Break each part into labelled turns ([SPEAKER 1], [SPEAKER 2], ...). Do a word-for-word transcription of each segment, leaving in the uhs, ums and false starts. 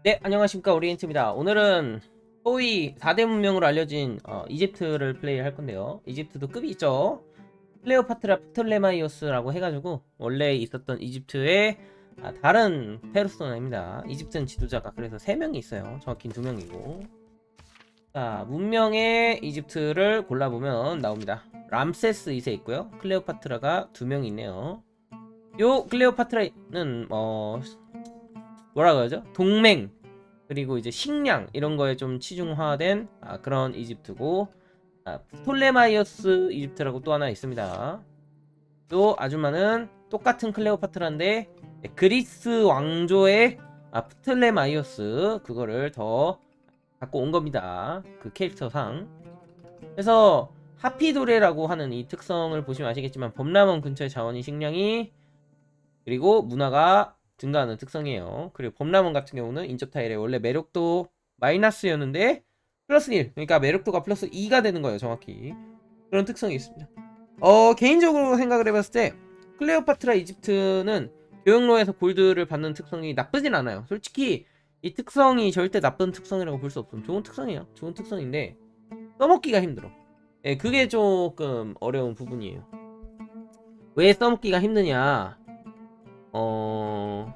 [SPEAKER 1] 네, 안녕하십니까. 오리엔트입니다. 오늘은 소위 사 대 문명으로 알려진 어, 이집트를 플레이할 건데요. 이집트도 급이 있죠. 클레오파트라 프톨레마이오스라고 해가지고 원래 있었던 이집트의 아, 다른 페르소나입니다. 이집트는 지도자가 그래서 세 명이 있어요. 정확히는 두 명이고. 자, 문명의 이집트를 골라보면 나옵니다. 람세스 이 세 있고요. 클레오파트라가 두 명이 있네요. 요 클레오파트라는 어 뭐라고 하죠? 동맹 그리고 이제 식량 이런 거에 좀 치중화된 아, 그런 이집트고, 아, 프톨레마이오스 이집트라고 또 하나 있습니다. 또 아주 많은 똑같은 클레오파트라인데 그리스 왕조의 아, 프톨레마이오스 그거를 더 갖고 온 겁니다. 그 캐릭터상. 그래서 하피도레라고 하는 이 특성을 보시면 아시겠지만 범람원 근처의 자원이 식량이 그리고 문화가 증가하는 특성이에요. 그리고 범람원 같은 경우는 인접 타일에 원래 매력도 마이너스였는데 플러스 일, 그러니까 매력도가 플러스 이가 되는 거예요. 정확히 그런 특성이 있습니다. 어 개인적으로 생각을 해봤을 때 클레오파트라 이집트는 교역로에서 골드를 받는 특성이 나쁘진 않아요. 솔직히 이 특성이 절대 나쁜 특성이라고 볼 수 없음. 좋은 특성이에요. 좋은 특성인데 써먹기가 힘들어. 예, 그게 조금 어려운 부분이에요. 왜 써먹기가 힘드냐, 어...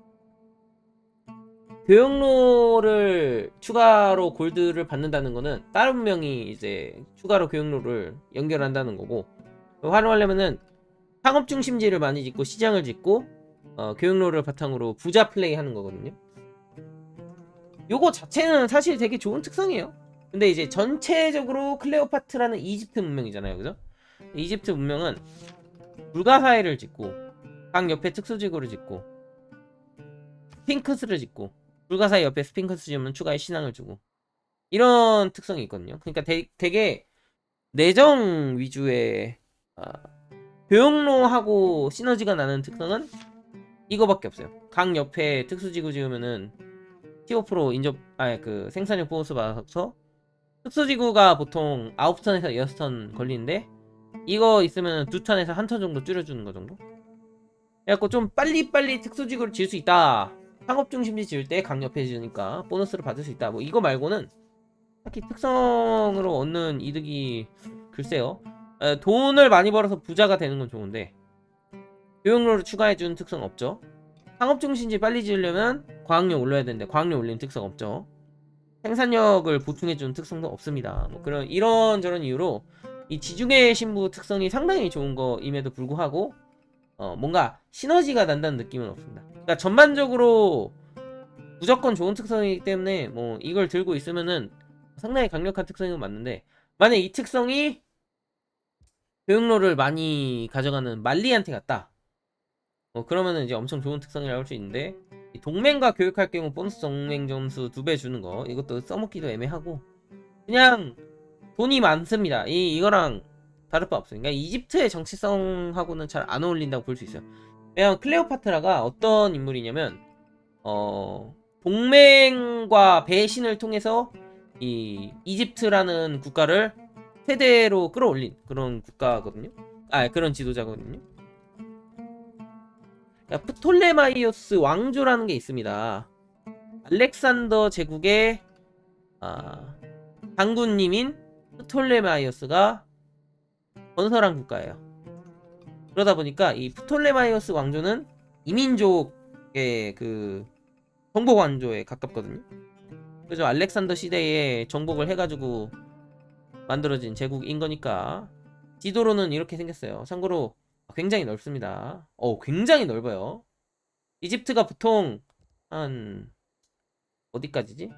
[SPEAKER 1] 교역로를 추가로 골드를 받는다는 거는 다른 문명이 이제 추가로 교역로를 연결한다는 거고, 활용하려면은 상업 중심지를 많이 짓고 시장을 짓고 어, 교역로를 바탕으로 부자 플레이 하는 거거든요. 요거 자체는 사실 되게 좋은 특성이에요. 근데 이제 전체적으로 클레오파트라는 이집트 문명이잖아요. 그죠? 이집트 문명은 불가사의를 짓고 각 옆에 특수지구를 짓고 스핑크스를 짓고 불가사의 옆에 스핑크스 지으면 추가의 신앙을 주고 이런 특성이 있거든요. 그러니까 되, 되게 내정 위주의 아, 교역로하고 시너지가 나는 특성은 이거밖에 없어요. 각 옆에 특수지구 지으면은 십오 퍼센트 인접 아니 그 생산력 보너스 받아서 특수지구가 보통 아홉 턴에서 여섯 턴 걸리는데 이거 있으면 두 턴에서 한 턴 정도 줄여주는 거 정도? 그래갖고 좀 빨리빨리 특수지구를 지을 수 있다. 상업중심지 지을 때 각 옆에 지으니까 보너스를 받을 수 있다. 뭐 이거 말고는 딱히 특성으로 얻는 이득이 글쎄요. 에, 돈을 많이 벌어서 부자가 되는 건 좋은데 교역로를 추가해주는 특성 없죠. 상업중심지 빨리 지으려면 과학력 올려야 되는데 과학력 올리는 특성 없죠. 생산력을 보충해주는 특성도 없습니다. 뭐 그런 이런저런 이유로 이 지중해 신부 특성이 상당히 좋은 거임에도 불구하고 어 뭔가 시너지가 난다는 느낌은 없습니다. 그러니까 전반적으로 무조건 좋은 특성이기 때문에 뭐 이걸 들고 있으면은 상당히 강력한 특성인 건 맞는데, 만약 이 특성이 교역로를 많이 가져가는 말리한테 갔다, 어 그러면은 이제 엄청 좋은 특성이라고 할 수 있는데, 동맹과 교육할 경우 보너스 동맹 점수 두 배 주는 거 이것도 써먹기도 애매하고 그냥 돈이 많습니다. 이 이거랑 다를 바 없어요. 그러니까 이집트의 정치성하고는 잘 안 어울린다고 볼 수 있어요. 왜냐면 클레오파트라가 어떤 인물이냐면 어 동맹과 배신을 통해서 이 이집트라는 국가를 세대로 끌어올린 그런 국가거든요. 아 그런 지도자거든요. 그러니까 프톨레마이오스 왕조라는 게 있습니다. 알렉산더 제국의 아, 장군님인 프톨레마이오스가 건설한 국가예요. 그러다 보니까 이 프톨레마이오스 왕조는 이민족의 그 정복 왕조에 가깝거든요. 그래서 알렉산더 시대에 정복을 해가지고 만들어진 제국인 거니까 지도로는 이렇게 생겼어요. 참고로 굉장히 넓습니다. 어, 굉장히 넓어요. 이집트가 보통 한 어디까지지?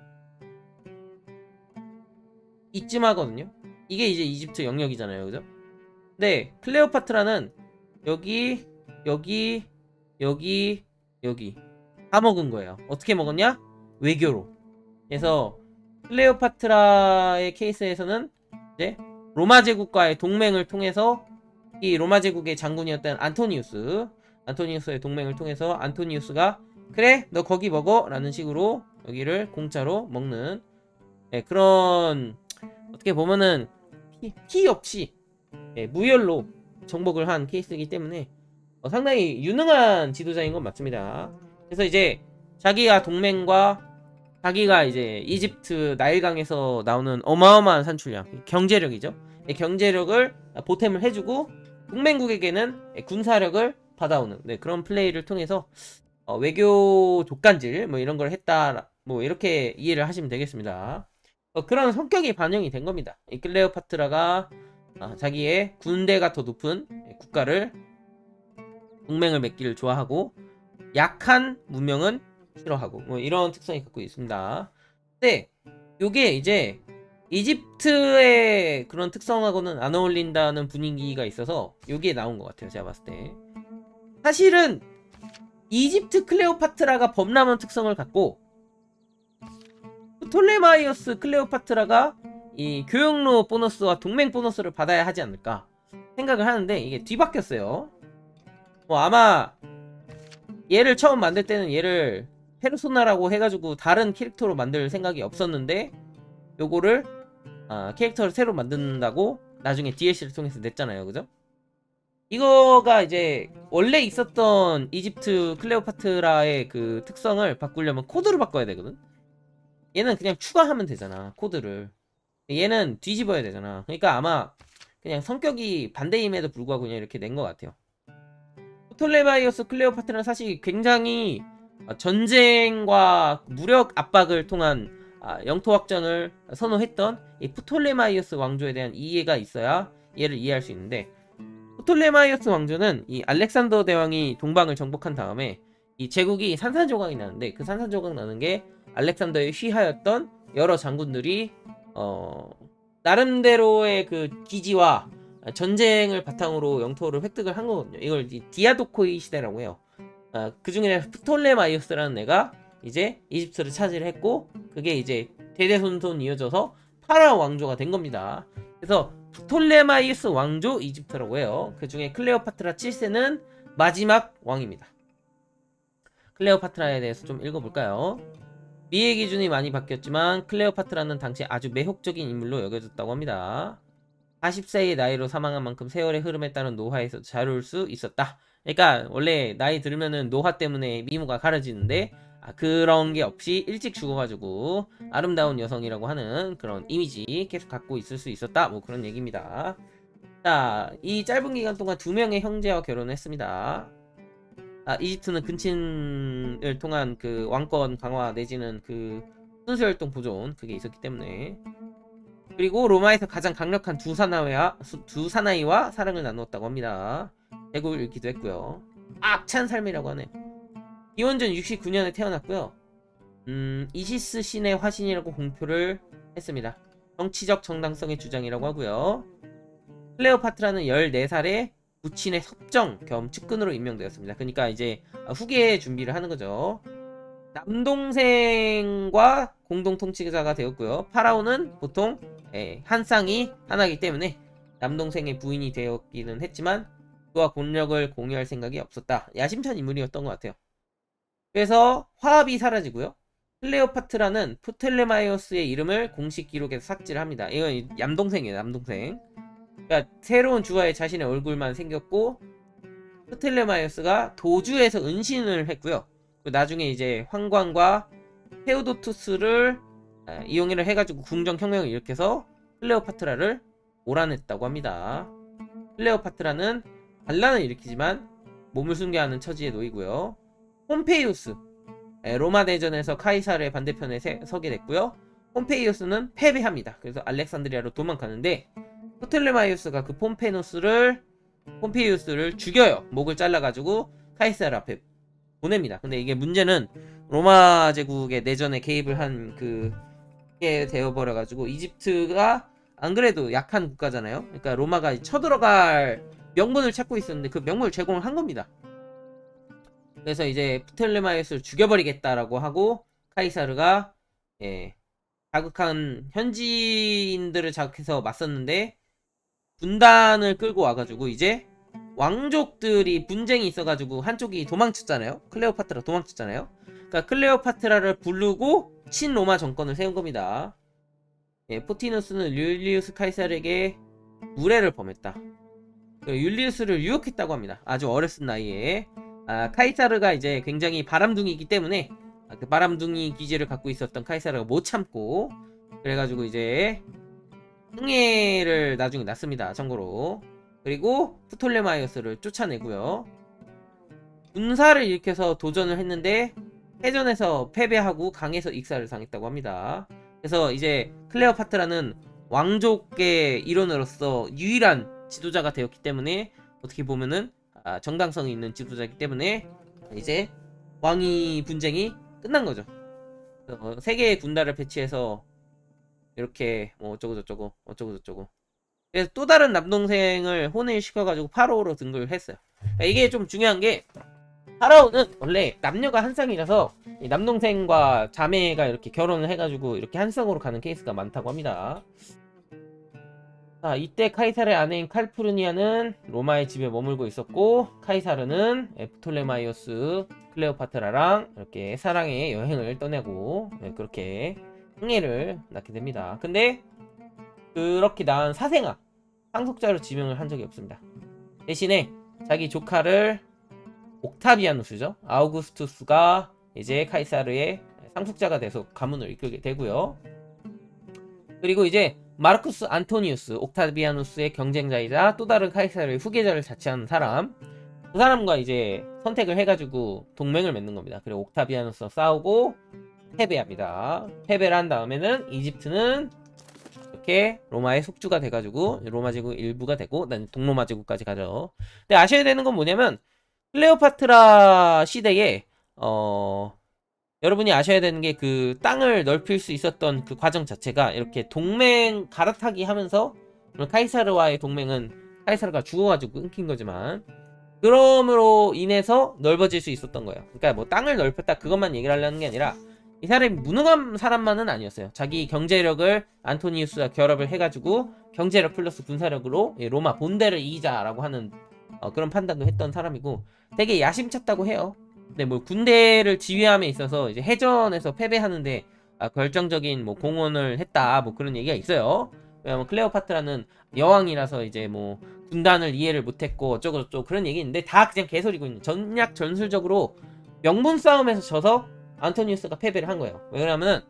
[SPEAKER 1] 이쯤 하거든요. 이게 이제 이집트 영역이잖아요. 그죠? 근데 클레오파트라는 여기 여기 여기 여기 다 먹은 거예요. 어떻게 먹었냐? 외교로. 그래서 클레오파트라의 케이스에서는 이제 로마 제국과의 동맹을 통해서 이 로마 제국의 장군이었던 안토니우스 안토니우스의 동맹을 통해서 안토니우스가 그래 너 거기 먹어 라는 식으로 여기를 공짜로 먹는, 네, 그런 어떻게 보면은 피, 피 없이, 네, 무혈로 정복을 한 케이스이기 때문에 어, 상당히 유능한 지도자인 건 맞습니다. 그래서 이제 자기가 동맹과 자기가 이제 이집트 나일강에서 나오는 어마어마한 산출량, 경제력이죠. 이 경제력을 보탬을 해주고 동맹국에게는 군사력을 받아오는, 네, 그런 플레이를 통해서 어, 외교 족간질 뭐 이런 걸 했다, 뭐 이렇게 이해를 하시면 되겠습니다. 어, 그런 성격이 반영이 된 겁니다. 이 클레오파트라가 어, 자기의 군대가 더 높은 국가를 동맹을 맺기를 좋아하고 약한 문명은 싫어하고 뭐 이런 특성이 갖고 있습니다. 근데 요게 이제 이집트의 그런 특성하고는 안 어울린다는 분위기가 있어서 요게 나온 것 같아요. 제가 봤을 때 사실은 이집트 클레오파트라가 범람한 특성을 갖고 프톨레마이오스 클레오파트라가 이 교역로 보너스와 동맹 보너스를 받아야 하지 않을까 생각을 하는데 이게 뒤바뀌었어요. 뭐 아마 얘를 처음 만들 때는 얘를 페르소나라고 해가지고 다른 캐릭터로 만들 생각이 없었는데 요거를 아, 캐릭터를 새로 만든다고 나중에 디엘씨를 통해서 냈잖아요. 그죠? 이거가 이제 원래 있었던 이집트 클레오파트라의 그 특성을 바꾸려면 코드를 바꿔야 되거든. 얘는 그냥 추가하면 되잖아, 코드를. 얘는 뒤집어야 되잖아. 그러니까 아마 그냥 성격이 반대임에도 불구하고 그냥 이렇게 낸 것 같아요. 프톨레마이오스 클레오파트라는 사실 굉장히 전쟁과 무력 압박을 통한 영토 확장을 선호했던 이 프톨레마이오스 왕조에 대한 이해가 있어야 얘를 이해할 수 있는데, 프톨레마이오스 왕조는 이 알렉산더 대왕이 동방을 정복한 다음에 이 제국이 산산조각이 나는데, 그 산산조각 나는 게 알렉산더의 휘하였던 여러 장군들이 어 나름대로의 그 기지와 전쟁을 바탕으로 영토를 획득을 한 거거든요. 이걸 디아도코이 시대라고 해요. 아, 그 중에 프톨레마이오스라는 애가 이제 이집트를 차지를 했고, 그게 이제 대대손손 이어져서 파라 왕조가 된 겁니다. 그래서 프톨레마이오스 왕조 이집트라고 해요. 그 중에 클레오파트라 칠 세는 마지막 왕입니다. 클레오파트라에 대해서 좀 읽어볼까요? 미의 기준이 많이 바뀌었지만 클레오파트라는 당시 아주 매혹적인 인물로 여겨졌다고 합니다. 사십 세의 나이로 사망한 만큼 세월의 흐름에 따른 노화에서 자유로울 수 있었다. 그러니까 원래 나이 들면은 노화 때문에 미모가 가려지는데 아, 그런 게 없이 일찍 죽어가지고 아름다운 여성이라고 하는 그런 이미지 계속 갖고 있을 수 있었다, 뭐 그런 얘기입니다. 자, 이 짧은 기간 동안 두 명의 형제와 결혼을 했습니다. 아, 이집트는 근친을 통한 그 왕권 강화 내지는 그 순수혈통 보존 그게 있었기 때문에, 그리고 로마에서 가장 강력한 두 사나이와, 두 사나이와 사랑을 나누었다고 합니다. 제국을 잃기도 했고요. 악찬 삶이라고 하네요. 기원전 육십구 년에 태어났고요. 음, 이시스 신의 화신이라고 공표를 했습니다. 정치적 정당성의 주장이라고 하고요. 클레오파트라는 열네 살에 부친의 섭정 겸 측근으로 임명되었습니다. 그러니까 이제 후계 준비를 하는 거죠. 남동생과 공동 통치자가 되었고요. 파라오는 보통 예, 한 쌍이 하나이기 때문에 남동생의 부인이 되었기는 했지만 그와 권력을 공유할 생각이 없었다. 야심찬 인물이었던 것 같아요. 그래서 화합이 사라지고요. 클레오파트라는 프톨레마이오스의 이름을 공식 기록에서 삭제를 합니다. 이건 남동생이에요, 남동생. 그러니까 새로운 주화에 자신의 얼굴만 생겼고, 프톨레마이오스가 도주에서 은신을 했고요. 나중에 이제 황관과 헤오도투스를 이용을 해가지고 궁정혁명을 일으켜서 클레오파트라를 몰아냈다고 합니다. 클레오파트라는 반란을 일으키지만 몸을 숨겨야 하는 처지에 놓이고요. 폼페이우스, 로마 대전에서 카이사르의 반대편에 세, 서게 됐고요. 폼페이우스는 패배합니다. 그래서 알렉산드리아로 도망가는데 프톨레마이오스가 그 폼페노스를 폼페이우스를 죽여요. 목을 잘라가지고 카이사르 앞에 보냅니다. 근데 이게 문제는 로마 제국의 내전에 개입을 한 그게 되어버려가지고 이집트가 안 그래도 약한 국가잖아요. 그러니까 로마가 쳐들어갈 명분을 찾고 있었는데 그 명분을 제공을 한 겁니다. 그래서 이제 프톨레마이오스를 죽여버리겠다라고 하고 카이사르가 예, 자극한 현지인들을 자극해서 맞섰는데 군단을 끌고 와가지고 이제 왕족들이 분쟁이 있어가지고 한쪽이 도망쳤잖아요. 클레오파트라 도망쳤잖아요. 그러니까 클레오파트라를 부르고 친로마 정권을 세운 겁니다. 예, 포티누스는 율리우스 카이사르에게 무례를 범했다. 율리우스를 유혹했다고 합니다. 아주 어렸을 나이에. 아, 카이사르가 이제 굉장히 바람둥이이기 때문에 그 바람둥이 기질을 갖고 있었던 카이사르가 못 참고 그래가지고 이제 흥해를 나중에 났습니다. 참고로. 그리고 프톨레마이오스를 쫓아내고요. 군사를 일으켜서 도전을 했는데 해전에서 패배하고 강에서 익사를 당했다고 합니다. 그래서 이제 클레오파트라는 왕족의 일원으로서 유일한 지도자가 되었기 때문에 어떻게 보면은 아, 정당성이 있는 지도자이기 때문에 이제 왕위 분쟁이 끝난 거죠. 어, 세 개의 군단을 배치해서 이렇게 뭐 어쩌고 저쩌고 어쩌고 저쩌고 그래서 또 다른 남동생을 혼인시켜가지고 파라오로 등극을 했어요. 그러니까 이게 좀 중요한 게 파라오는 원래 남녀가 한 쌍이라서 이 남동생과 자매가 이렇게 결혼을 해가지고 이렇게 한 쌍으로 가는 케이스가 많다고 합니다. 자, 이때 카이사르의 아내인 칼푸르니아는 로마의 집에 머물고 있었고 카이사르는 프톨레마이오스 클레오파트라랑 이렇게 사랑의 여행을 떠내고 네, 그렇게 흥해를 낳게 됩니다. 근데 그렇게 낳은 사생아 상속자로 지명을 한 적이 없습니다. 대신에 자기 조카를 옥타비아누스죠. 아우구스투스가 이제 카이사르의 상속자가 돼서 가문을 이끌게 되고요. 그리고 이제 마르쿠스 안토니우스, 옥타비아누스의 경쟁자이자 또 다른 카이사르의 후계자를 자치하는 사람, 그 사람과 이제 선택을 해가지고 동맹을 맺는 겁니다. 그리고 옥타비아누스와 싸우고 패배합니다. 패배를 한 다음에는 이집트는 이렇게 로마의 속주가 돼가지고 로마 제국 일부가 되고 난 동로마 제국까지 가죠. 근데 아셔야 되는 건 뭐냐면 클레오파트라 시대에 어 여러분이 아셔야 되는 게 그 땅을 넓힐 수 있었던 그 과정 자체가 이렇게 동맹 갈아타기 하면서 카이사르와의 동맹은 카이사르가 죽어가지고 끊긴 거지만 그럼으로 인해서 넓어질 수 있었던 거예요. 그러니까 뭐 땅을 넓혔다 그것만 얘기를 하려는 게 아니라 이 사람이 무능한 사람만은 아니었어요. 자기 경제력을 안토니우스와 결합을 해가지고 경제력 플러스 군사력으로 로마 본대를 이기자라고 하는 어, 그런 판단도 했던 사람이고 되게 야심찼다고 해요. 근데 뭐 군대를 지휘함에 있어서 이제 해전에서 패배하는데 아, 결정적인 뭐 공헌을 했다 뭐 그런 얘기가 있어요. 왜냐면 클레오파트라는 여왕이라서 이제 뭐 군단을 이해를 못했고 어쩌고 저쩌고 그런 얘기 있는데 다 그냥 개소리고 있는 전략 전술적으로 명분 싸움에서 져서 안토니우스가 패배를 한 거예요. 왜냐면은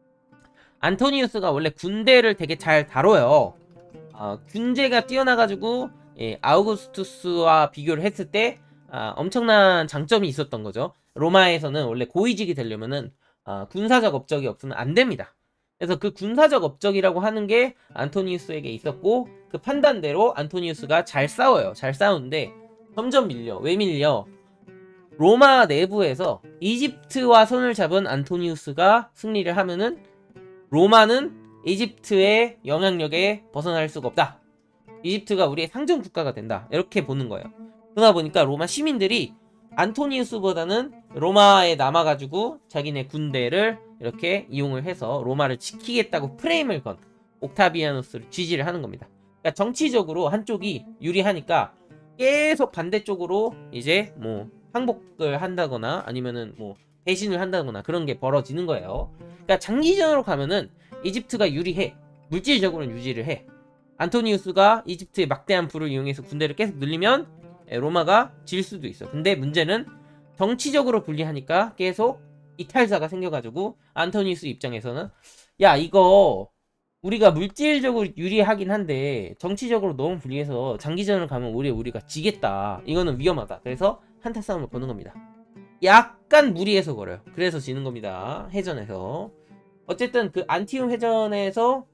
[SPEAKER 1] 안토니우스가 원래 군대를 되게 잘 다뤄요. 어, 군제가 뛰어나가지고 예, 아우구스투스와 비교를 했을 때 아, 엄청난 장점이 있었던 거죠. 로마에서는 원래 고위직이 되려면은 아, 군사적 업적이 없으면 안 됩니다. 그래서 그 군사적 업적이라고 하는 게 안토니우스에게 있었고 그 판단대로 안토니우스가 잘 싸워요. 잘 싸우는데 점점 밀려. 왜 밀려? 로마 내부에서 이집트와 손을 잡은 안토니우스가 승리를 하면은 로마는 이집트의 영향력에 벗어날 수가 없다. 이집트가 우리의 상정 국가가 된다. 이렇게 보는 거예요. 그러다 보니까 로마 시민들이 안토니우스보다는 로마에 남아가지고 자기네 군대를 이렇게 이용을 해서 로마를 지키겠다고 프레임을 건 옥타비아누스를 지지를 하는 겁니다. 그러니까 정치적으로 한쪽이 유리하니까 계속 반대쪽으로 이제 뭐 항복을 한다거나 아니면은 뭐 배신을 한다거나 그런 게 벌어지는 거예요. 그러니까 장기전으로 가면은 이집트가 유리해. 물질적으로는 유지를 해. 안토니우스가 이집트의 막대한 부를 이용해서 군대를 계속 늘리면 로마가 질 수도 있어. 근데 문제는 정치적으로 불리하니까 계속 이탈사가 생겨가지고 안토니우스 입장에서는 야 이거 우리가 물질적으로 유리하긴 한데 정치적으로 너무 불리해서 장기전을 가면 우리 우리가 지겠다. 이거는 위험하다. 그래서 한타 싸움을 거는 겁니다. 약간 무리해서 걸어요. 그래서 지는 겁니다. 해전에서. 어쨌든 그 안티움 해전에서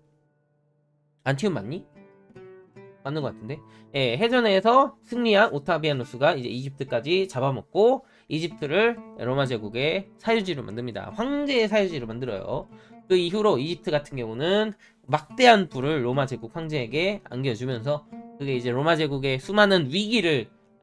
[SPEAKER 1] 안티움 맞니? 맞는 것 같은데. 예, 해전에서 승리한 오타비아누스가 이제 이집트까지 잡아먹고 이집트를 로마 제국의 사유지로 만듭니다. 황제의 사유지로 만들어요. 그 이후로 이집트 같은 경우는 막대한 부를 로마 제국 황제에게 안겨주면서 그게 이제 로마 제국의 수많은 위기를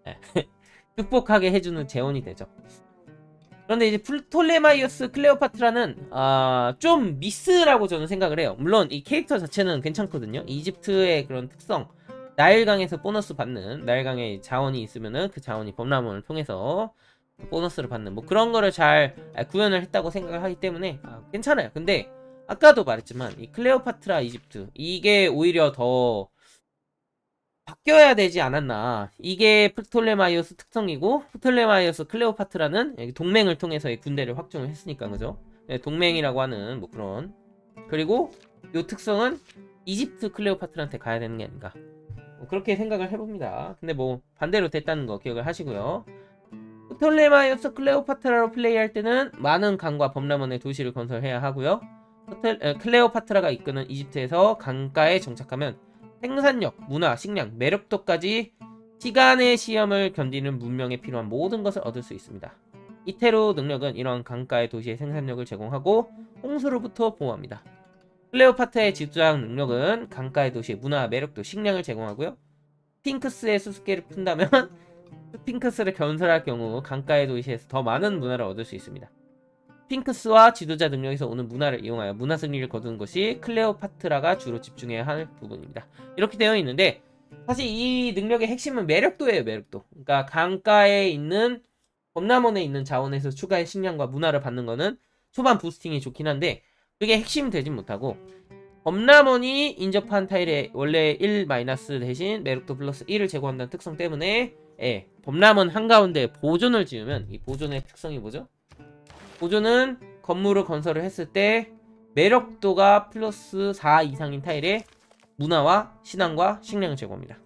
[SPEAKER 1] 극복하게 해주는 재원이 되죠. 그런데 이제 프톨레마이오스 클레오파트라는 아, 좀 미스라고 저는 생각을 해요. 물론 이 캐릭터 자체는 괜찮거든요. 이집트의 그런 특성, 나일강에서 보너스 받는, 나일강에 자원이 있으면은 그 자원이 범람원을 통해서 보너스를 받는 뭐 그런 거를 잘 구현을 했다고 생각을 하기 때문에 아, 괜찮아요. 근데 아까도 말했지만 이 클레오파트라 이집트 이게 오히려 더 바뀌어야 되지 않았나. 이게 프톨레마이오스 특성이고, 프톨레마이오스 클레오파트라는 동맹을 통해서 이 군대를 확충을 했으니까, 그죠? 네, 동맹이라고 하는 뭐 그런. 그리고 요 특성은 이집트 클레오파트라한테 가야 되는 게 아닌가. 뭐 그렇게 생각을 해봅니다. 근데 뭐 반대로 됐다는 거 기억을 하시고요. 프톨레마이오스 클레오파트라로 플레이할 때는 많은 강과 범람원의 도시를 건설해야 하고요. 클레오파트라가 이끄는 이집트에서 강가에 정착하면 생산력, 문화, 식량, 매력도까지 시간의 시험을 견디는 문명에 필요한 모든 것을 얻을 수 있습니다. 이테루 능력은 이런 강가의 도시의 생산력을 제공하고 홍수로부터 보호합니다. 클레오파트라의 지도자적 능력은 강가의 도시의 문화, 매력도, 식량을 제공하고요. 스핑크스의 수수께를 푼다면 스핑크스를 건설할 경우 강가의 도시에서 더 많은 문화를 얻을 수 있습니다. 스핑크스와 지도자 능력에서 오는 문화를 이용하여 문화 승리를 거두는 것이 클레오파트라가 주로 집중해야 할 부분입니다. 이렇게 되어 있는데 사실 이 능력의 핵심은 매력도예요. 매력도. 그러니까 강가에 있는 범람원에 있는 자원에서 추가의 식량과 문화를 받는 거는 초반 부스팅이 좋긴 한데 그게 핵심이 되진 못하고 범람원이 인접한 타일에 원래 일 마이너스 대신 매력도 플러스 일을 제공한다는 특성 때문에 예, 범람원 한가운데 보존을 지으면 이 보존의 특성이 뭐죠? 보존은 건물을 건설을 했을 때 매력도가 플러스 사 이상인 타일에 문화와 신앙과 식량을 제공합니다.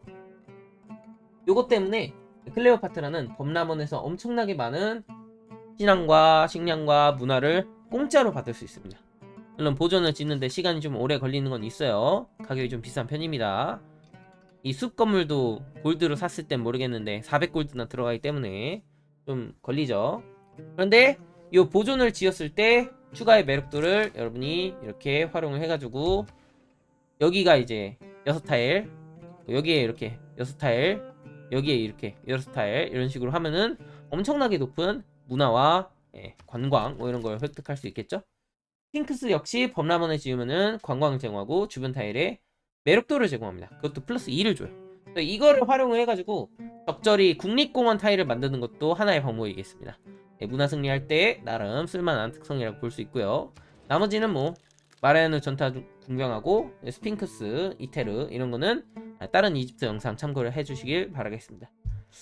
[SPEAKER 1] 요것 때문에 클레오파트라는 범람원에서 엄청나게 많은 신앙과 식량과 문화를 공짜로 받을 수 있습니다. 물론 보존을 짓는데 시간이 좀 오래 걸리는 건 있어요. 가격이 좀 비싼 편입니다. 이 숲 건물도 골드로 샀을 땐 모르겠는데 사백 골드나 들어가기 때문에 좀 걸리죠. 그런데 이 보존을 지었을 때 추가의 매력도를 여러분이 이렇게 활용을 해가지고 여기가 이제 여섯 타일, 여기에 이렇게 여섯 타일, 여기에 이렇게 여섯 타일 이런 식으로 하면은 엄청나게 높은 문화와 예, 관광 뭐 이런 걸 획득할 수 있겠죠. 핑크스 역시 범람원을 지으면은 관광을 제공하고 주변 타일에 매력도를 제공합니다. 그것도 플러스 이를 줘요. 이거를 활용을 해가지고 적절히 국립공원 타일을 만드는 것도 하나의 방법이겠습니다. 예, 문화 승리할 때 나름 쓸만한 특성이라고 볼 수 있고요. 나머지는 뭐 마라야누 전타 궁경하고 스핑크스, 이테르 이런 거는 다른 이집트 영상 참고를 해주시길 바라겠습니다.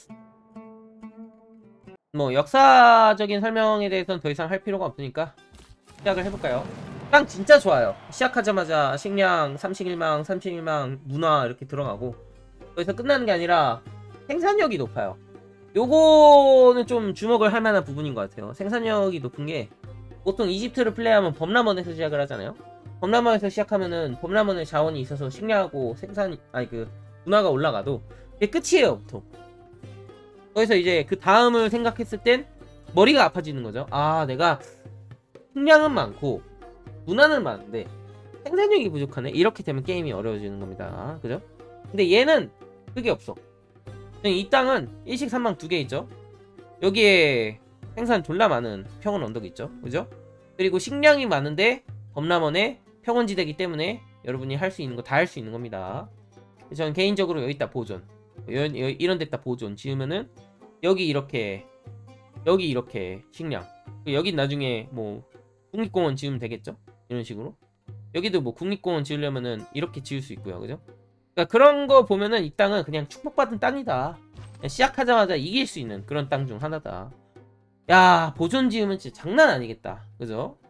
[SPEAKER 1] 뭐 역사적인 설명에 대해서는 더 이상 할 필요가 없으니까 시작을 해볼까요? 땅 진짜 좋아요. 시작하자마자 식량, 삼식일망, 삼식일망, 문화 이렇게 들어가고 거기서 끝나는 게 아니라 생산력이 높아요. 요거는 좀 주목을 할 만한 부분인 것 같아요. 생산력이 높은 게 보통 이집트를 플레이하면 범람원에서 시작을 하잖아요. 범람원에서 시작하면은 범람원의 자원이 있어서 식량하고 생산, 아니 그 문화가 올라가도 그게 끝이에요 보통. 거기서 이제 그 다음을 생각했을 땐 머리가 아파지는 거죠. 아 내가 식량은 많고 문화는 많은데 생산력이 부족하네. 이렇게 되면 게임이 어려워지는 겁니다. 그죠? 근데 얘는 그게 없어. 이 땅은 일식삼망 두 개 있죠. 여기에 생산 졸라 많은 평원 언덕이 있죠. 그죠? 그리고 식량이 많은데 범람원의 평원지대이기 때문에 여러분이 할 수 있는 거 다 할 수 있는 겁니다. 저는 개인적으로 여기다 보존, 이런 데다 보존 지으면은 여기 이렇게, 여기 이렇게 식량, 여기 나중에 뭐 국립공원 지으면 되겠죠? 이런 식으로. 여기도 뭐 국립공원 지으려면은 이렇게 지을 수 있고요. 그죠? 그러니까 그런 거 보면은 이 땅은 그냥 축복받은 땅이다. 시작하자마자 이길 수 있는 그런 땅 중 하나다. 야, 보존 지으면 진짜 장난 아니겠다. 그죠?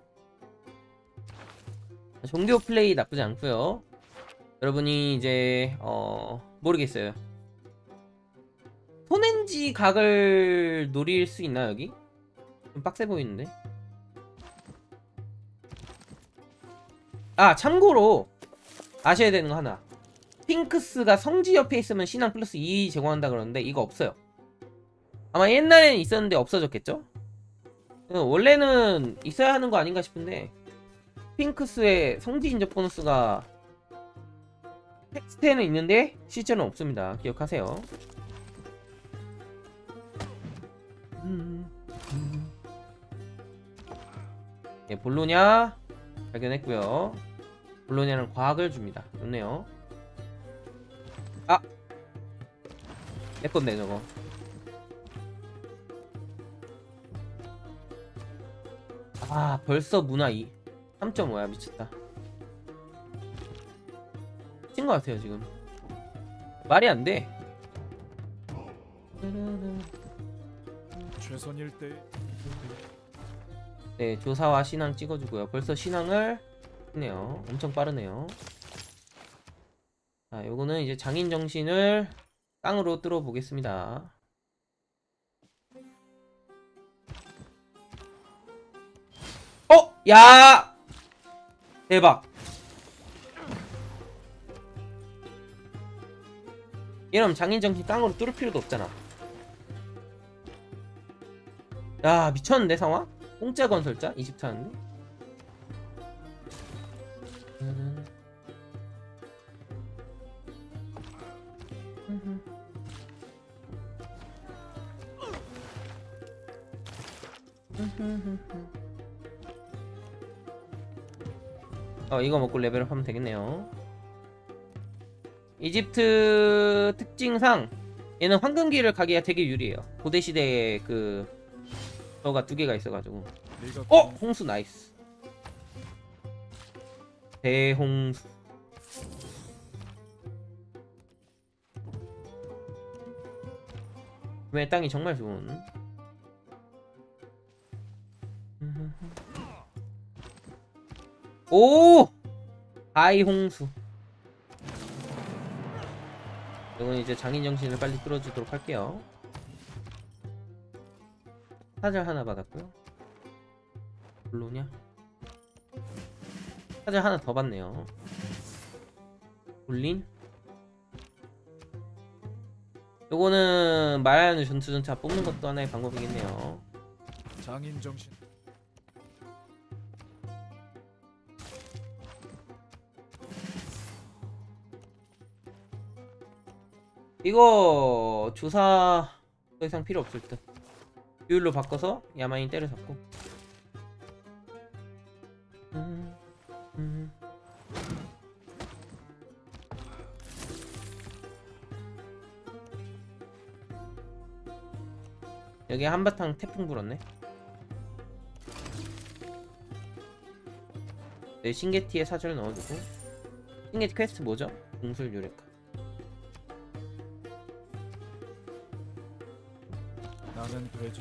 [SPEAKER 1] 종교 플레이 나쁘지 않고요. 여러분이 이제 어 모르겠어요. 톤엔지 각을 노릴 수 있나 여기? 좀 빡세 보이는데. 아 참고로 아셔야 되는 거 하나. 핑크스가 성지 옆에 있으면 신앙 플러스 이 제공한다 그러는데 이거 없어요. 아마 옛날에는 있었는데 없어졌겠죠? 원래는 있어야 하는 거 아닌가 싶은데 핑크스의 성지 인접 보너스가 텍스트에는 있는데 실제로는 없습니다. 기억하세요. 예, 볼로냐 발견했고요. 볼로냐는 과학을 줍니다. 좋네요. 아! 내 건데 저거. 아 벌써 문화 이 삼 점 오야 미쳤다. 미친 것 같아요 지금. 말이 안 돼.
[SPEAKER 2] 최선일 때.
[SPEAKER 1] 네, 조사와 신앙 찍어주고요. 벌써 신앙을 했네요. 엄청 빠르네요. 자, 요거는 이제 장인 정신을 땅으로 뚫어 보겠습니다. 어! 야! 대박. 이러면 장인 정신 땅으로 뚫을 필요도 없잖아. 야, 미쳤는데 상황? 공짜 건설자? 이집 타는데? 어, 이거 먹고 레벨업 하면 되겠네요. 이집트 특징상 얘는 황금기를 가기가 되게 유리해요. 고대시대에 그 저가 두 개가 있어가지고. 어! 홍수 나이스. 대홍수. 왜 땅이 정말 좋은. 오! 다이홍수. 이건 이제 장인정신을 빨리 뚫어주도록 할게요. 사절 하나 받았고요. 별로냐? 사절 하나 더 받네요. 굴린? 요거는 말하는 전투전차 뽑는 것도 하나의 방법이겠네요.
[SPEAKER 2] 장인정신.
[SPEAKER 1] 이거 조사 더 이상 필요 없을 듯. 비율로 바꿔서 야마인 때려잡고. 음, 음. 여기 한바탕 태풍 불었네. 네, 신게티에 사절 넣어주고. 신게티 퀘스트 뭐죠? 공술 유레카.
[SPEAKER 2] 나는 돼지.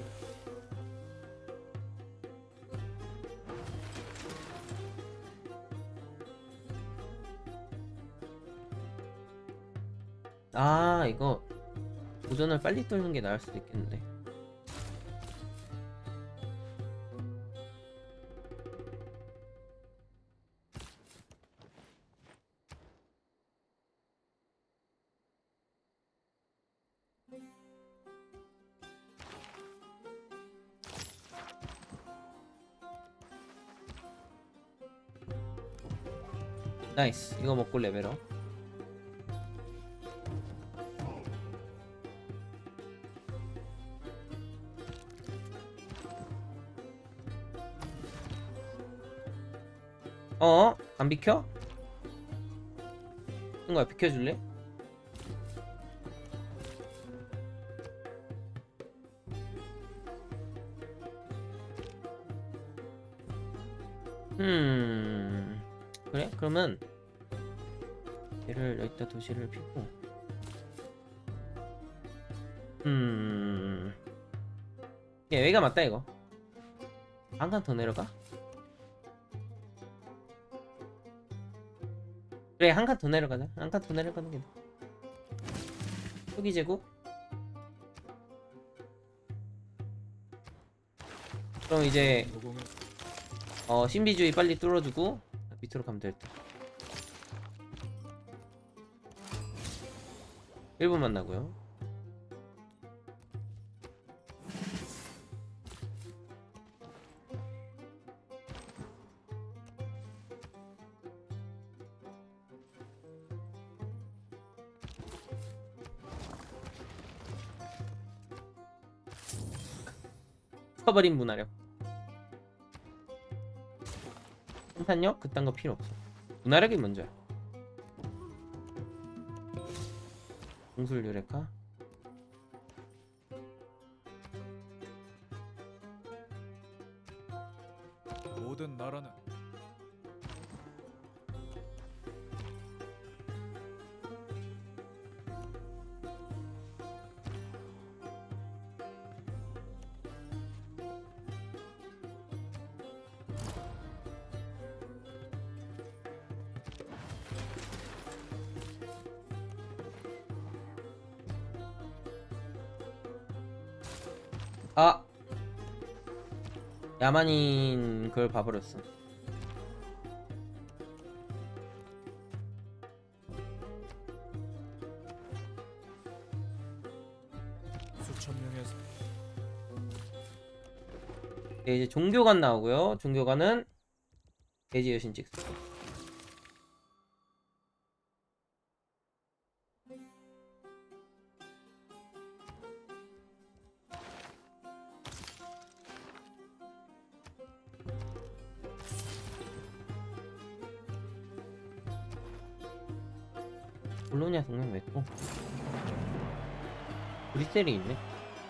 [SPEAKER 1] 아, 이거 도전을 빨리 뚫는 게 나을 수도 있겠는데. 나이스. 이거 먹고 레벨업. 어? 안 비켜? 친구야, 비켜줄래? 음... 그래? 그러면 얘를 여기다 도시를 피고. 음... 야, 여기가 맞다 이거. 한 칸 더 내려가? 그래, 한 칸 더 내려가자. 한 칸 더 내려가는 게 초기 제국. 그럼 이제 어 신비주의 빨리 뚫어주고 밑으로 가면 될 듯. 일 분 만나고요. 커버린 문화력. 생산력? 그딴 거 필요 없어. 문화력이 먼저야. 공술 유레카.
[SPEAKER 2] 모든 나라는
[SPEAKER 1] 아, 야만인 그걸 봐버렸어.
[SPEAKER 2] 수천 명에서
[SPEAKER 1] 네, 이제 종교관 나오고요. 종교관은 돼지 여신 찍스. 볼로냐 동맹 왜 또? 브뤼셀이 있네.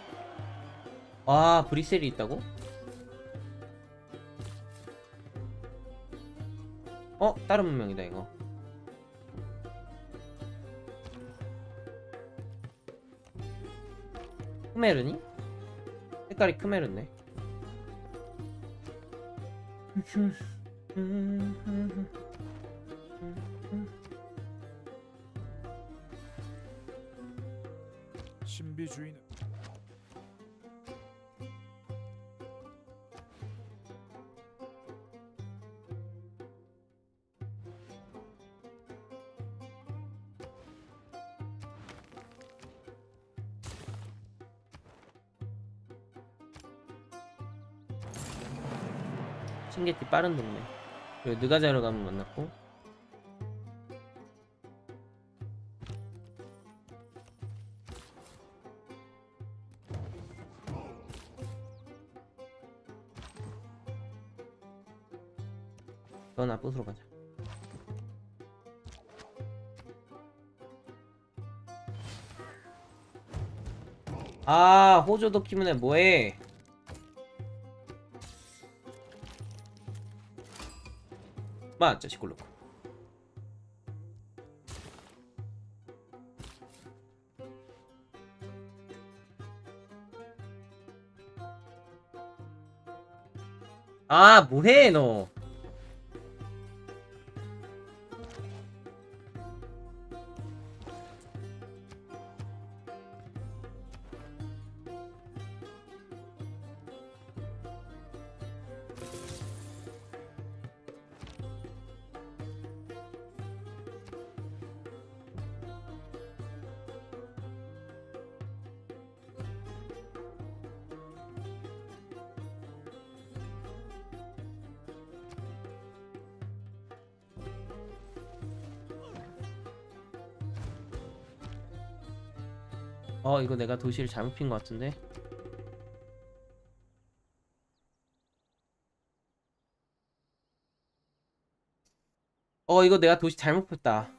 [SPEAKER 1] 아, 브뤼셀이 있다고? 어? 다른 문명이다 이거. 크메르니? 색깔이 크메르네.
[SPEAKER 2] 신비주의는
[SPEAKER 1] 신게티 빠른 동네. 그리고 느가자로 가면 만났고. 너나 부수러 가자. 아, 호조도 키문에 뭐해? 맞자, 시골로고. 아, 뭐해 너? 어, 이거 내가 도시를 잘못 핀 것 같은데. 어, 이거 내가 도시 잘못 폈다.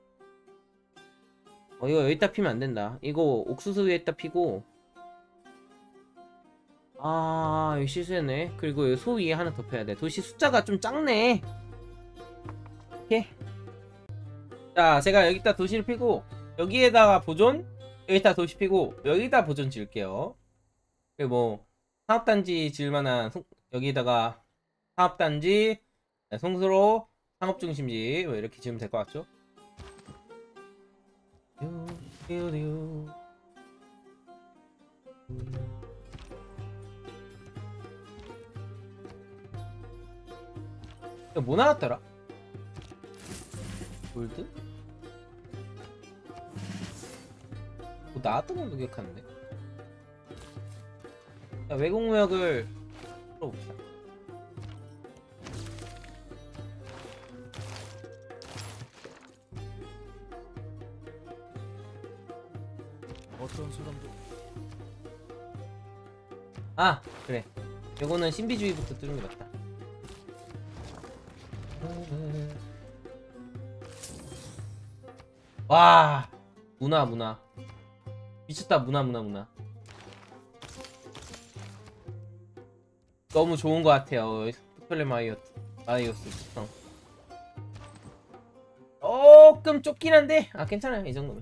[SPEAKER 1] 어, 이거 여기다 피면 안 된다. 이거 옥수수 위에다 피고. 아, 여기 실수했네. 그리고 여기 소 위에 하나 더 펴야 돼. 도시 숫자가 좀 작네. 오케이. 자, 제가 여기다 도시를 피고, 여기에다가 보존, 여기다 도시 피고, 여기다 보존 지을게요. 그리고 뭐, 상업단지 지을만한, 송- 여기다가 상업단지, 송수로, 상업중심지, 뭐 이렇게 지으면 될 것 같죠? 이거 뭐 나왔더라? 골드? 뭐 나왔던 걸로 기억하는데. 자, 외국무역을 풀어봅시다.
[SPEAKER 2] 어떤 사람도
[SPEAKER 1] 아, 그래. 요거는 신비주의부터 뚫는 게 맞다. 와, 문화 문화 미쳤다. 문화 문화 문화 너무 좋은 것 같아요. 토플레마이오스 마이오스 특성 조금 좁긴 한데 아 괜찮아요 이 정도면.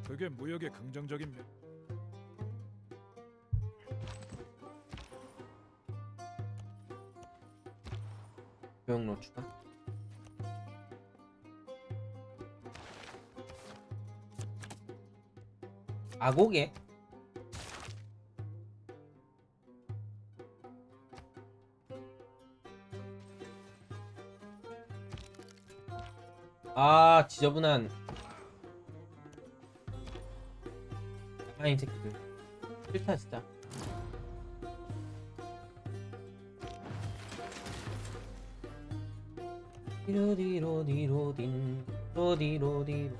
[SPEAKER 2] 그게 무역의 긍정적인 면.
[SPEAKER 1] 교역로 추가. 아고개? 아, 지저분한 아인 새끼들 싫다 진짜. 디로디로디로딘 로디로디로.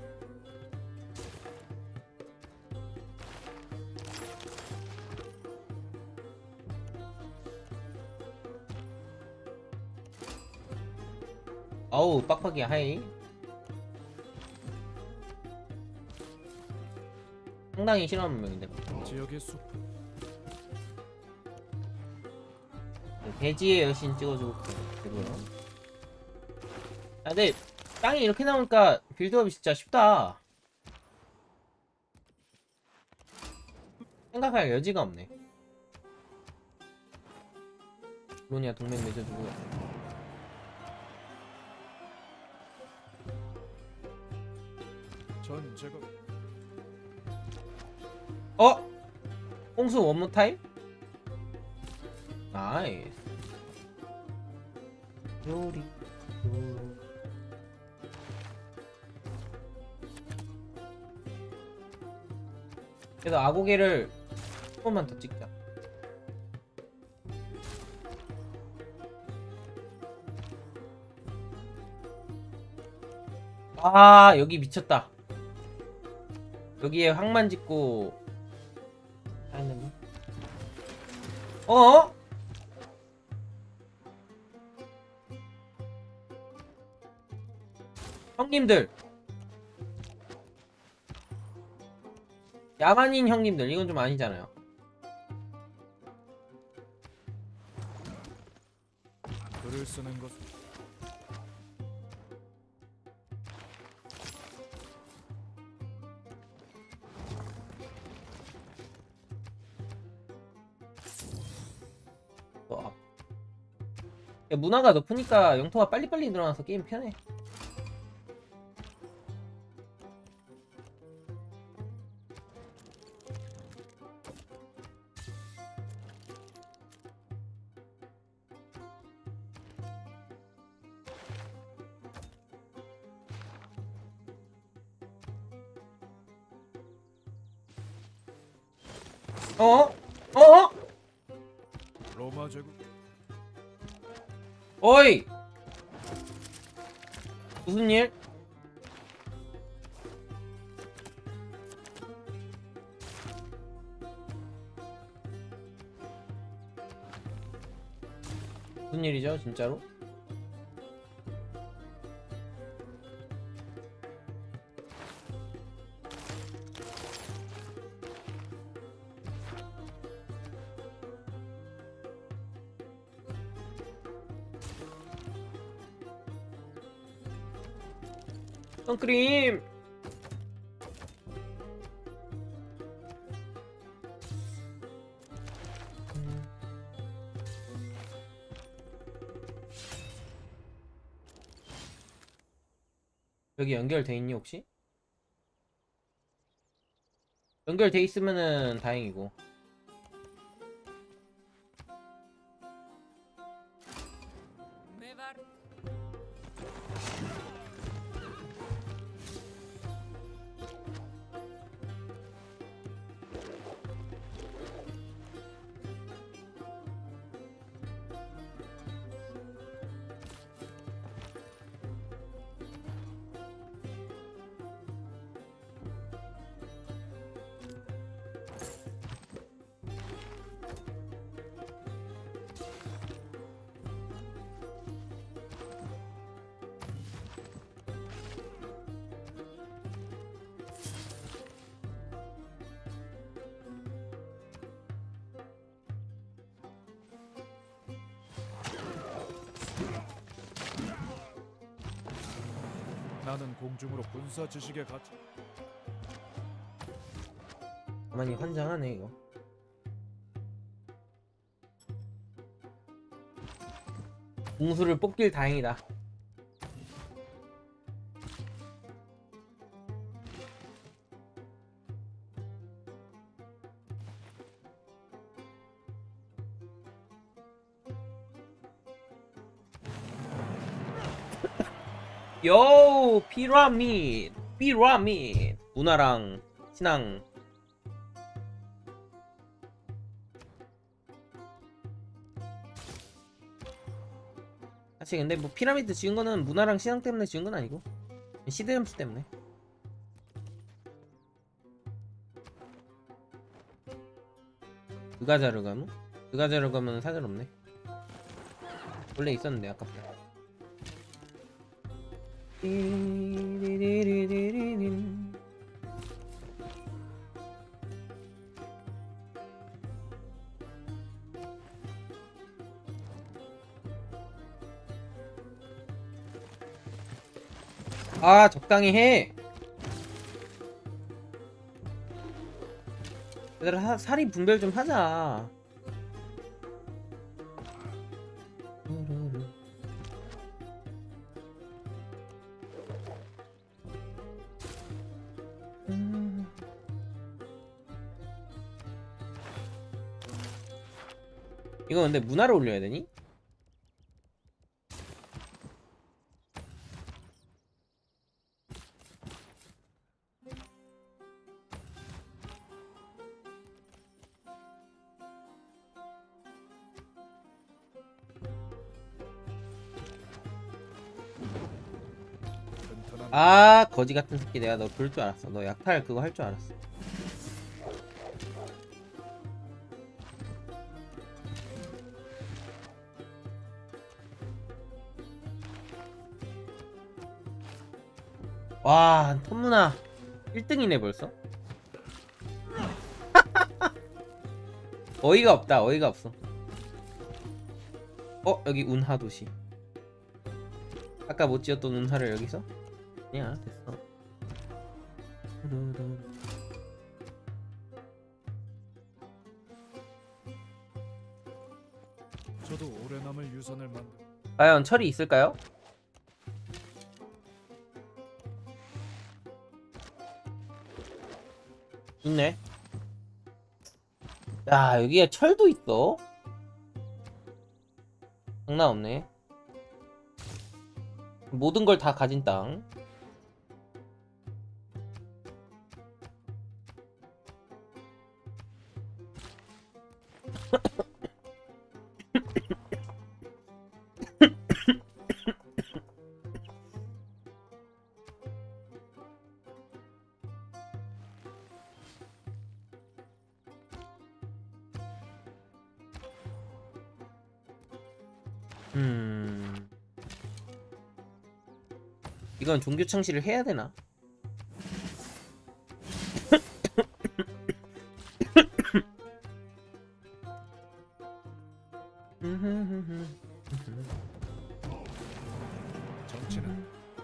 [SPEAKER 1] 아우 빡빡이 하이. 상당히 싫어하는 명인데.
[SPEAKER 2] 지역의 숲.
[SPEAKER 1] 돼지의 여신 찍어주고 되고요. 아 근데 땅이 이렇게 나오니까 빌드업이 진짜 쉽다. 생각할 여지가 없네. 로니아 동맹 맺어주고.
[SPEAKER 2] 전 제가
[SPEAKER 1] 어? 홍수 원모 타임? 나이스. 요리 요리. 그래서 아고개를 한 번만 더 찍자. 아 여기 미쳤다. 여기에 황만 짓고 하는. 어? 형님들, 야만인 형님들, 이건 좀 아니잖아요.
[SPEAKER 2] 글을 쓰는 것.
[SPEAKER 1] 어. 야, 문화가 높으니까 영토가 빨리빨리 늘어나서 게임 편해. 어? 어?
[SPEAKER 2] 로마 제국.
[SPEAKER 1] 어이! 무슨 일? 무슨 일이죠, 진짜로? 선크림! 여기 연결돼 있니 혹시? 연결돼 있으면은 다행이고.
[SPEAKER 2] 나는 공중으로 군사 지식에 갇혀.
[SPEAKER 1] 가만히 환장하네 이거. 공수를 뽑길 다행이다. 요 피라밋 피라밋 문화랑 신앙. 사실 근데 뭐 피라미드 지은 거는 문화랑 신앙 때문에 지은 건 아니고 시대 점수 때문에. 그가자르 가면? 그가자르 가면 사전 없네. 원래 있었는데 아깝다. 아 적당히 해. 얘들아 살이 분별 좀 하자. 이거 근데 문화를 올려야 되니?
[SPEAKER 2] 튼튼한
[SPEAKER 1] 아 거지 같은 새끼. 내가 너 그럴 줄 알았어. 너 약탈 그거 할 줄 알았어. 와 톱문화 일 등이네 벌써. 어이가 없다. 어이가 없어. 어 여기 운하도시. 아까 못 지었던 운하를 여기서? 아니야 됐어.
[SPEAKER 2] 저도 오래 남을 유산을 만들.
[SPEAKER 1] 과연 철이 있을까요? 있네. 야 여기에 철도 있어. 장난 없네. 모든 걸 다 가진 땅. 음. 이건 종교 창시를 해야 되나?
[SPEAKER 2] 정치는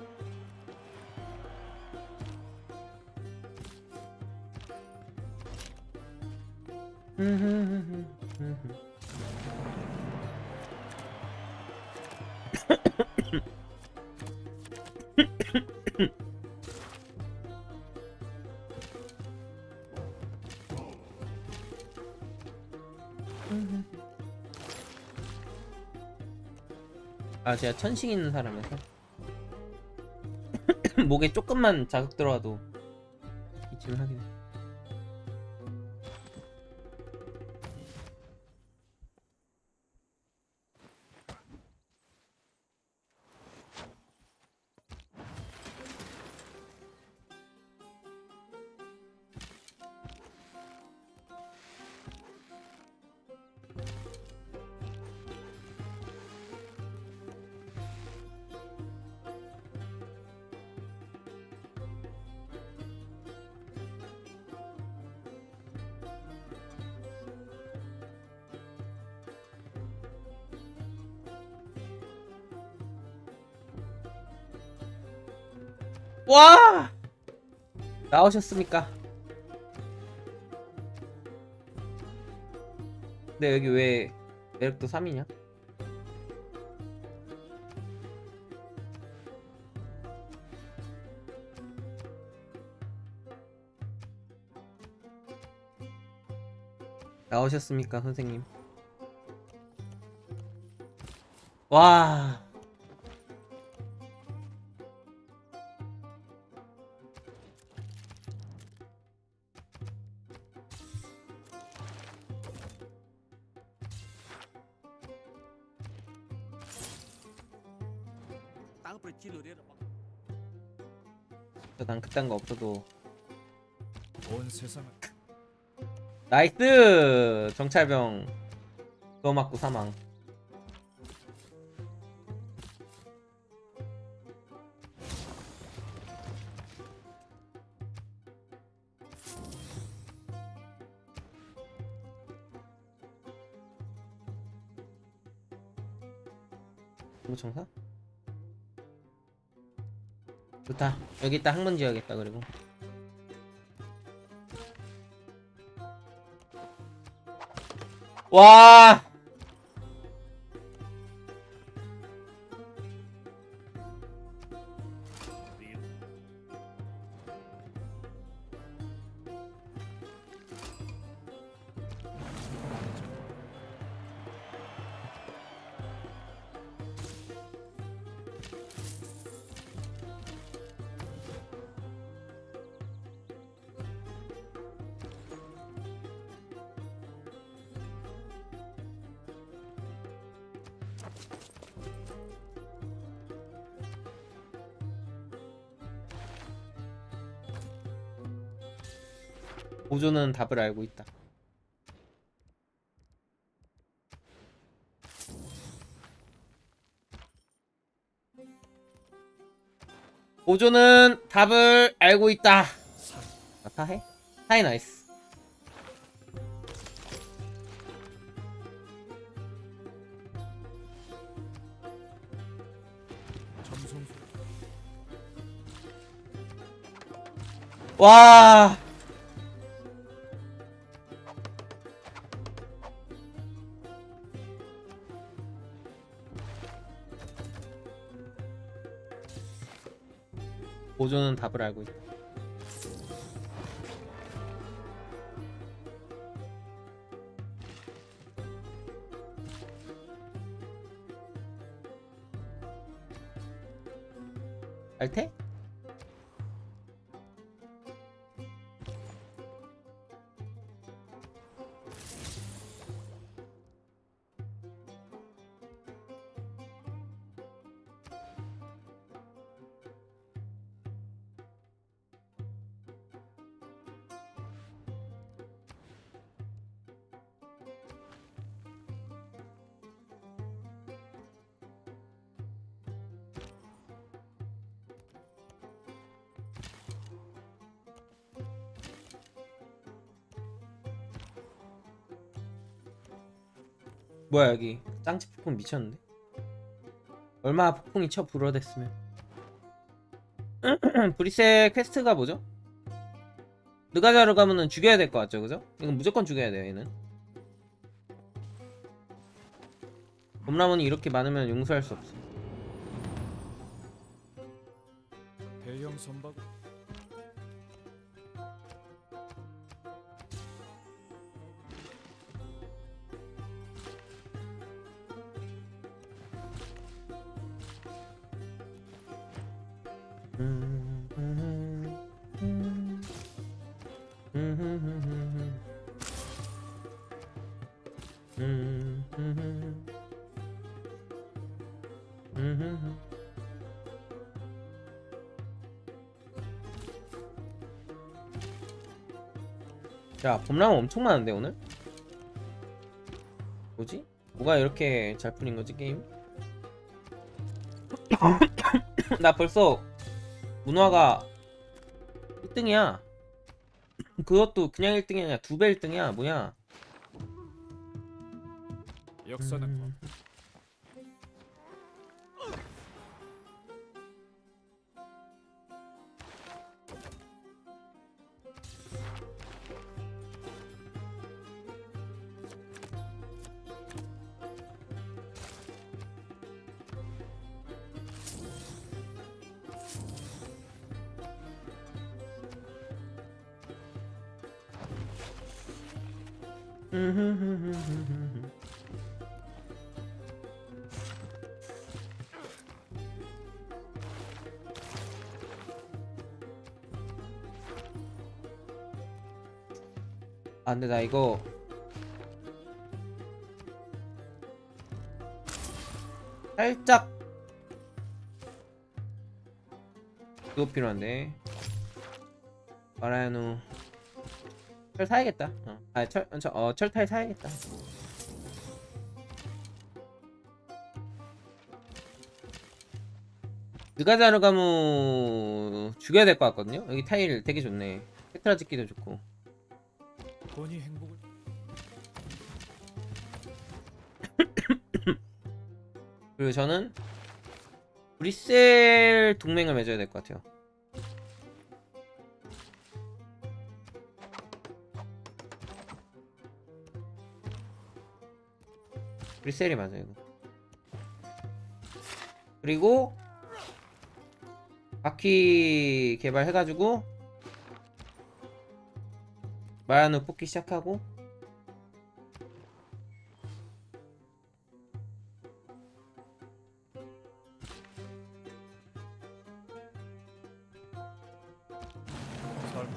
[SPEAKER 1] 아 제가 천식 있는 사람이라서 목에 조금만 자극 들어와도 기침을 하긴 해. 와! 나오셨습니까? 근데 여기 왜 매력도 삼이냐? 나오셨습니까, 선생님? 와. 난 그딴 거 없어도.
[SPEAKER 2] 온 세상을
[SPEAKER 1] 나이스! 정찰병 그거 맞고 사망. 무청사? 좋다. 여기 있다 항문 지어야겠다. 그리고 와. 보조는 답을 알고 있다. 보조는 답을 알고 있다. 아, 타해? 타해 나이스.
[SPEAKER 2] 점성소
[SPEAKER 1] 와. 보조는 답을 알고 있다. 알테? 뭐야 여기 짱치 폭풍 미쳤는데? 얼마나 폭풍이 쳐 불어댔으면. 브리셀 퀘스트가 뭐죠? 느가자로 가면은 죽여야 될 것 같죠, 그죠? 이건 무조건 죽여야 돼요, 얘는. 범라몬이 이렇게 많으면 용서할 수 없어.
[SPEAKER 2] 대형 선박
[SPEAKER 1] 야, 범람은 엄청 많은데 오늘? 뭐지? 뭐가 이렇게 잘 풀린 거지 게임? 나 벌써 문화가 일 등이야. 그것도 그냥 일 등이 아니라 두 배 일 등이야. 뭐야?
[SPEAKER 2] 역사는
[SPEAKER 1] 음. 아 근데 나 이거 살짝 그거 필요한데. 마라야누 철 사야겠다. 어. 아, 철, 어, 철, 어, 철탈 사야겠다. 느가자르가무 죽여야 될 것 같거든요. 여기 타일 되게 좋네. 테트라 짓기도 좋고.
[SPEAKER 2] 본이 행복을
[SPEAKER 1] 그리고 저는 브리셀 동맹을 맺어야 될 것 같아요. 브리셀이 맞아요 이거. 그리고 바퀴 개발해가지고 마야누 뽑기 시작하고.
[SPEAKER 2] 설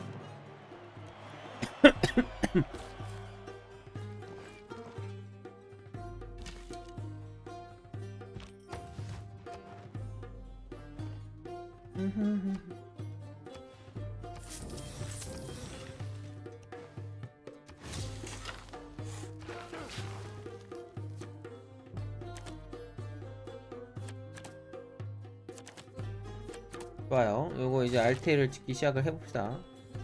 [SPEAKER 1] 좋아요. 요거 이제 알테를 짓기 시작을 해봅시다.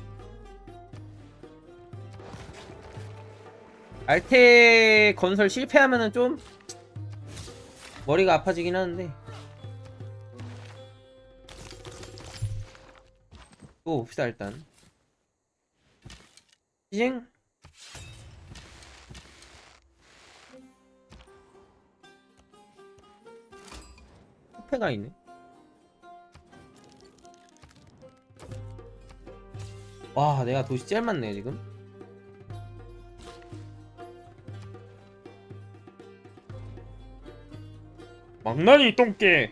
[SPEAKER 1] 알테 건설 실패하면은 좀 머리가 아파지긴 하는데. 또 봅시다 일단. 시징. 후패가 있네. 와, 내가 도시 제일 많네 지금. 망나니 똥개.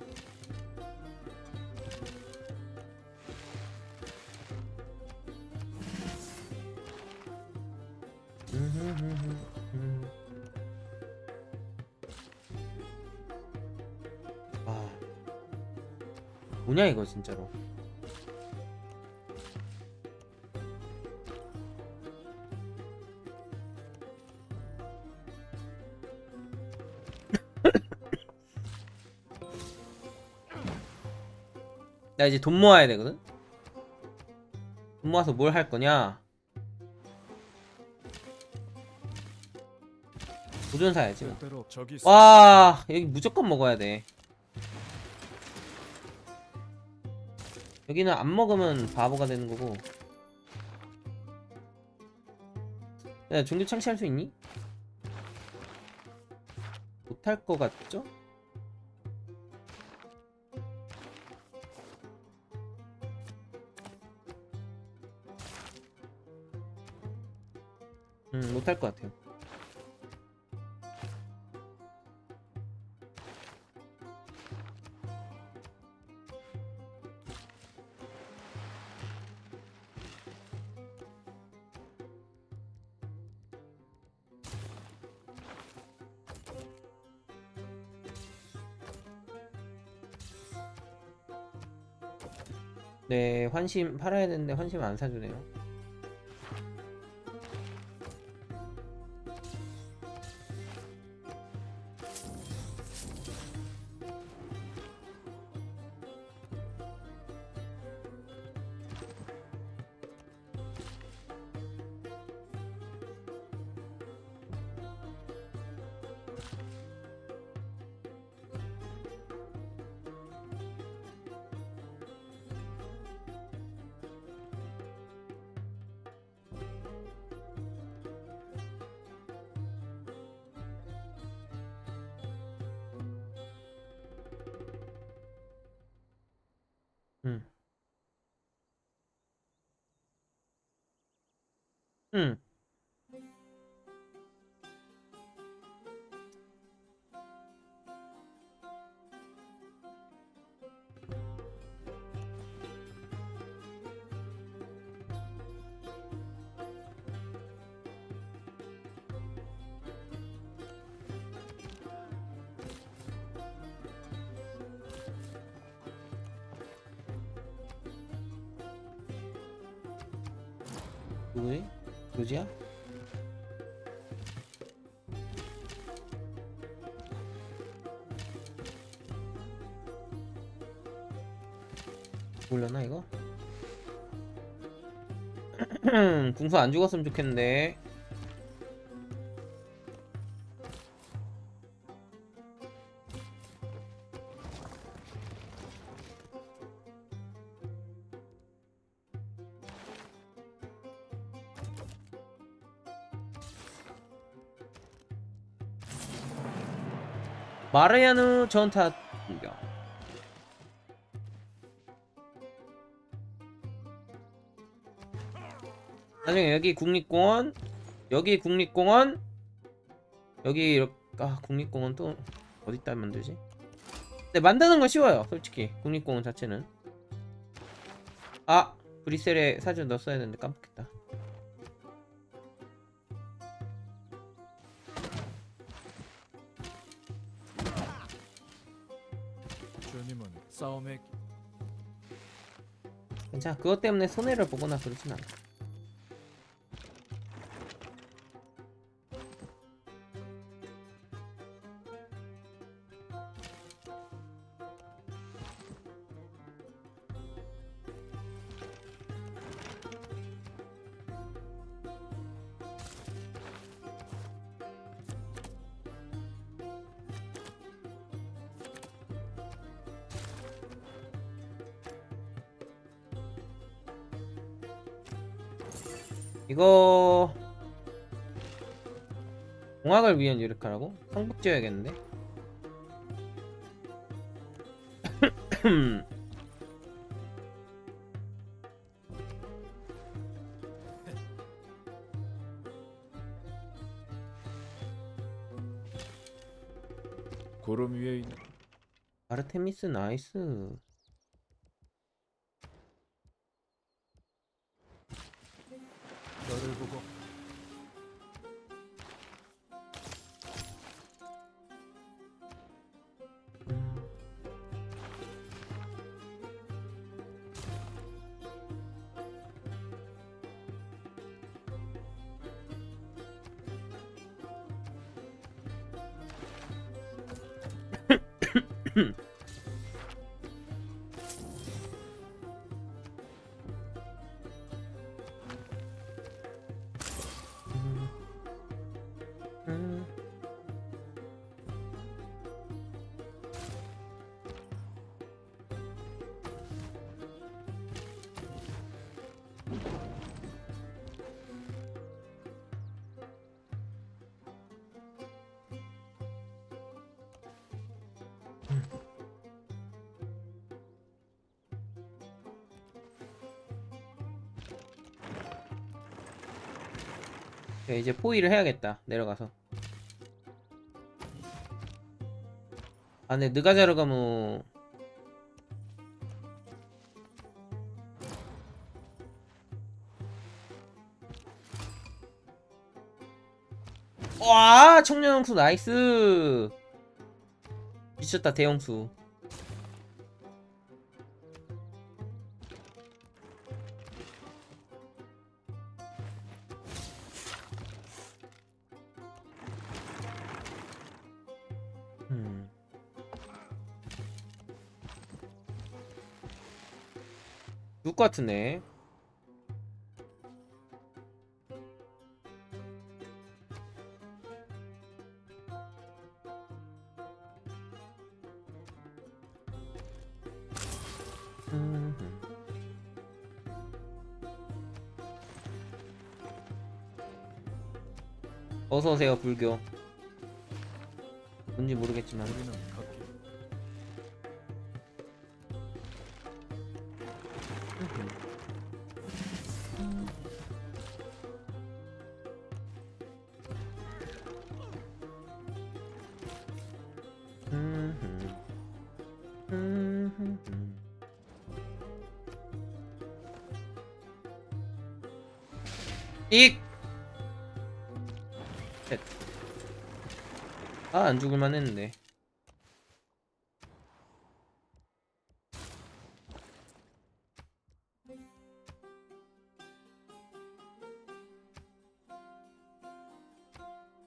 [SPEAKER 1] 아, 뭐냐 이거 진짜로. 나 이제 돈 모아야 되거든. 돈 모아서 뭘 할 거냐? 도전 사야지.
[SPEAKER 2] 때로 적이 있어.
[SPEAKER 1] 와, 여기 무조건 먹어야 돼. 여기는 안 먹으면 바보가 되는 거고. 야, 종교 창시할 수 있니? 못할 거 같죠? 음, 못할 것 같아요. 네, 환심 팔아야 되는데 환심 안 사주네요. 음. 음. 누구지? 누구지야? 몰려나 이거? 궁수 안 죽었으면 좋겠는데. 마르야누 전타 공격. 나중에 여기 국립공원, 여기 국립공원, 여기 이렇게. 아, 국립공원 또 어디다 만들지? 근데 만드는 건 쉬워요, 솔직히. 국립공원 자체는. 아, 브리셀에 사진 넣었어야 했는데 깜빡했다.
[SPEAKER 2] 주님은 싸움에
[SPEAKER 1] 괜찮아. 그것 때문에 손해를 보거나 그러진 않아. 이거 공학을 위한 유리카라고? 성북 지어야겠는데?
[SPEAKER 2] 구름 위에 있는
[SPEAKER 1] 아르테미스 나이스.
[SPEAKER 2] 너를 보고 네, 이제 포위를 해야겠다. 내려가서. 아, 근데 느가자르가무 와, 청년홍수 나이스. 미쳤다. 대형수. 음. 죽을 것 같으네. 음. 어서오세요 불교. 뭔지 모르겠지만 우리는 각기
[SPEAKER 1] 익! 아, 안 죽을만 했는데.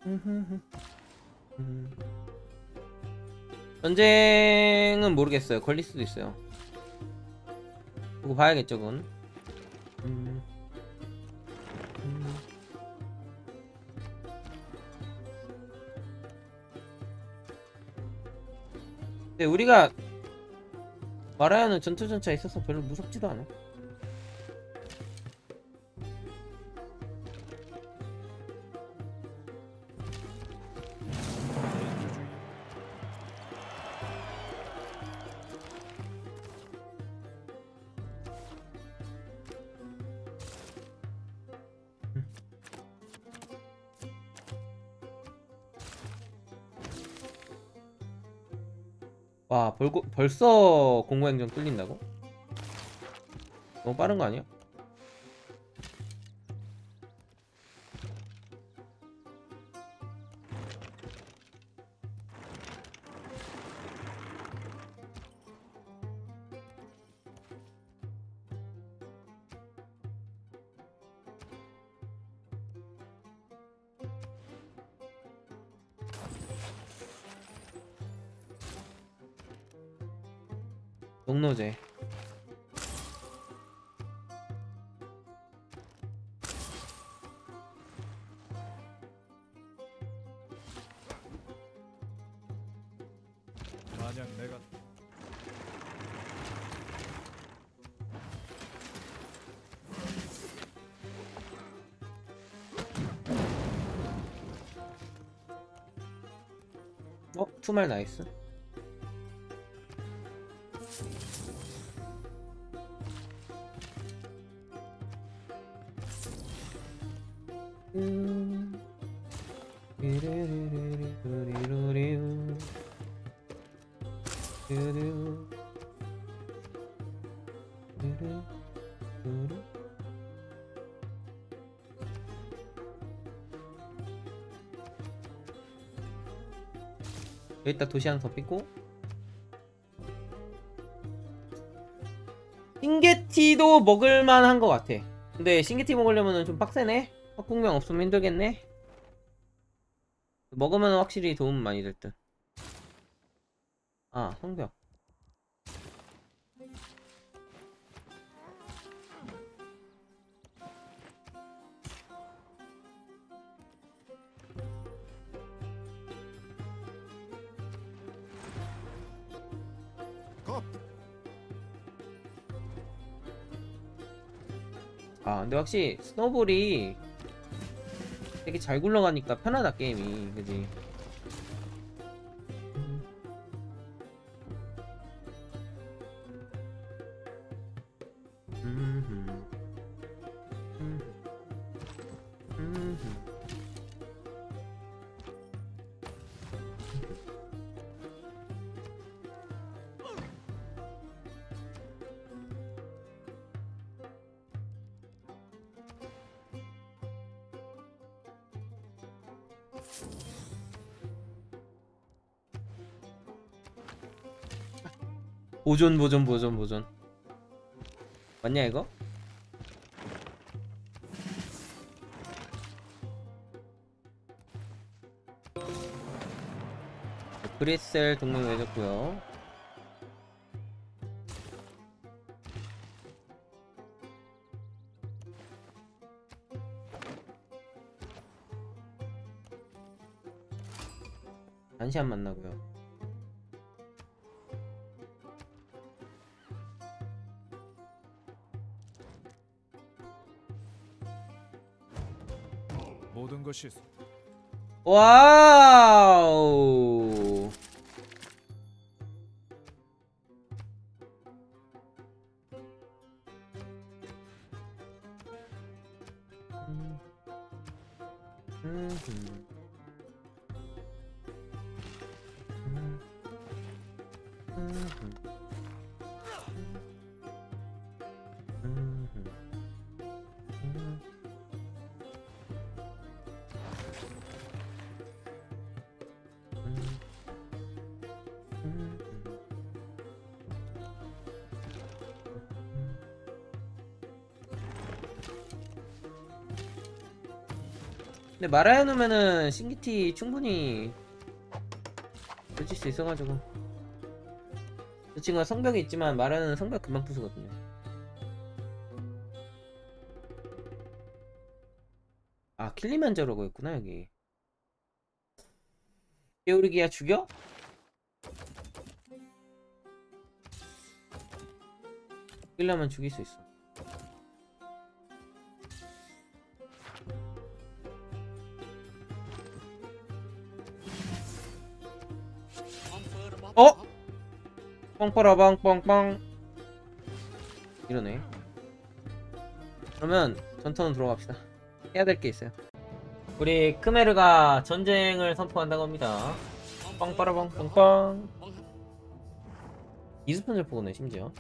[SPEAKER 1] 전쟁은 모르겠어요. 걸릴 수도 있어요. 그거 봐야겠죠, 그건. 음. 음. 근데 우리가 말아야 하는 전투전차 있어서 별로 무섭지도 않아. 와, 벌고, 벌써 공무행정 뚫린다고? 너무 빠른 거 아니야? 농노제.
[SPEAKER 2] 만약 내가
[SPEAKER 1] 어? 투말 나이스. 음. 리리리리리리리리리우. 리리우. 리리우. 리리우. 여기다 도시 하나 더 삐고. 싱게티도 먹을만한 것 같아. 근데 싱게티 먹으려면 좀 빡세네. 석궁명 없으면 힘들겠네. 먹으면 확실히 도움 많이 될 듯. 아, 성벽. 아, 근데 확실히 스노볼이 되게 잘 굴러가니까 편하다, 게임이. 그지? 보존 보존 보존 보존. 맞냐 이거? 브레셀 동맹 맺었고요. 단시안 만나고요.
[SPEAKER 2] 모든 것이
[SPEAKER 1] 와우. 음. 음. 음. 음. 음. 음. 근데 말아야 놓으면은 신기티 충분히 붙일 수 있어가지고. 저 친구가 성벽이 있지만 말하는 성벽 금방 부수거든요. 아, 킬리만자로가 있구나 여기. 게오르기야 죽여? 죽이려면 죽일 수 있어. 어? 뻥빠라방 뻥빵. 이러네. 그러면 전투는 들어갑시다. 해야 될 게 있어요. 우리 크메르가 전쟁을 선포한다고 합니다. 빵빠라빵 빵빵. 이스폰을 보고네 심지어.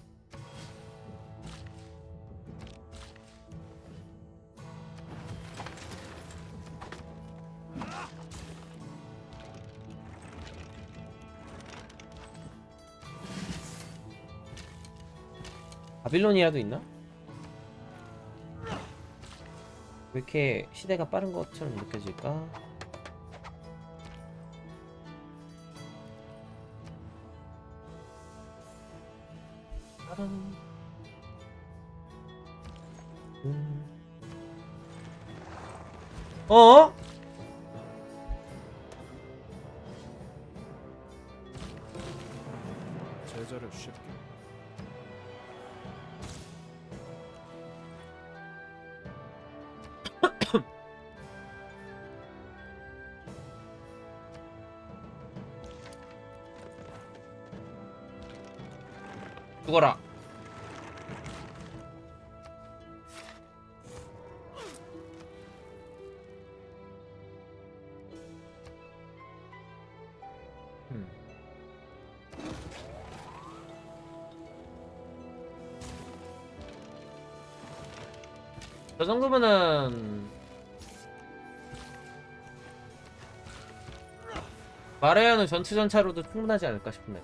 [SPEAKER 1] 바빌로니아도 있나? 왜 이렇게 시대가 빠른 것처럼 느껴질까? 빠른... 음... 어?
[SPEAKER 2] 제자를 쉽게
[SPEAKER 1] 죽어라. 음. 저 정도면은 마레아는 전투 전차로도 충분하지 않을까 싶네.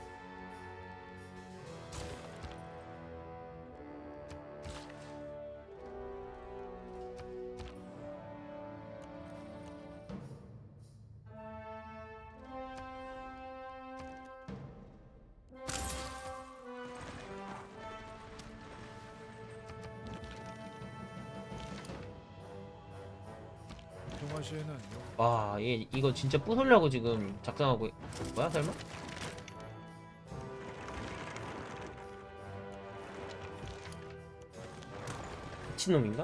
[SPEAKER 2] 동아시에는
[SPEAKER 1] 와, 얘 이거 진짜 부수려고 지금 작성하고 있... 뭐야 설마? 미친놈인가?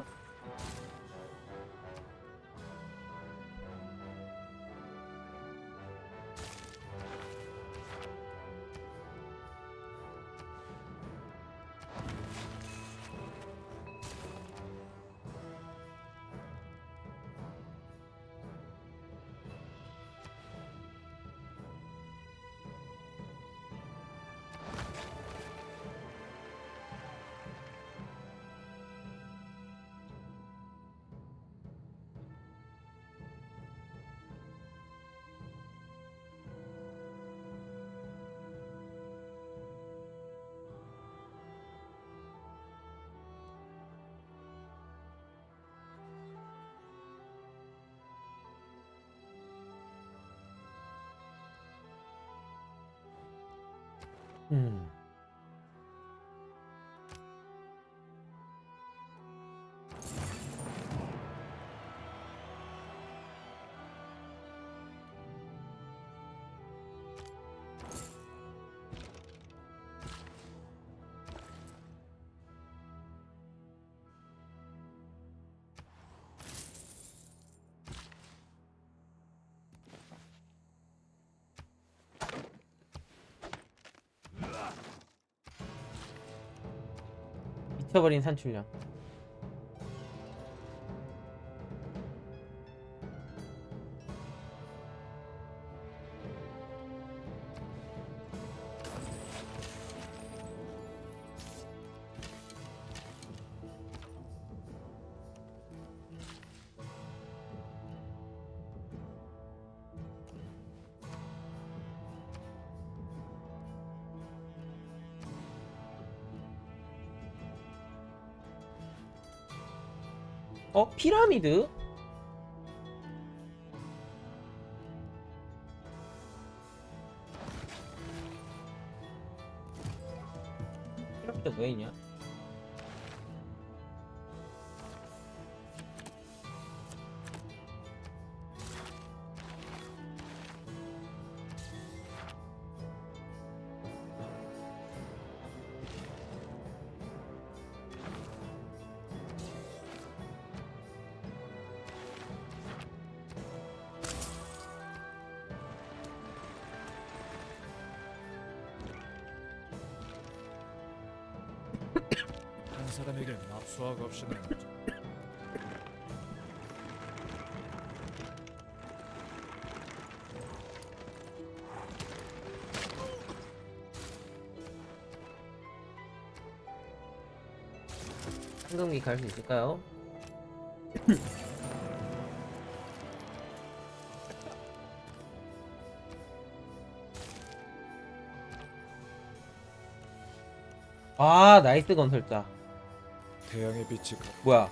[SPEAKER 1] 음. 미쳐버린 산출력. 어? 피라미드? 진짜 왜 있냐?
[SPEAKER 2] 한 사람에게 납수학 없이는
[SPEAKER 1] 황금기 갈 수 있을까요? 아, 나이스 건설자.
[SPEAKER 2] 태양의 빛이 가-
[SPEAKER 1] 뭐야?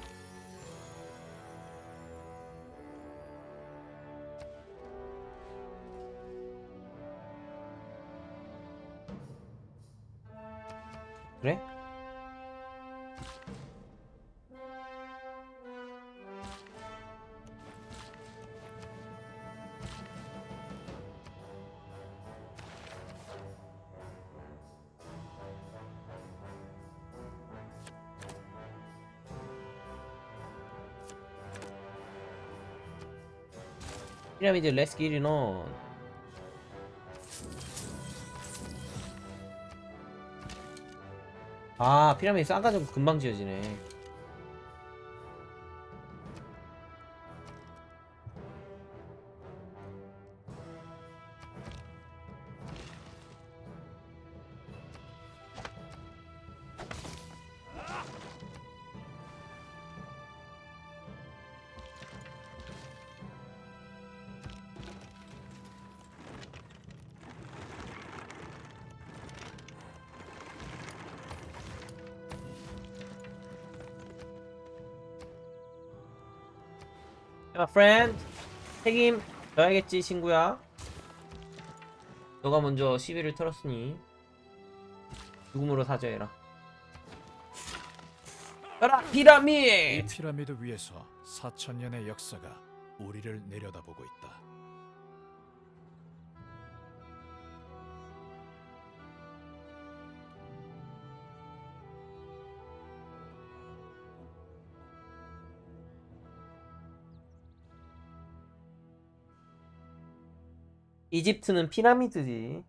[SPEAKER 1] 그래? 피라미드 렛츠 기릿 온. 아, 피라미드 싸가지고 금방 지어지네. 야, 프렌드. 책임 져야겠지, 친구야. 너가 먼저 시비를 털었으니 죽음으로 사죄해라. 가라,
[SPEAKER 2] 이
[SPEAKER 1] 피라미드!
[SPEAKER 2] 피라미드 위에서 사천 년의 역사가 우리를 내려다보고 있다.
[SPEAKER 1] 이집트는 피라미드지.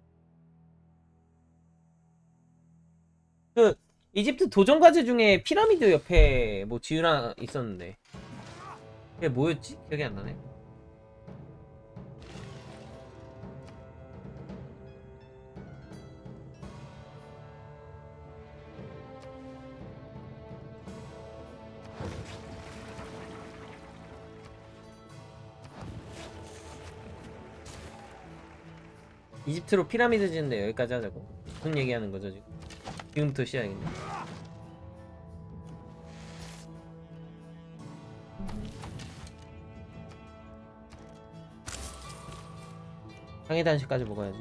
[SPEAKER 1] 그 이집트 도전과제 중에 피라미드 옆에 뭐 지으나 있었는데 그게 뭐였지? 기억이 안 나네. 이집트로 피라미드 짓는데 여기까지 하자고. 무슨 얘기하는 거죠 지금? 지금부터 시작이네. 상해 단식까지 먹어야지.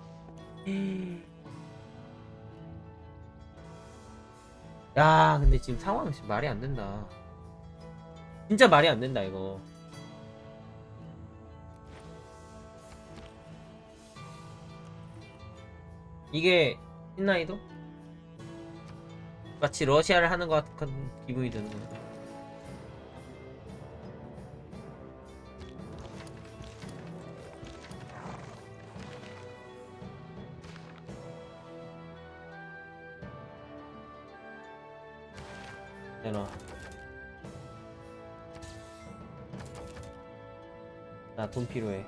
[SPEAKER 1] 야, 근데 지금 상황 지금 말이 안 된다. 진짜 말이 안 된다 이거. 이게 신나이도? 마치 러시아를 하는 것 같은 기분이 드는 거야. 내놔. 나 돈 필요해.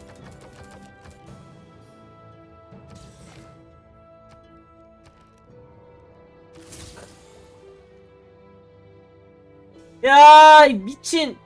[SPEAKER 1] 야, 이 미친.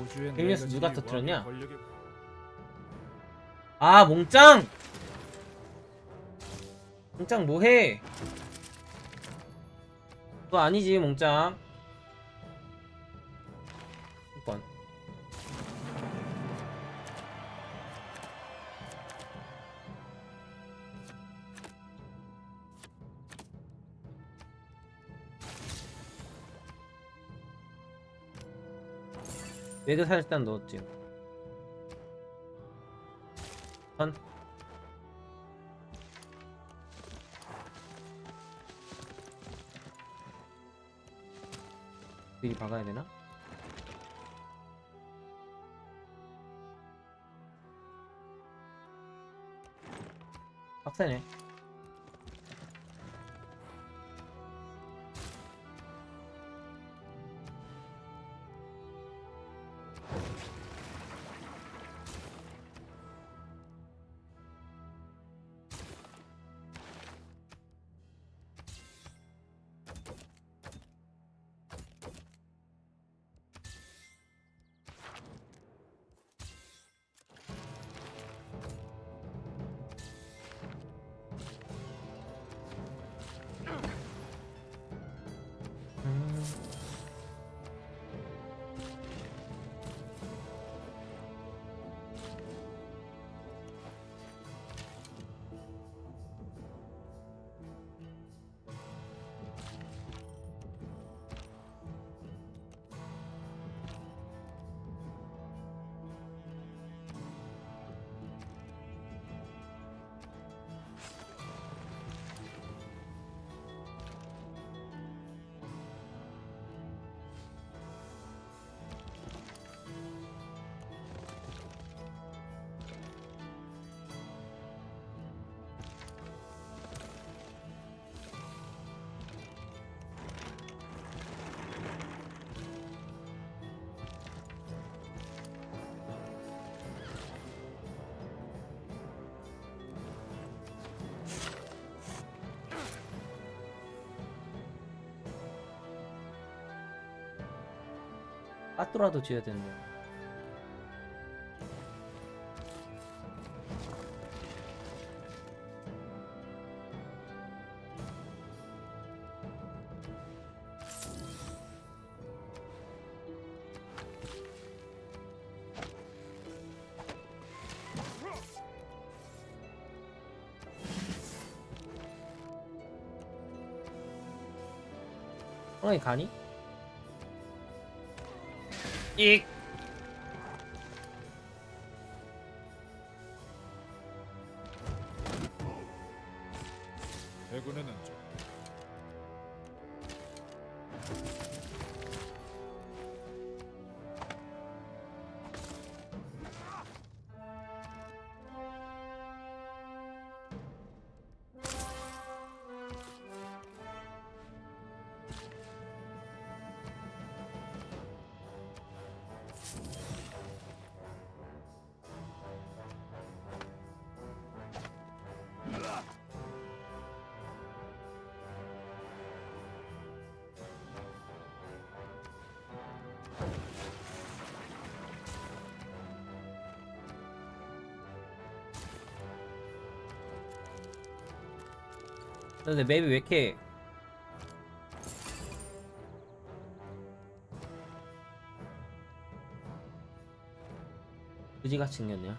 [SPEAKER 2] 우주의 네
[SPEAKER 1] 빅뉴스
[SPEAKER 2] 가지
[SPEAKER 1] 누가
[SPEAKER 2] 왕의
[SPEAKER 1] 터뜨렸냐?
[SPEAKER 2] 권력의
[SPEAKER 1] 아 몽짱! 몽짱 뭐해? 그거 아니지 몽짱. 이번 외교 사실단 넣었지. 선 미리 박아야 되나? 빡세네. 음. 빠뚜라도 지어야 되는데. 상황이 가니? 익!
[SPEAKER 2] 대군에는 좀
[SPEAKER 1] 근데 맵이 왜 이렇게 그지같이 생겼냐?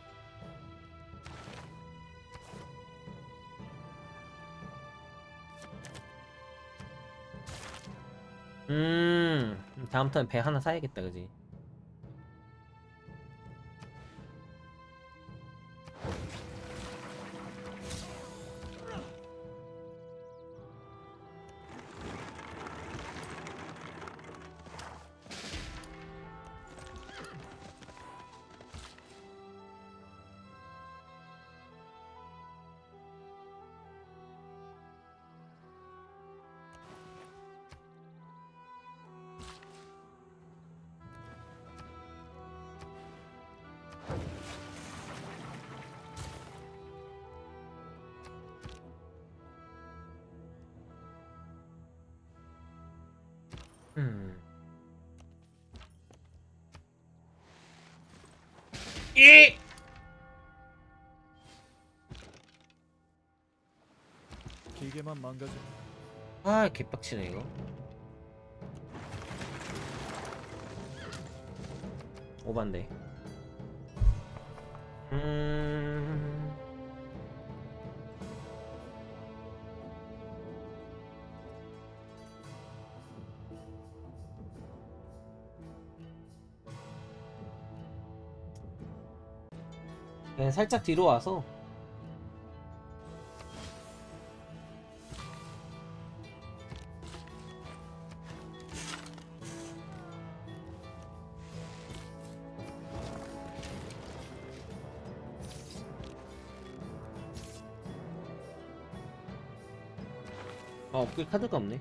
[SPEAKER 1] 음 다음부터는 배 하나 사야겠다 그지? 음 이!
[SPEAKER 2] 기계만 망가져.
[SPEAKER 1] 아, 개빡치네 이거. 오반데. 음. 그냥 살짝 뒤로 와서. 아, 업글 카드가 없네.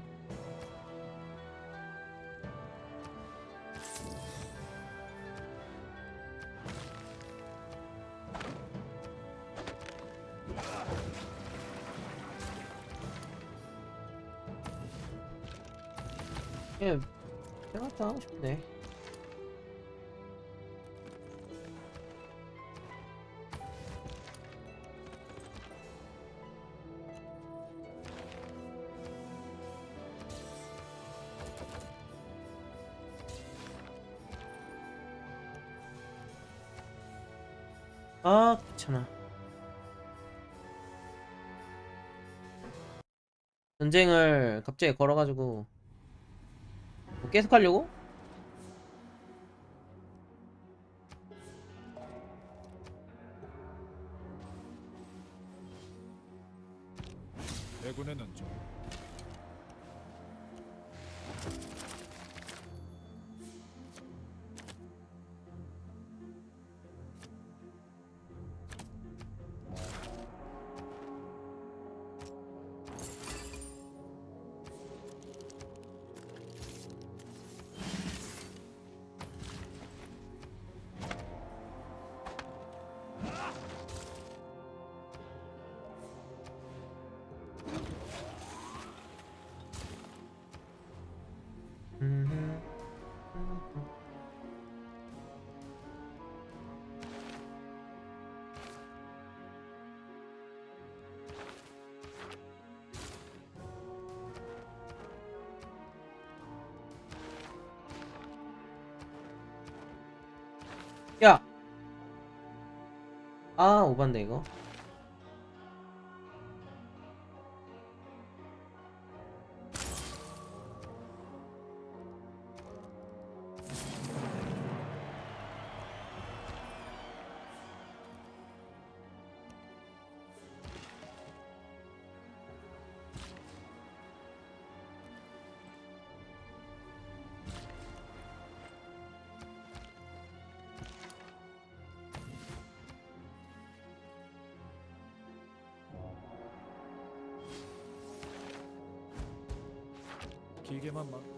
[SPEAKER 1] 그냥 생각도 하고 싶네. 아, 귀찮아. 전쟁을 갑자기 걸어가지고 뭐 계속 하려고?
[SPEAKER 2] 대군에는 좀
[SPEAKER 1] 음. 야! 아, 오반데 이거.
[SPEAKER 2] 기계만 망.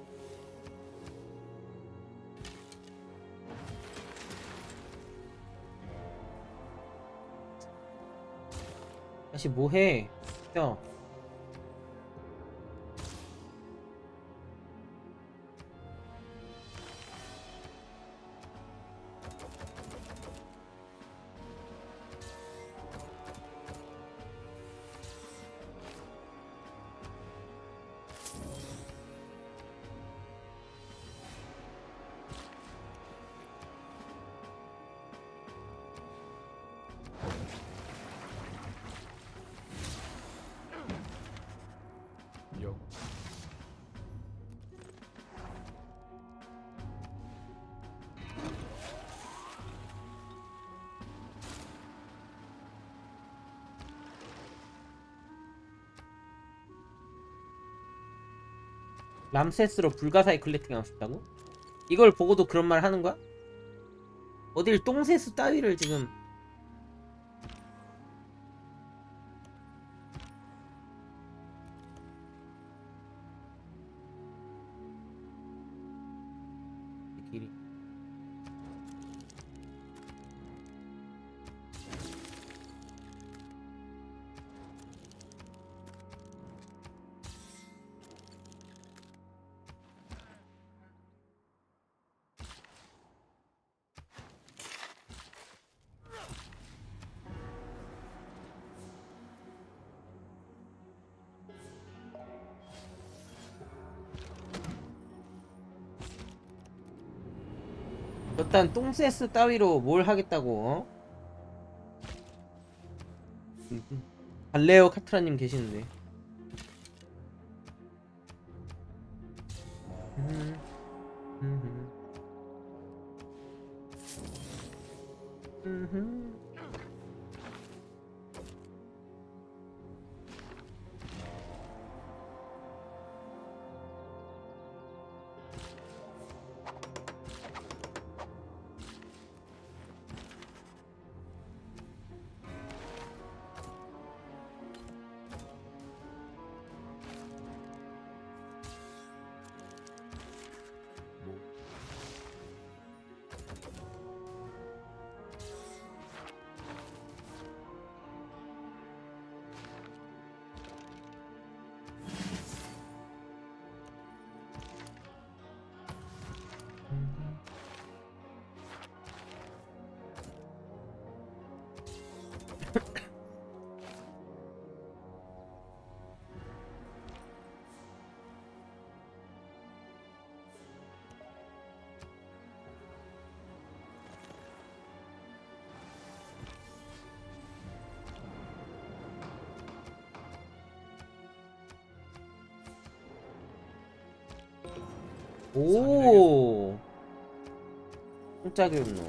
[SPEAKER 1] 다시 뭐해? 야.
[SPEAKER 2] 영.
[SPEAKER 1] 람세스로 불가사의 클래팅 하고 싶다고? 이걸 보고도 그런 말 하는 거야? 어딜 똥세수 따위를 지금. 길이. 일단 똥세스 따위로 뭘 하겠다고. 어? 발레오 카트라님 계시는데. 음, 음, 음, 음.
[SPEAKER 2] 뭐
[SPEAKER 1] 오, 깜짝이 없노.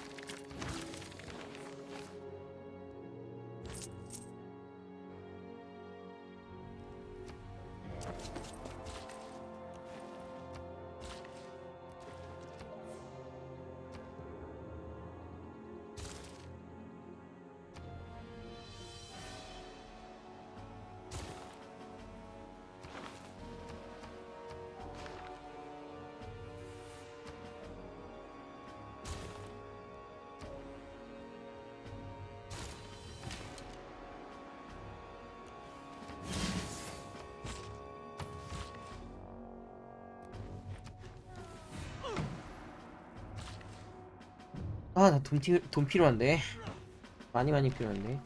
[SPEAKER 1] 아, 나 돈, 돈 필요한데. 많이 많이 필요한데.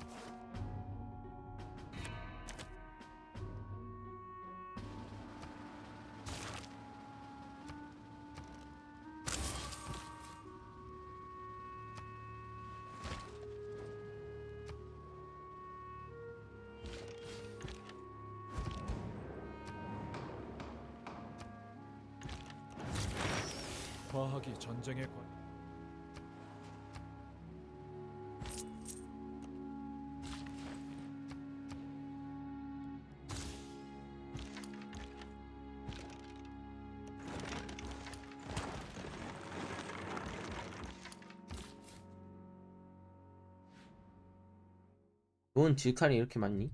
[SPEAKER 2] 과학이 전쟁의 관
[SPEAKER 1] 뭔 질칼이 이렇게 많니?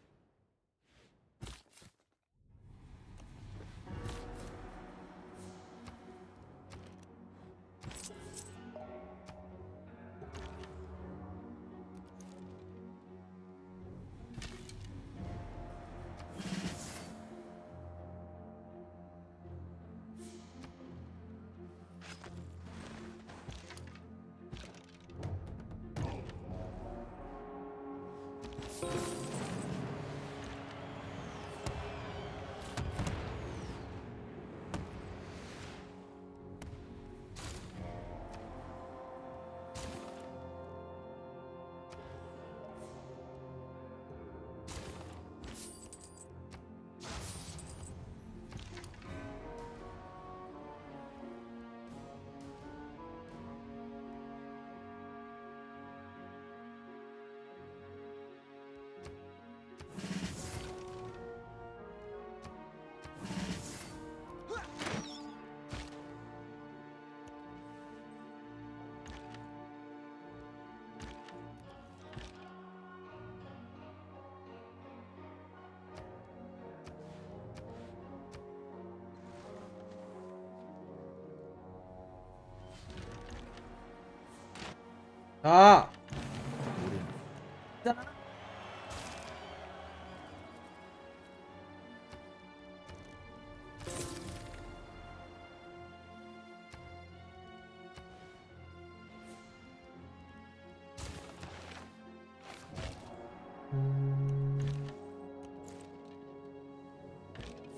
[SPEAKER 1] 아,
[SPEAKER 2] 우린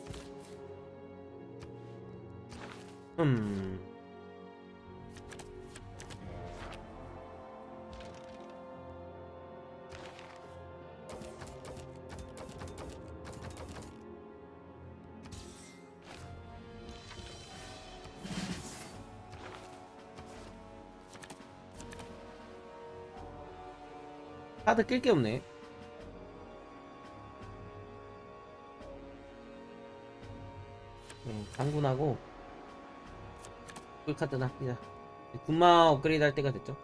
[SPEAKER 1] 음, 카드 낄 게 없네. 음, 장군하고 꿀카드나 합니다. 군마 업그레이드 할 때가 됐죠.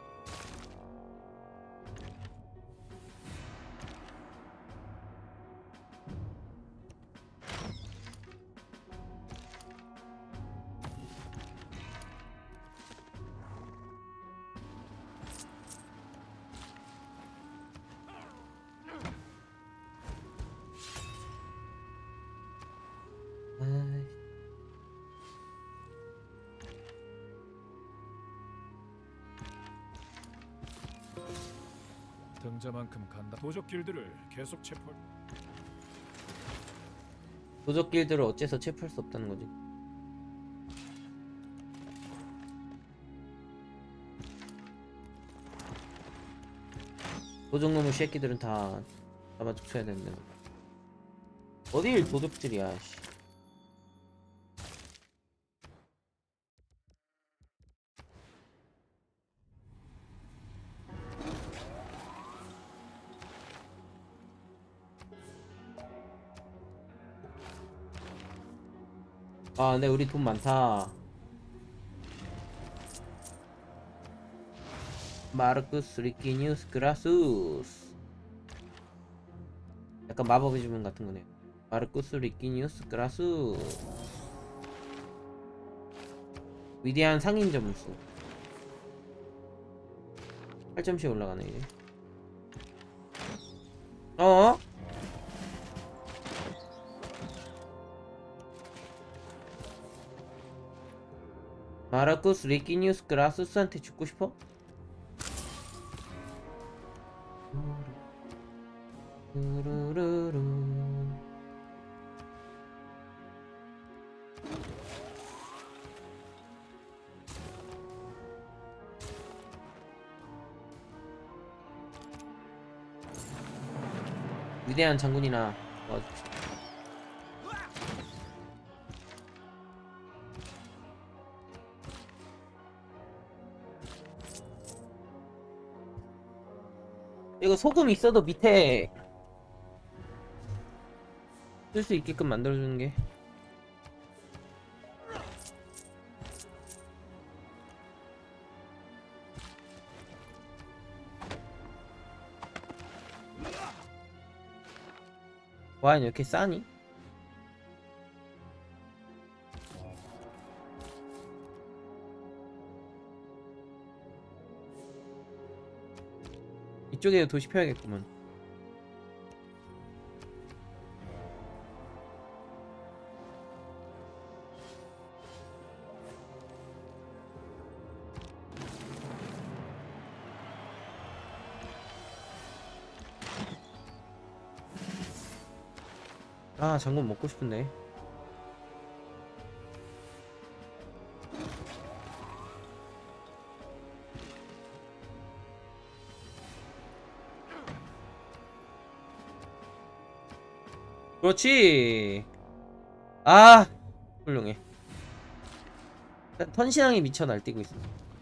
[SPEAKER 1] 아이,
[SPEAKER 2] 등자만큼 간다. 도적 길들을 계속 체포.
[SPEAKER 1] 도적 길드를 어째서 체포할 수 없다는 거지. 도적놈의 새끼들은 다 잡아 죽여야 되는데. 어딜 도둑질이야, 씨. 아, 근데 우리 돈 많다. 마르쿠스 리키니우스 그라수스. 약간 마법의 주문 같은 거네요. 마르쿠스 리키니우스 그라수스. 위대한 상인 점수 팔 점씩 올라가네 이제. 어? 마르쿠스 리키니우스 그라수스한테 죽고 싶어? 루루루루. 위대한 장군이나 도와줍시다. 이거 소금 있어도 밑에 쓸 수 있게끔 만들어주는 게. 와인 왜 이렇게 싸니? 이쪽에 도시 펴야겠구만. 아, 장군 먹고 싶은데. 그렇지. 아, 훌륭해. 일단 턴신앙이 미쳐 날뛰고 있어.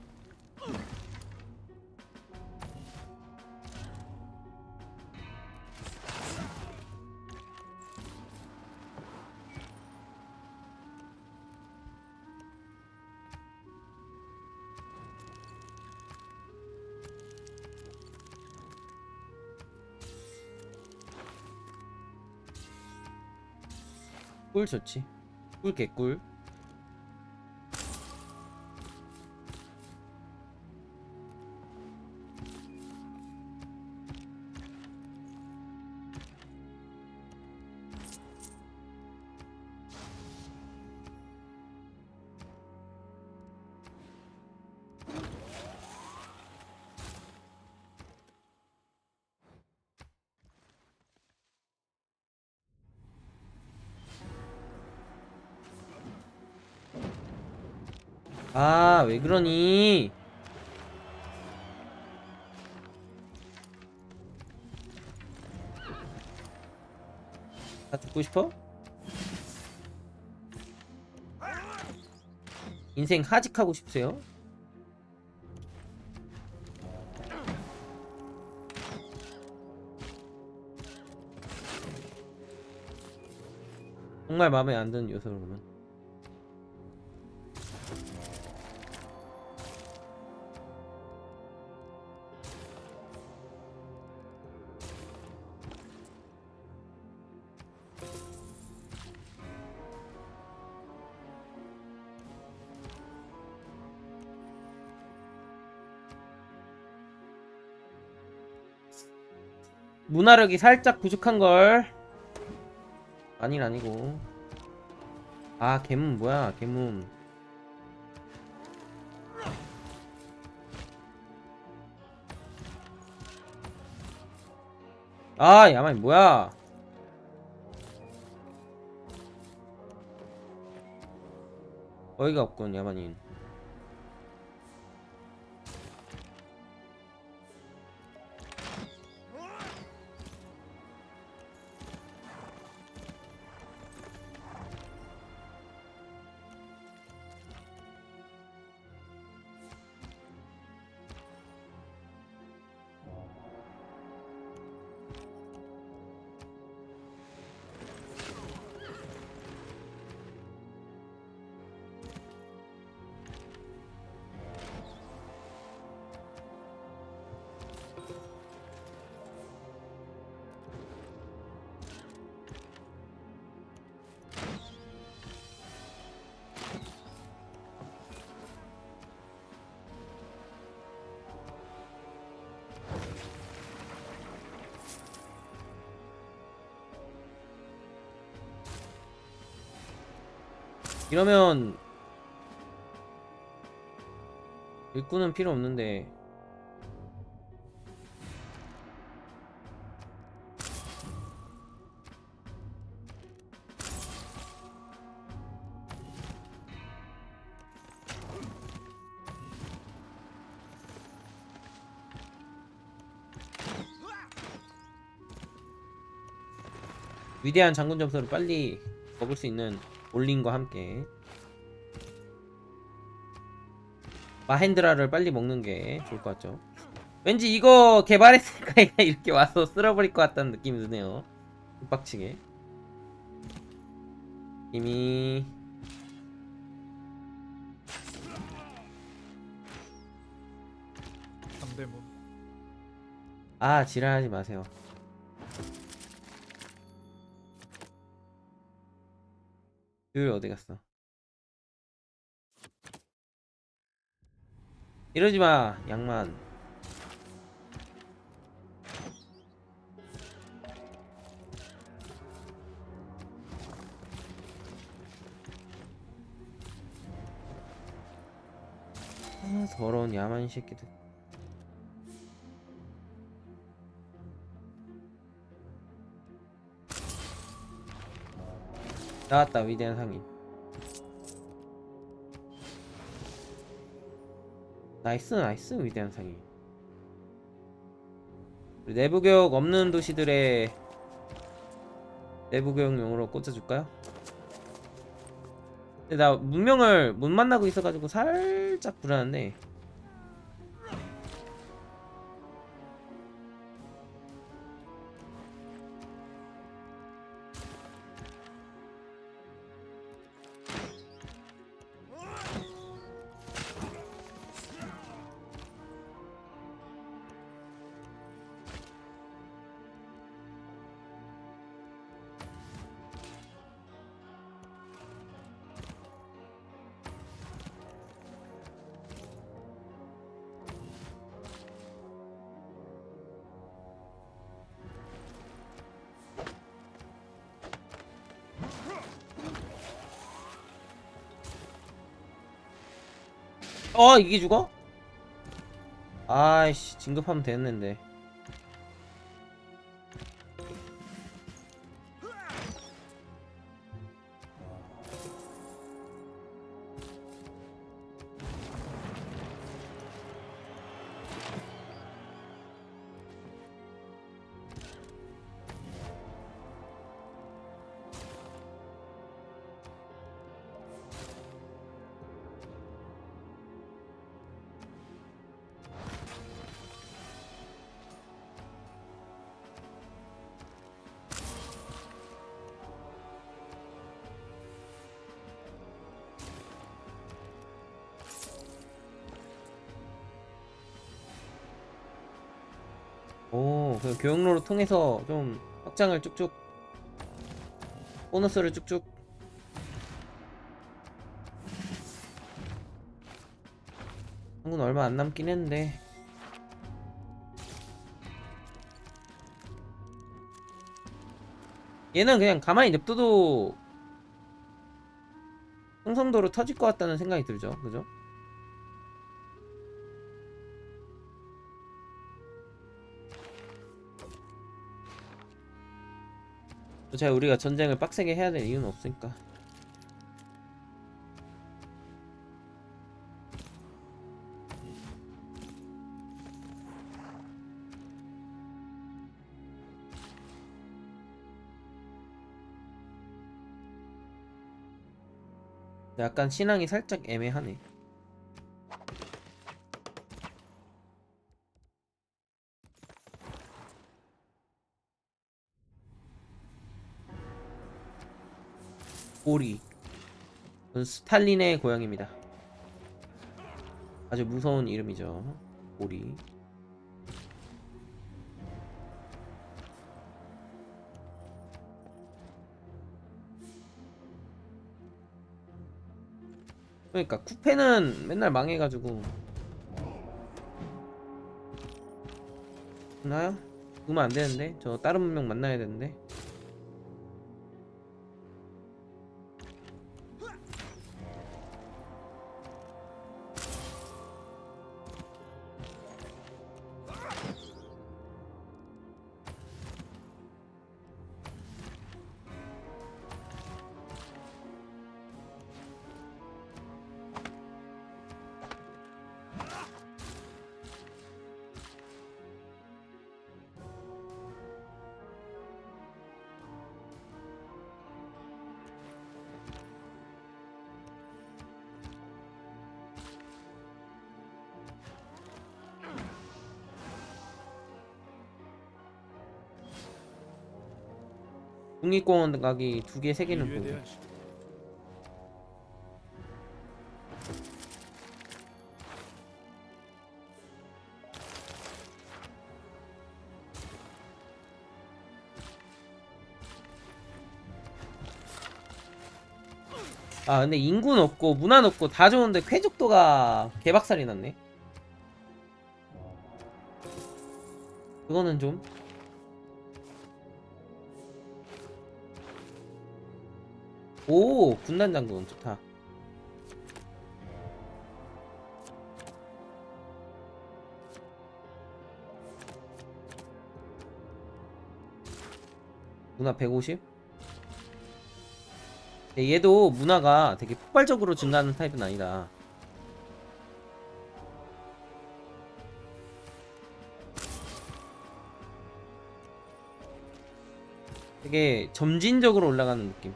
[SPEAKER 1] 꿀 좋지. 꿀 개꿀. 아, 왜 그러니? 다 죽고 싶어? 인생 하직하고 싶으세요? 정말 마음에 안 드는 요소를 보면. 문화력이 살짝 부족한걸. 아닌 아니고. 아 개문 뭐야 개문. 아 야만이 뭐야. 어이가 없군 야만인. 이러면 일꾼은 필요 없는데. 위대한 장군 점수를 빨리 먹을 수 있는 올린과 함께 마헨드라를 빨리 먹는 게 좋을 것 같죠. 왠지 이거 개발했으니까 얘가 이렇게 와서 쓸어버릴 것 같다는 느낌이 드네요. 빡치게 이미.
[SPEAKER 2] 상대문.
[SPEAKER 1] 아 지랄하지 마세요. 그 어디 갔어? 이러지마 양만. 아 더러운 야만 새끼들. 나왔다 위대한 상인. 나이스 나이스 위대한 상인. 내부교육 없는 도시들의 내부교육용으로 꽂아줄까요? 근데 나 문명을 못 만나고 있어가지고 살짝 불안한데. 어 이게 죽어? 아이씨 진급하면 됐는데. 말고 그 교역로를 통해서 좀 확장을 쭉쭉, 보너스를 쭉쭉. 한군 얼마 안 남긴 했는데 얘는 그냥 가만히 냅둬도 흥성도로 터질 것 같다는 생각이 들죠. 그죠? 어차피 우리가 전쟁을 빡세게 해야 될 이유는 없으니까. 약간 신앙이 살짝 애매하네. 오리. 스탈린의 고향입니다. 아주 무서운 이름이죠. 오리. 그러니까 쿠페는 맨날 망해가지고. 나요? 죽으면 안 되는데. 저 다른 문명 만나야 되는데. 국립공원 가기 두 개, 세 개는
[SPEAKER 2] 인류에
[SPEAKER 1] 보고.
[SPEAKER 2] 대한 시-
[SPEAKER 1] 아 근데 인구 높고 문화 높고 다 좋은데 쾌족도가 개박살이 났네. 그거는 좀. 오, 군단 장군 좋다. 문화 백오십? 네, 얘도 문화가 되게 폭발적으로 증가하는 타입은 아니다. 되게 점진적으로 올라가는 느낌.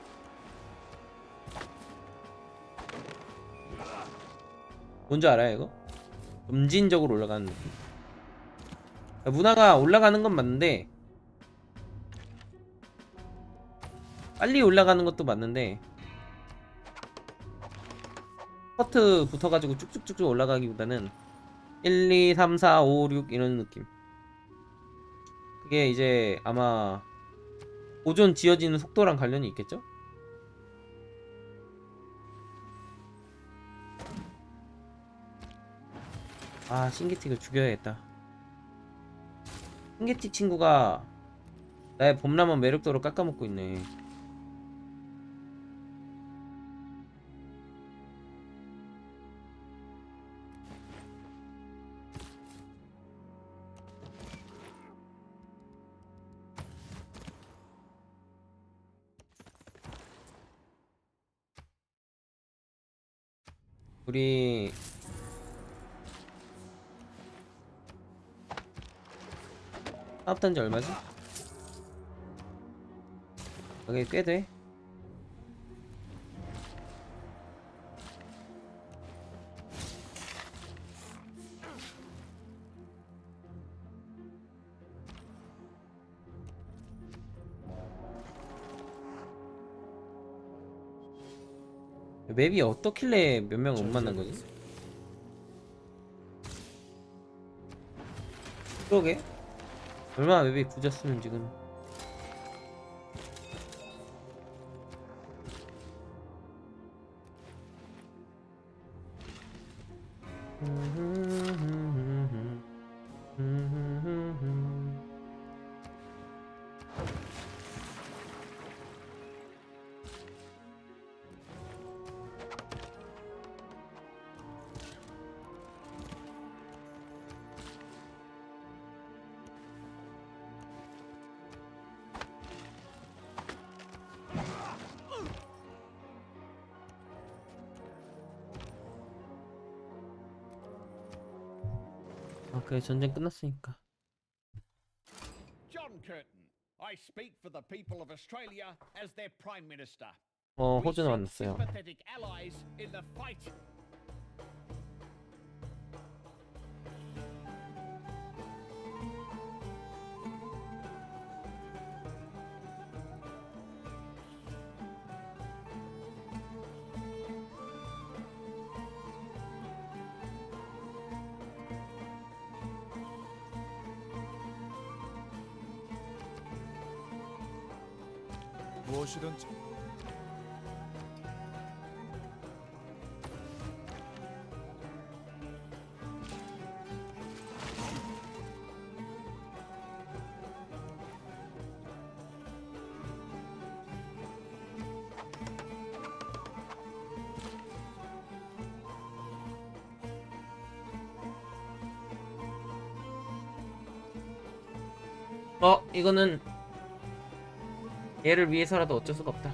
[SPEAKER 1] 뭔지 알아요 이거? 점진적으로 올라가는 느낌. 문화가 올라가는 건 맞는데 빨리 올라가는 것도 맞는데 커트 붙어가지고 쭉쭉쭉쭉 올라가기보다는 일, 이, 삼, 사, 오, 육 이런 느낌. 그게 이제 아마 보존 지어지는 속도랑 관련이 있겠죠? 아, 신기틱을 죽여야겠다. 신기틱 친구가 나의 범람한 매력도를 깎아먹고 있네. 우리 사업단지 얼마지? 여기 꽤 돼. 맵이 어떻길래 몇 명 못 만난 거지? 그러게. 얼마나 웹이 굳었으면 지금. 아, 그래, 전쟁 끝났으니까.
[SPEAKER 3] John Curtin. I speak for the people of Australia as their Prime Minister.
[SPEAKER 1] 어,
[SPEAKER 3] We
[SPEAKER 1] 호주는
[SPEAKER 3] seek
[SPEAKER 1] 만났어요.
[SPEAKER 3] sympathetic allies in the fight.
[SPEAKER 2] 무엇이든지
[SPEAKER 1] 어, 이거는 얘를 위해서라도 어쩔 수가 없다.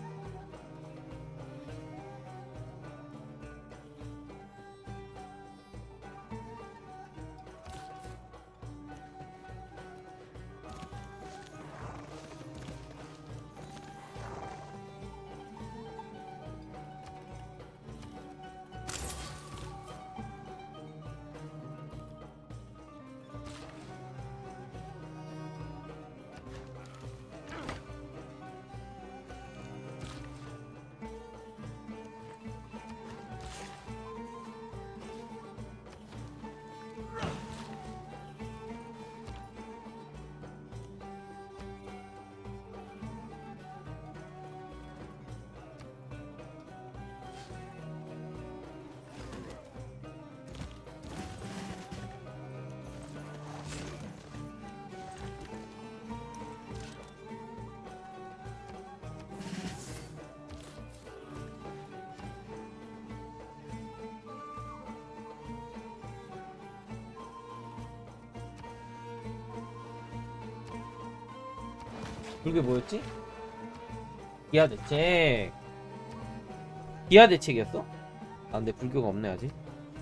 [SPEAKER 1] 그게 뭐였지? 기아 대책. 기아 대책이었어? 아, 근데 불교가 없네 아직.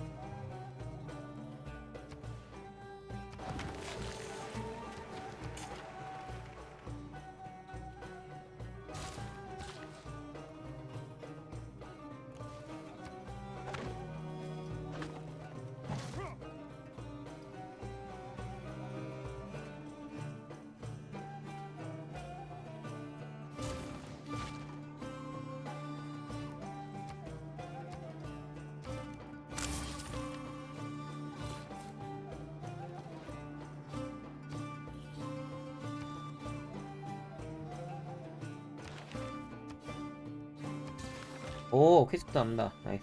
[SPEAKER 1] 오, 퀘스트 남다. 나이스.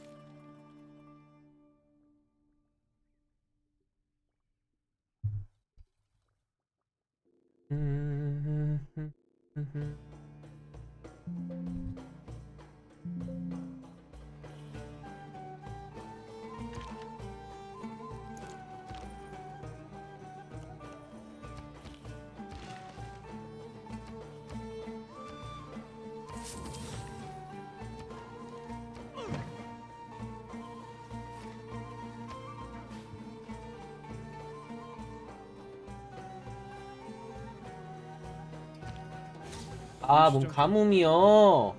[SPEAKER 1] 아, 뭔 가뭄이요.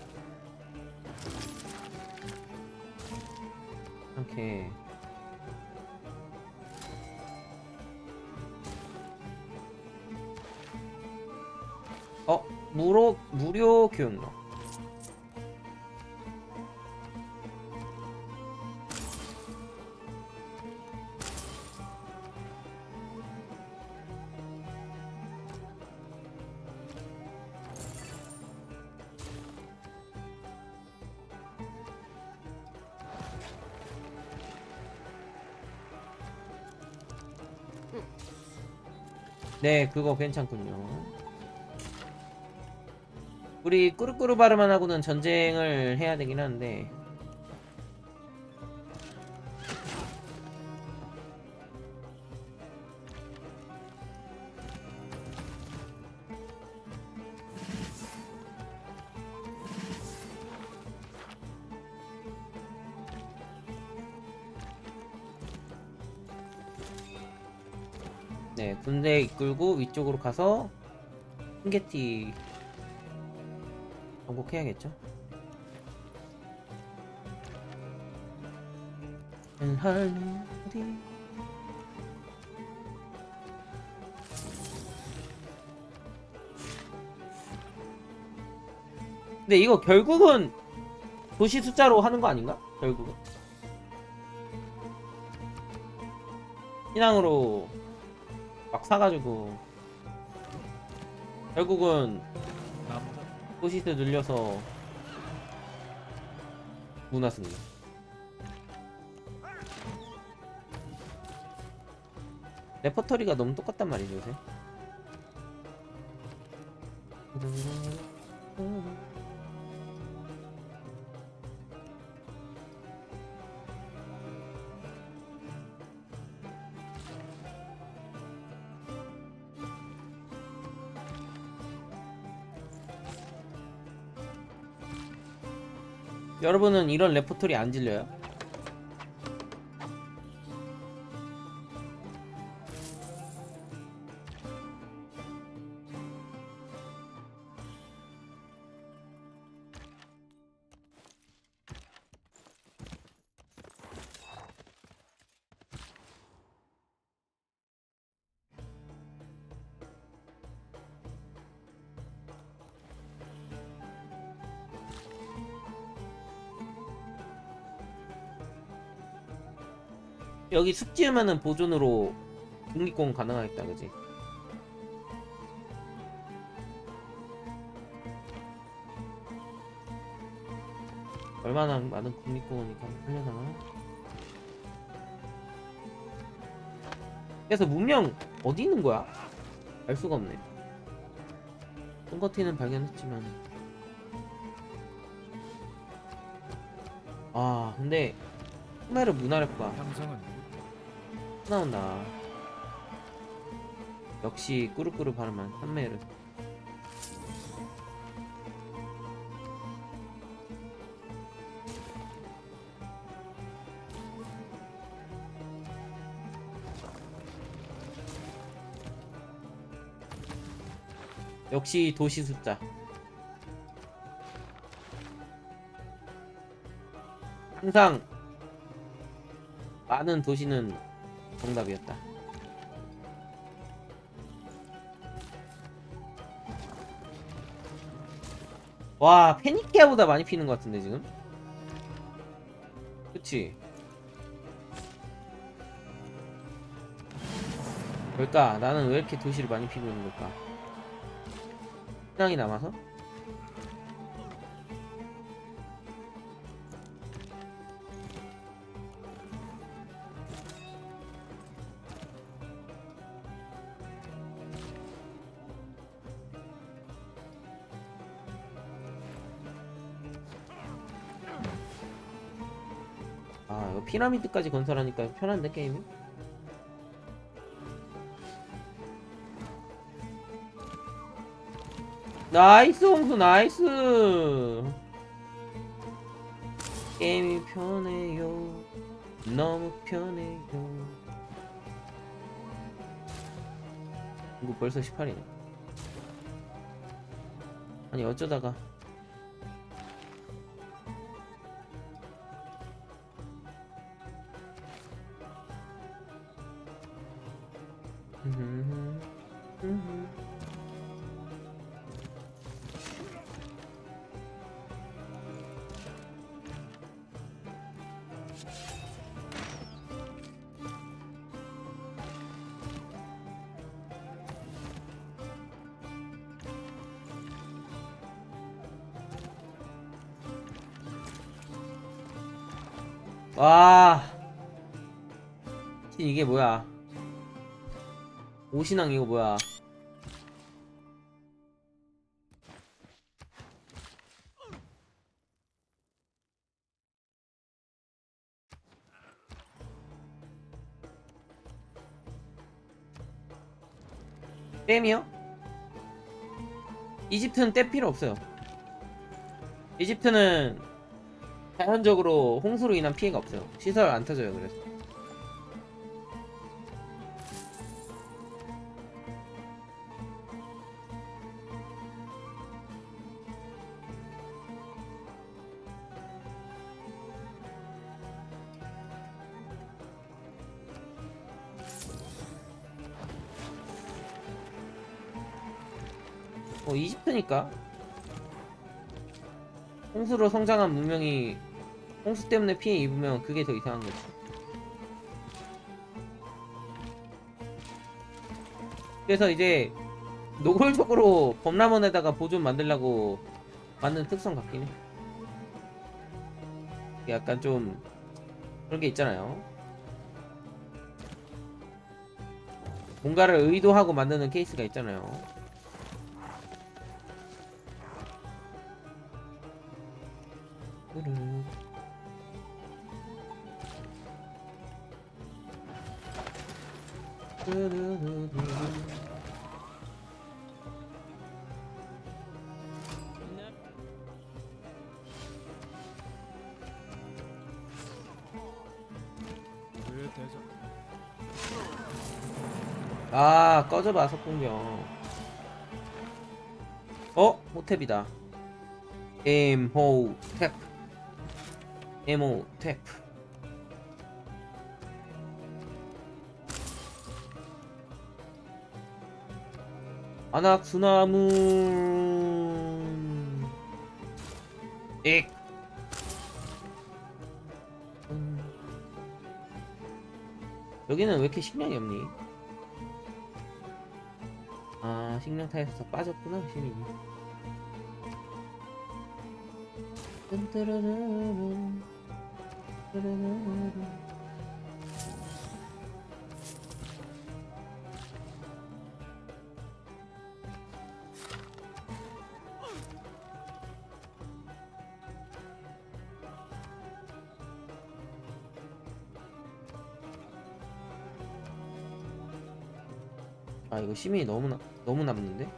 [SPEAKER 1] 오케이. 어, 무료 무료 교육로. 네, 그거 괜찮군요. 우리 꾸르꾸르바르만 하고는 전쟁을 해야 되긴 하는데. 네, 군대 이끌고 위쪽으로 가서 흰개티 정복해야겠죠. 할머니. 근데 이거 결국은 도시 숫자로 하는 거 아닌가? 결국은 신앙으로 막 사가지고 결국은
[SPEAKER 2] 남자
[SPEAKER 1] 도시수 늘려서 문화 승리. 레퍼토리가 너무 똑같단 말이죠 요새. 여러분은 이런 레퍼토리 안 질려요? 여기 숲 지으면은 보존으로 국립공원 가능하겠다, 그지? 얼마나 많은 국립공원이 가능하려나? 그래서 문명 어디 있는 거야? 알 수가 없네. 똥커티는 발견했지만. 아, 근데 수메르 문화력봐.
[SPEAKER 2] 형상은
[SPEAKER 1] 나온다. 역시 꾸르꾸르 발음한 산메르. 역시 도시 숫자. 항상 많은 도시는 정답이었다. 와, 페니키아보다 많이 피는 것 같은데 지금? 그치? 왜일까? 나는 왜 이렇게 도시를 많이 피고 있는 걸까? 신앙이 남아서? 아, 이거 피라미드까지 건설하니까 편한데 게임이? 나이스 홍수 나이스. 게임이 편해요. 너무 편해요. 이거 벌써 십팔이네. 아니 어쩌다가 와 이게 뭐야. 오신앙 이거 뭐야? 댐이요? 이집트는 댐 필요 없어요. 이집트는 자연적으로 홍수로 인한 피해가 없어요. 시설 안 터져요. 그래서 어 이집트니까 홍수로 성장한 문명이 홍수 때문에 피해 입으면 그게 더 이상한 거지. 그래서 이제 노골적으로 범람원에다가 보존 만들려고 만든 특성 같긴 해. 약간 좀 그런 게 있잖아요. 뭔가를 의도하고 만드는 케이스가 있잖아요.
[SPEAKER 2] 그 대적
[SPEAKER 1] 아 꺼져봐 석궁경. 어? 호탭이다. 엠호탭 엠호탭 안악수나무 엑 음. 여기는 왜 이렇게 식량이 없니? 아 식량 타에서 빠졌구나 시민이. 뜬뜨르르르 뜨르르르르. 아 이거 시민이 너무 나, 너무 남는데?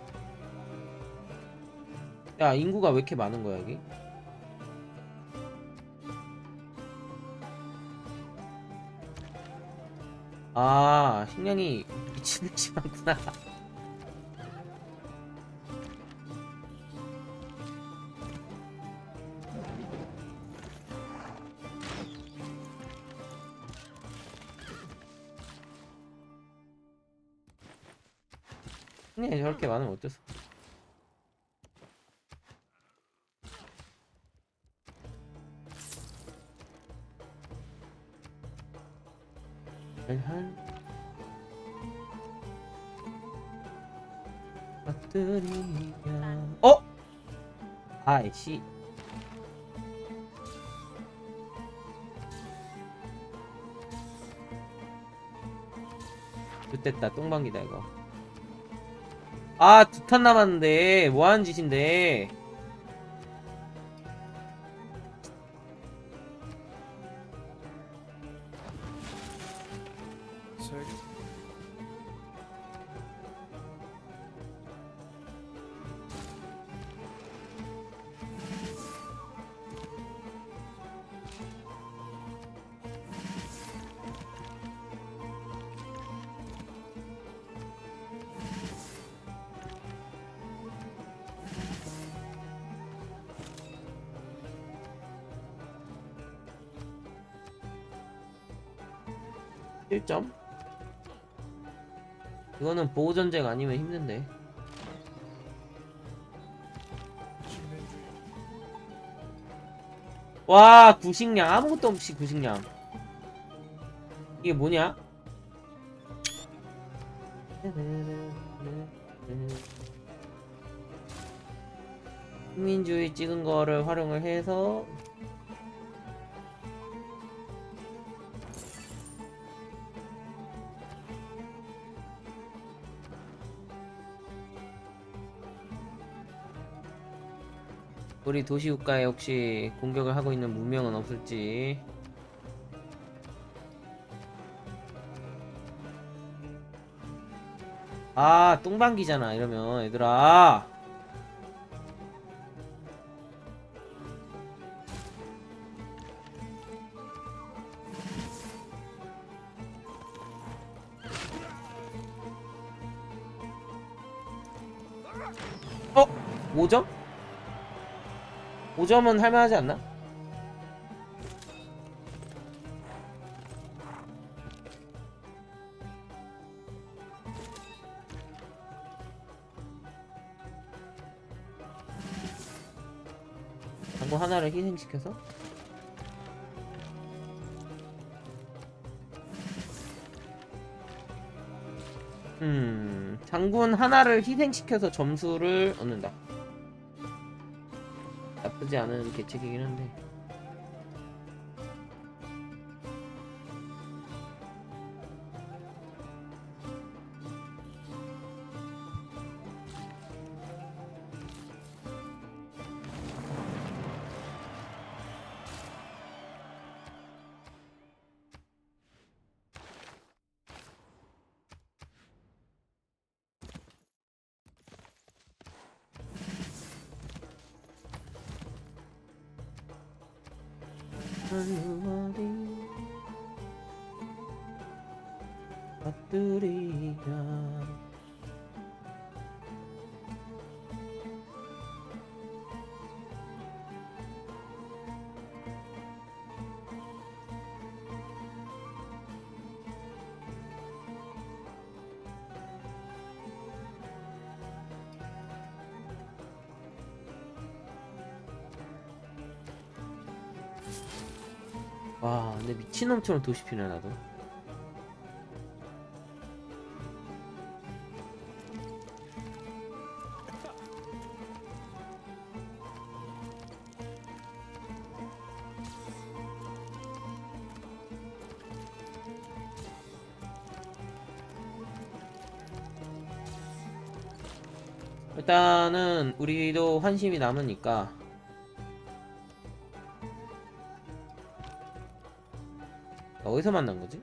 [SPEAKER 1] 야 인구가 왜 이렇게 많은 거야 여기? 아 식량이 미친듯이 많구나. 식량이 저렇게 많으면 어쩔 수 없어. 한 것들이야. 어? 아이씨. 좋됐다. 똥방기다 이거. 아 두 탄 남았는데 뭐하는 짓인데.
[SPEAKER 2] 세계
[SPEAKER 1] 일 점? 이거는 보호전쟁 아니면 힘든데.
[SPEAKER 2] 식민주의
[SPEAKER 1] 와 구식량 아무것도 없이 구식량. 이게 뭐냐? 식민주의 찍은 거를 활용을 해서 우리 도시 국가에 혹시 공격을 하고 있는 문명은 없을지. 아, 똥방기잖아 이러면 얘들아. 어? 오 점? 오 점은 할만하지 않나? 장군 하나를 희생시켜서? 음... 장군 하나를 희생시켜서 점수를 얻는다. 나쁘지 않은 계책이긴 한데. 어디 밭들이가 와 근데 미친놈처럼 도시 피네 나도. 일단은 우리도 환심이 남으니까 어디서 만난 거지?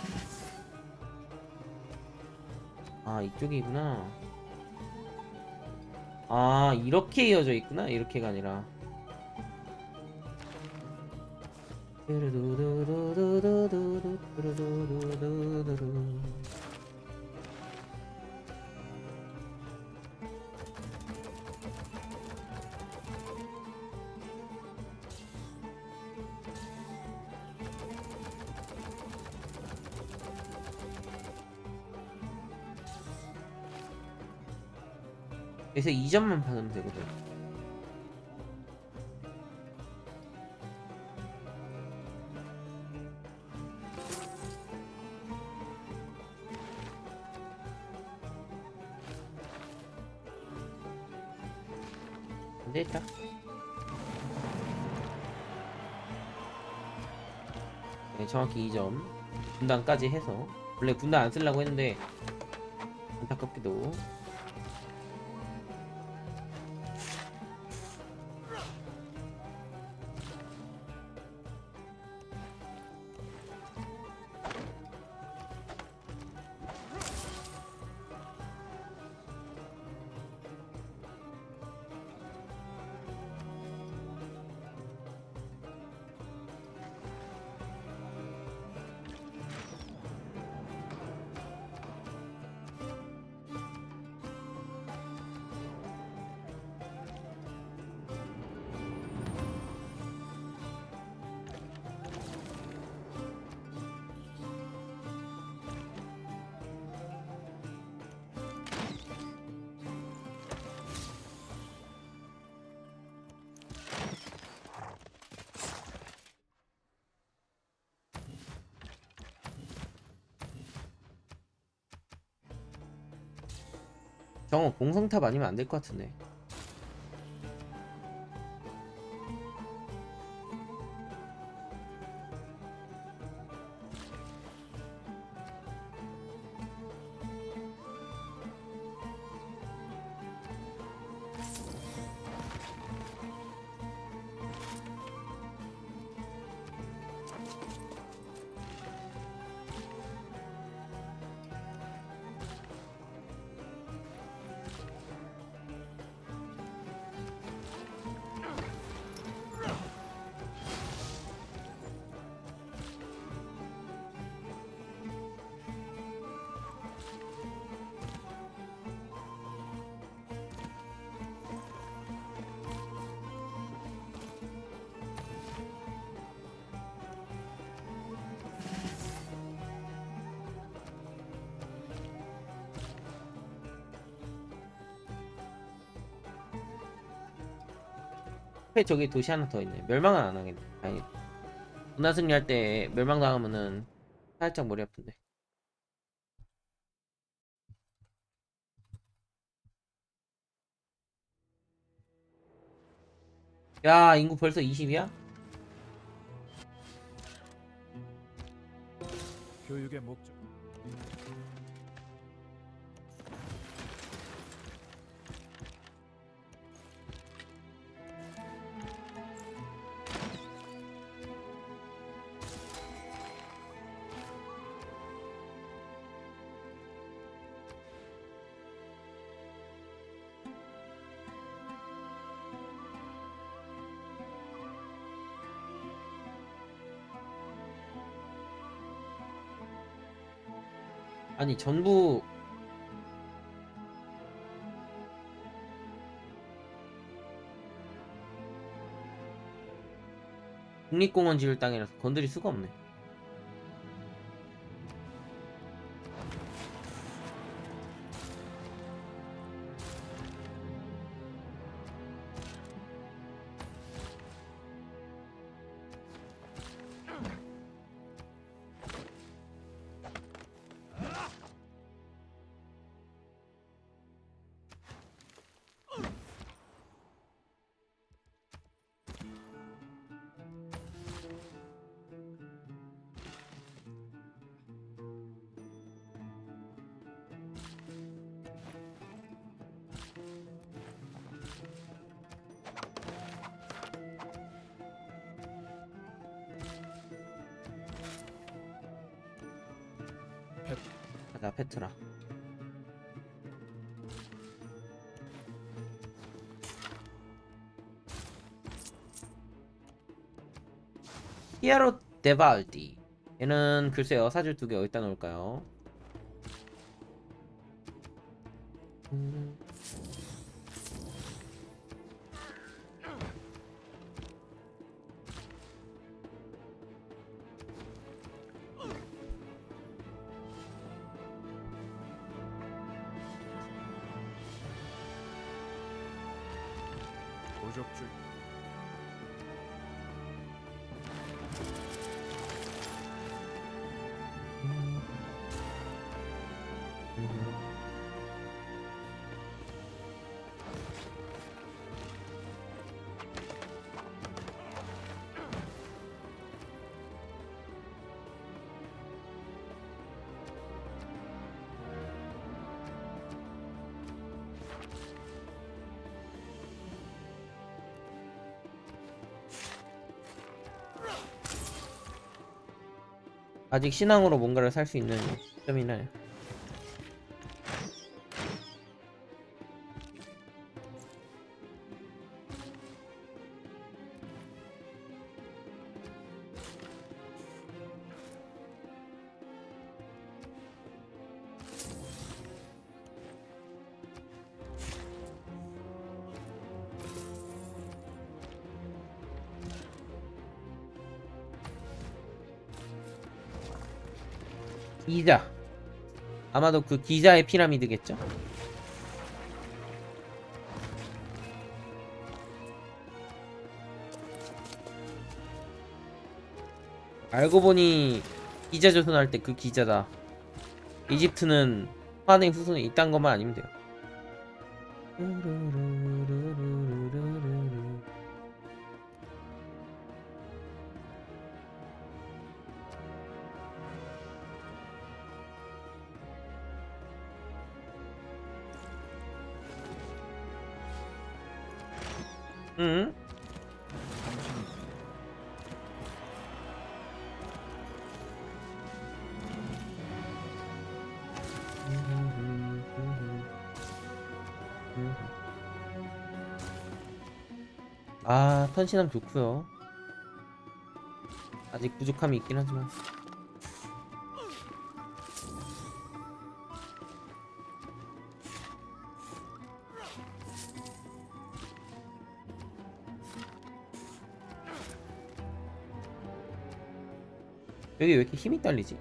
[SPEAKER 1] 아 이쪽이구나. 아 이렇게 이어져 있구나. 이렇게가 아니라. 그래서 이 점만 받으면 되거든. 안되겠다. 네, 정확히 이 점 분단까지 해서. 원래 분단 안 쓰려고 했는데 안타깝게도. 정어 공성탑 아니면 안 될 것 같은데. 앞에 저기 도시 하나 더 있네. 멸망은 안 하겠네. 아니, 문화 승리할 때 멸망당하면은 살짝 머리 아픈데. 야, 인구 벌써 이십이야?
[SPEAKER 2] 교육의 목적.
[SPEAKER 1] 아니, 전부 국립공원 지을 땅이라서 건드릴 수가 없네.
[SPEAKER 2] 페,
[SPEAKER 1] 가자, 페트라. 히아로 데발디. 얘는 글쎄요, 사줄 두 개 어디다 놓을까요? 음.
[SPEAKER 2] 도적주의.
[SPEAKER 1] 아직 신앙으로 뭔가를 살 수 있는 점이나요? 기자. 아마도 그 기자의 피라미드겠죠? 알고 보니 기자 조선할 때 그 기자다. 이집트는 화내 후손이 이딴 것만 아니면 돼요. 응? 아, 턴신함 좋구요. 아직 부족함이 있긴 하지만. 여기 왜 이렇게 힘이 딸리지?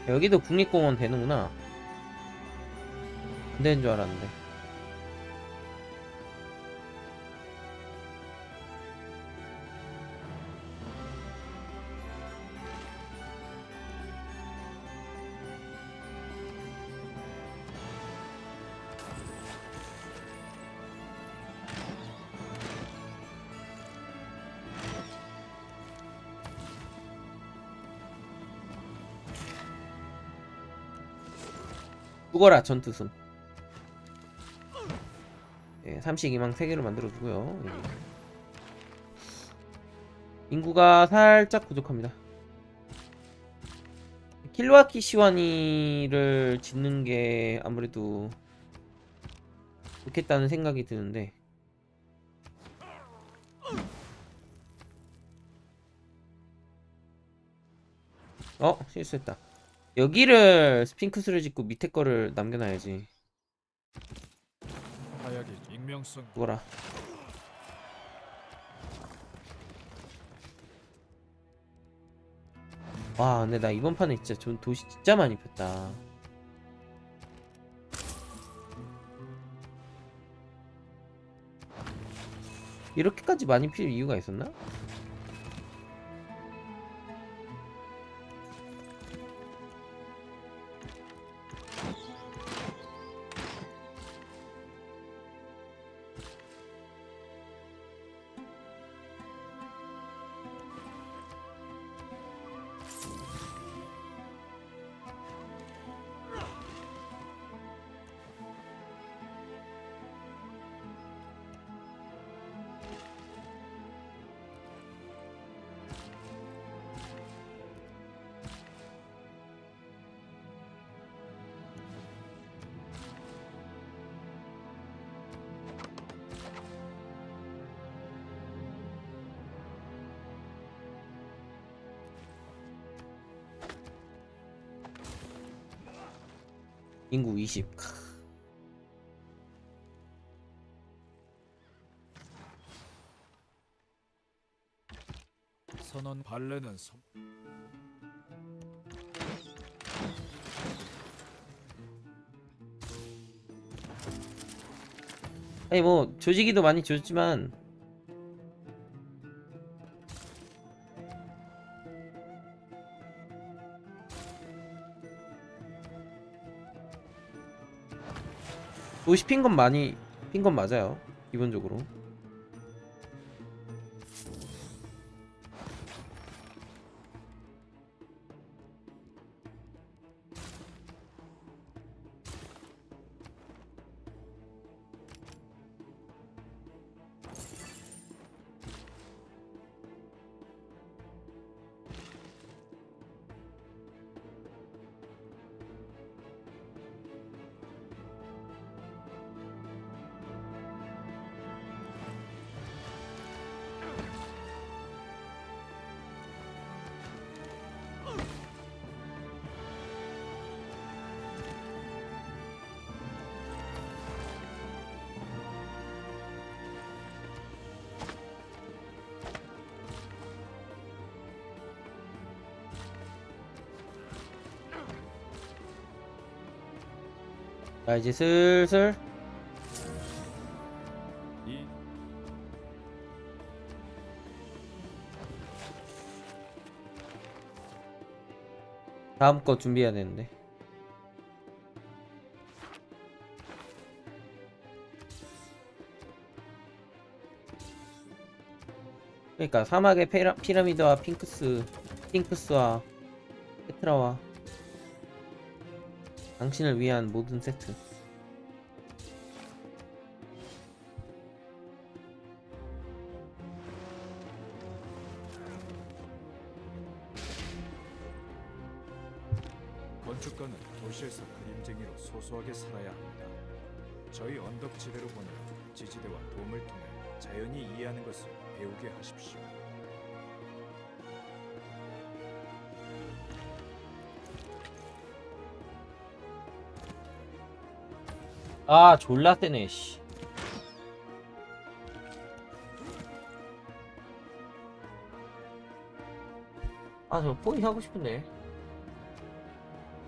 [SPEAKER 1] 여기도 국립공원 되는구나. 안 되는 줄 알았는데. 죽어라 전투승. 예, 삼식이망 세 개를 만들어주고요. 예. 인구가 살짝 부족합니다. 킬로아키 시와니를 짓는 게 아무래도 좋겠다는 생각이 드는데, 어? 실수했다. 여기를 스핑크스를 짓고 밑에 거를 남겨놔야지.
[SPEAKER 2] 하약이 익명성
[SPEAKER 1] 죽어라. 와, 근데 나 이번 판에 진짜 전 도시 진짜 많이 폈다. 이렇게까지 많이 필 이유가 있었나? 인구 이십.
[SPEAKER 2] 선언 발레는 선
[SPEAKER 1] 아니 뭐 조지기도 많이 줬지만 도시 핀 건 많이 핀 건 맞아요. 기본적으로. 자 이제 슬슬
[SPEAKER 2] 이
[SPEAKER 1] 다음 거 준비해야 되는데. 그러니까 사막의 페라, 피라미드와 핑크스 핑크스와 페트라와 당신을 위한 모든 세트.
[SPEAKER 2] 건축가는 도시에서 그림쟁이로 소소하게 살아야 합니다. 저희 언덕지대로 보는 지지대와 돔을 통해 자연히 이해하는 것을 배우게 하십시오.
[SPEAKER 1] 아 졸라 세네 씨. 아 저 포위 하고 싶은데.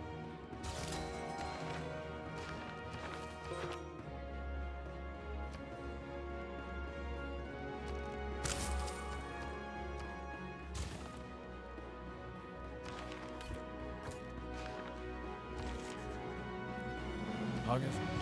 [SPEAKER 2] 알겠습니다.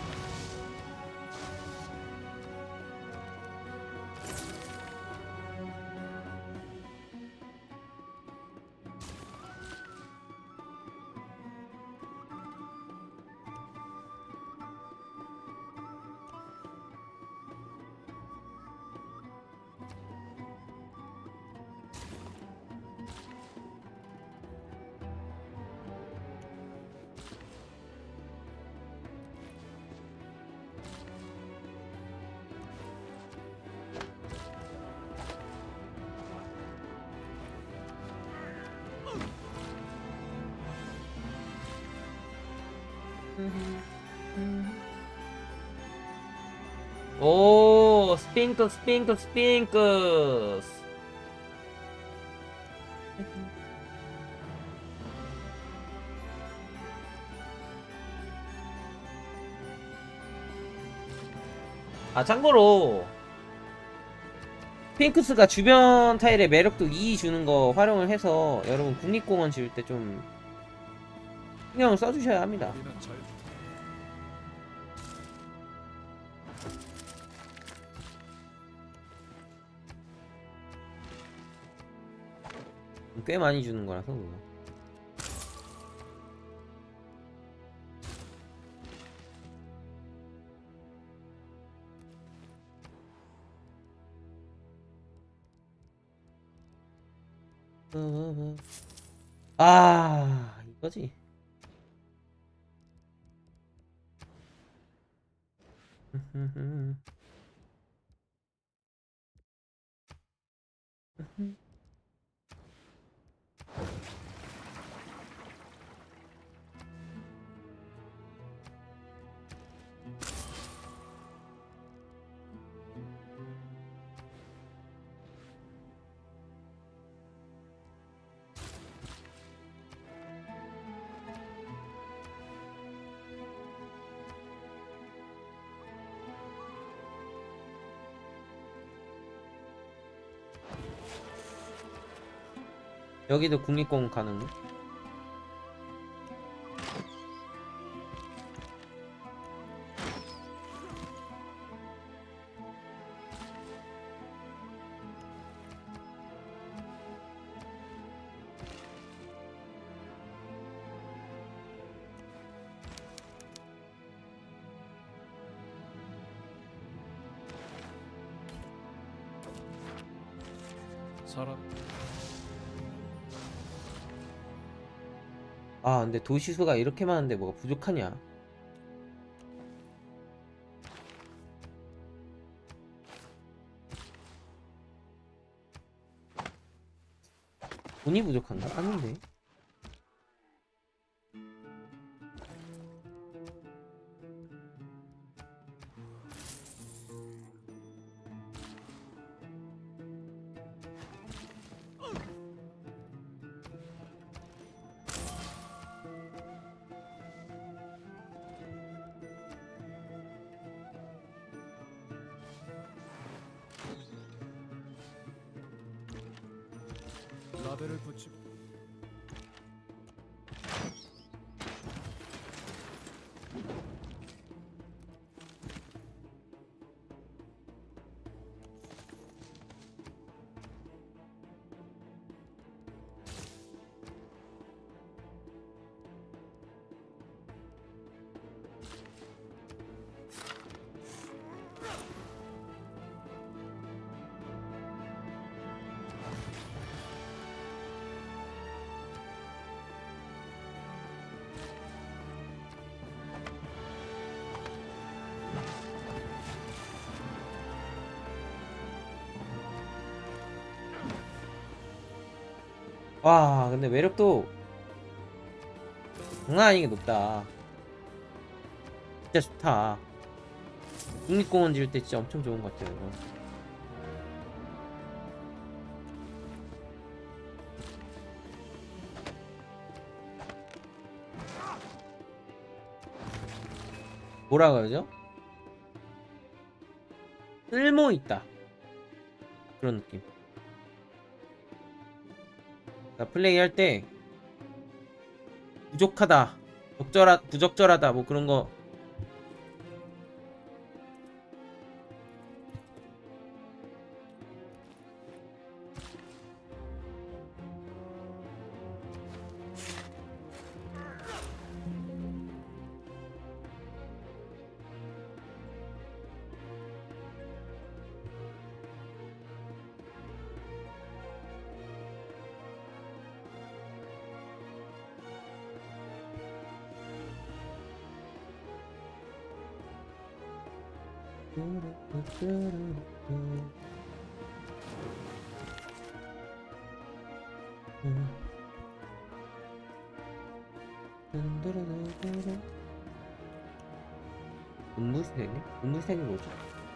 [SPEAKER 1] 오, 스핑크, 스핑크, 스핑크. 아, 참고로 스핑크스가 주변 타일에 매력도 이 주는 거 활용을 해서 여러분 국립공원 지을 때 좀 신경을 써주셔야 합니다.
[SPEAKER 2] 우리는 잘
[SPEAKER 1] 꽤 많이 주는 거라서 그거. 아, 이거지. 여기도 국립공원 가는 거?
[SPEAKER 2] 사람
[SPEAKER 1] 아, 근데 도시수가 이렇게 많은데 뭐가 부족하냐? 돈이 부족한가? 아닌데.
[SPEAKER 2] 라벨을 붙이고
[SPEAKER 1] 와, 근데 매력도 장난 아니게 높다. 진짜 좋다. 국립공원 지을 때 진짜 엄청 좋은 것 같아요, 이거. 뭐라 그러죠? 쓸모 있다. 그런 느낌. 그러니까 플레이 할 때 부족하다, 적절하, 부적절하다, 뭐 그런 거 운무색이? 운무색이 뭐죠?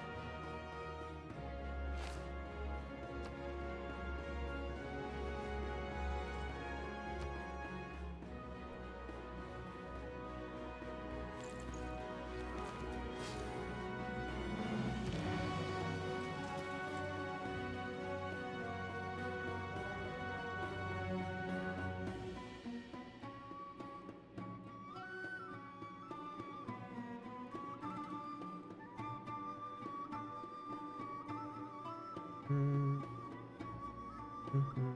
[SPEAKER 1] 음. 음흠.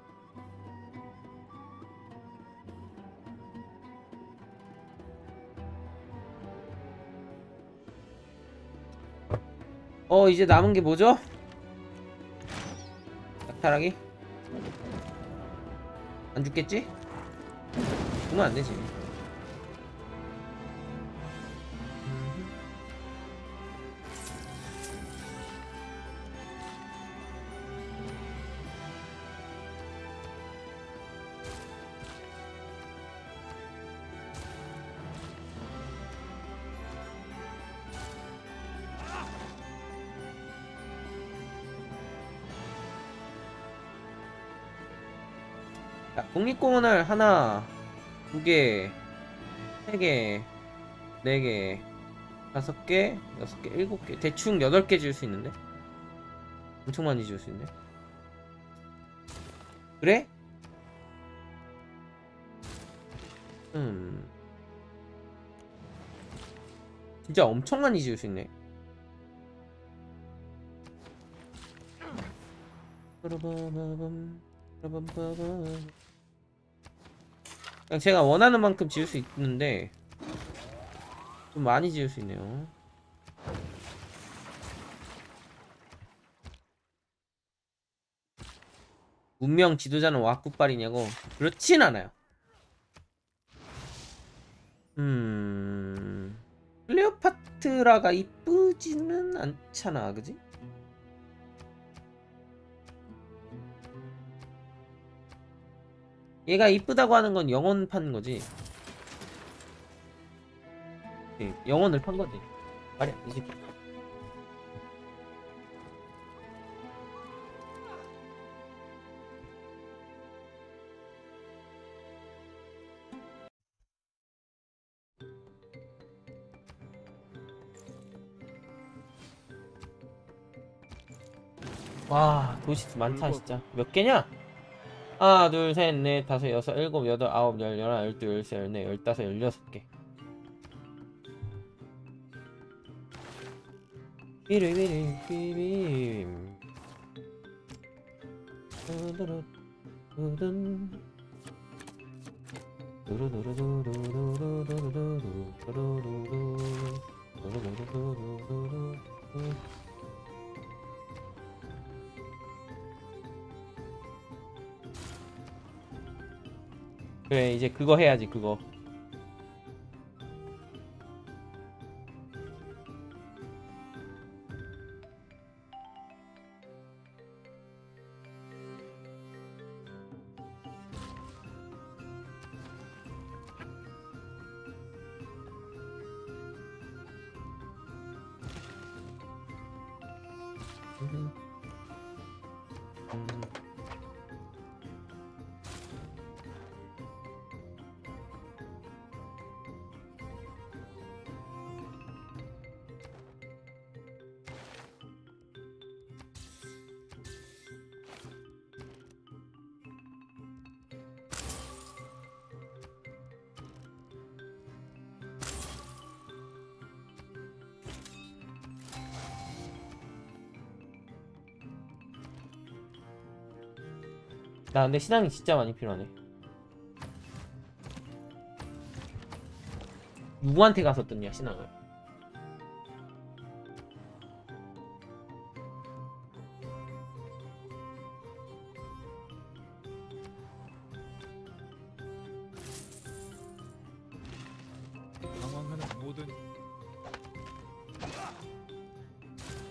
[SPEAKER 1] 어 이제 남은 게 뭐죠? 낙타라기? 안 죽겠지? 죽으면 안 되지. 자, 국립공원을 하나, 두 개, 세 개, 네 개, 다섯 개, 여섯 개, 일곱 개. 대충 여덟 개 지을 수 있는데? 엄청 많이 지을 수 있네. 그래? 음. 진짜 엄청 많이 지을 수 있네. 그냥 제가 원하는 만큼 지을 수 있는데 좀 많이 지을 수 있네요. 문명 지도자는 왁구빨이냐고? 그렇진 않아요. 음... 클레오파트라가 이쁘지는 않잖아, 그지? 얘가 이쁘다고 하는 건 영혼 판 거지. 네, 영혼을 판 거지. 말이 안 되지. 와, 도시 많다 진짜. 몇 개냐? 하나, 둘, 셋, 넷, 다섯, 여섯, 일곱, 여덟, 아홉, 열, 열하나, 열둘, 열세, 열네, 열다섯, 열여섯 개. 삐리비리 삐빔. 두두루 두둔. 두루두루두루두루두루두루두루두루두루. 두루두루두루두루두루. 그래 이제 그거 해야지 그거. 음. 음. 나 근데 신앙이 진짜 많이 필요하네. 누구한테 가서 떴냐 신앙을?
[SPEAKER 2] 방황하는 모든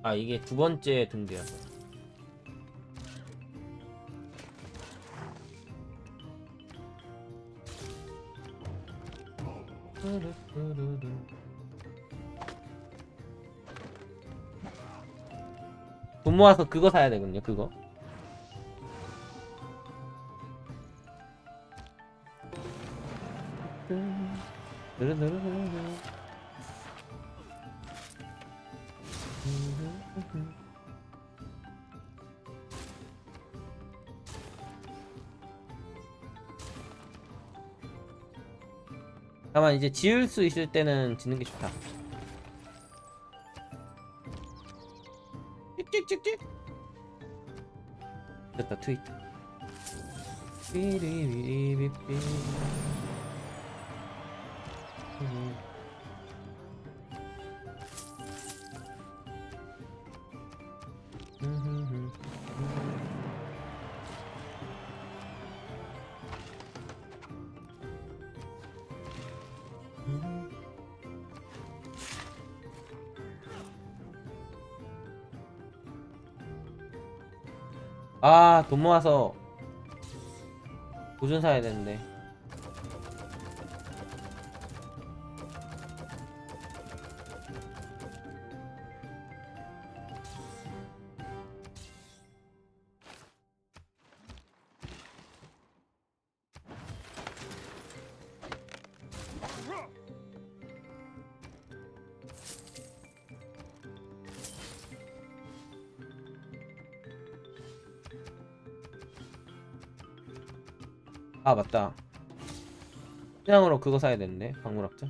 [SPEAKER 1] 아 이게 두 번째 등대라서. 돈 모아서 그거 사야 되거든요. 그거. 다만 이제 지을 수 있을 때는 짓는 게 좋다. 찍찍찍찍. 됐다. 트위터. 삐리비리비삐. 아, 돈 모아서 보존 사야 되는데. 아 맞다. 시장으로 그거 사야 되는데 박물학자.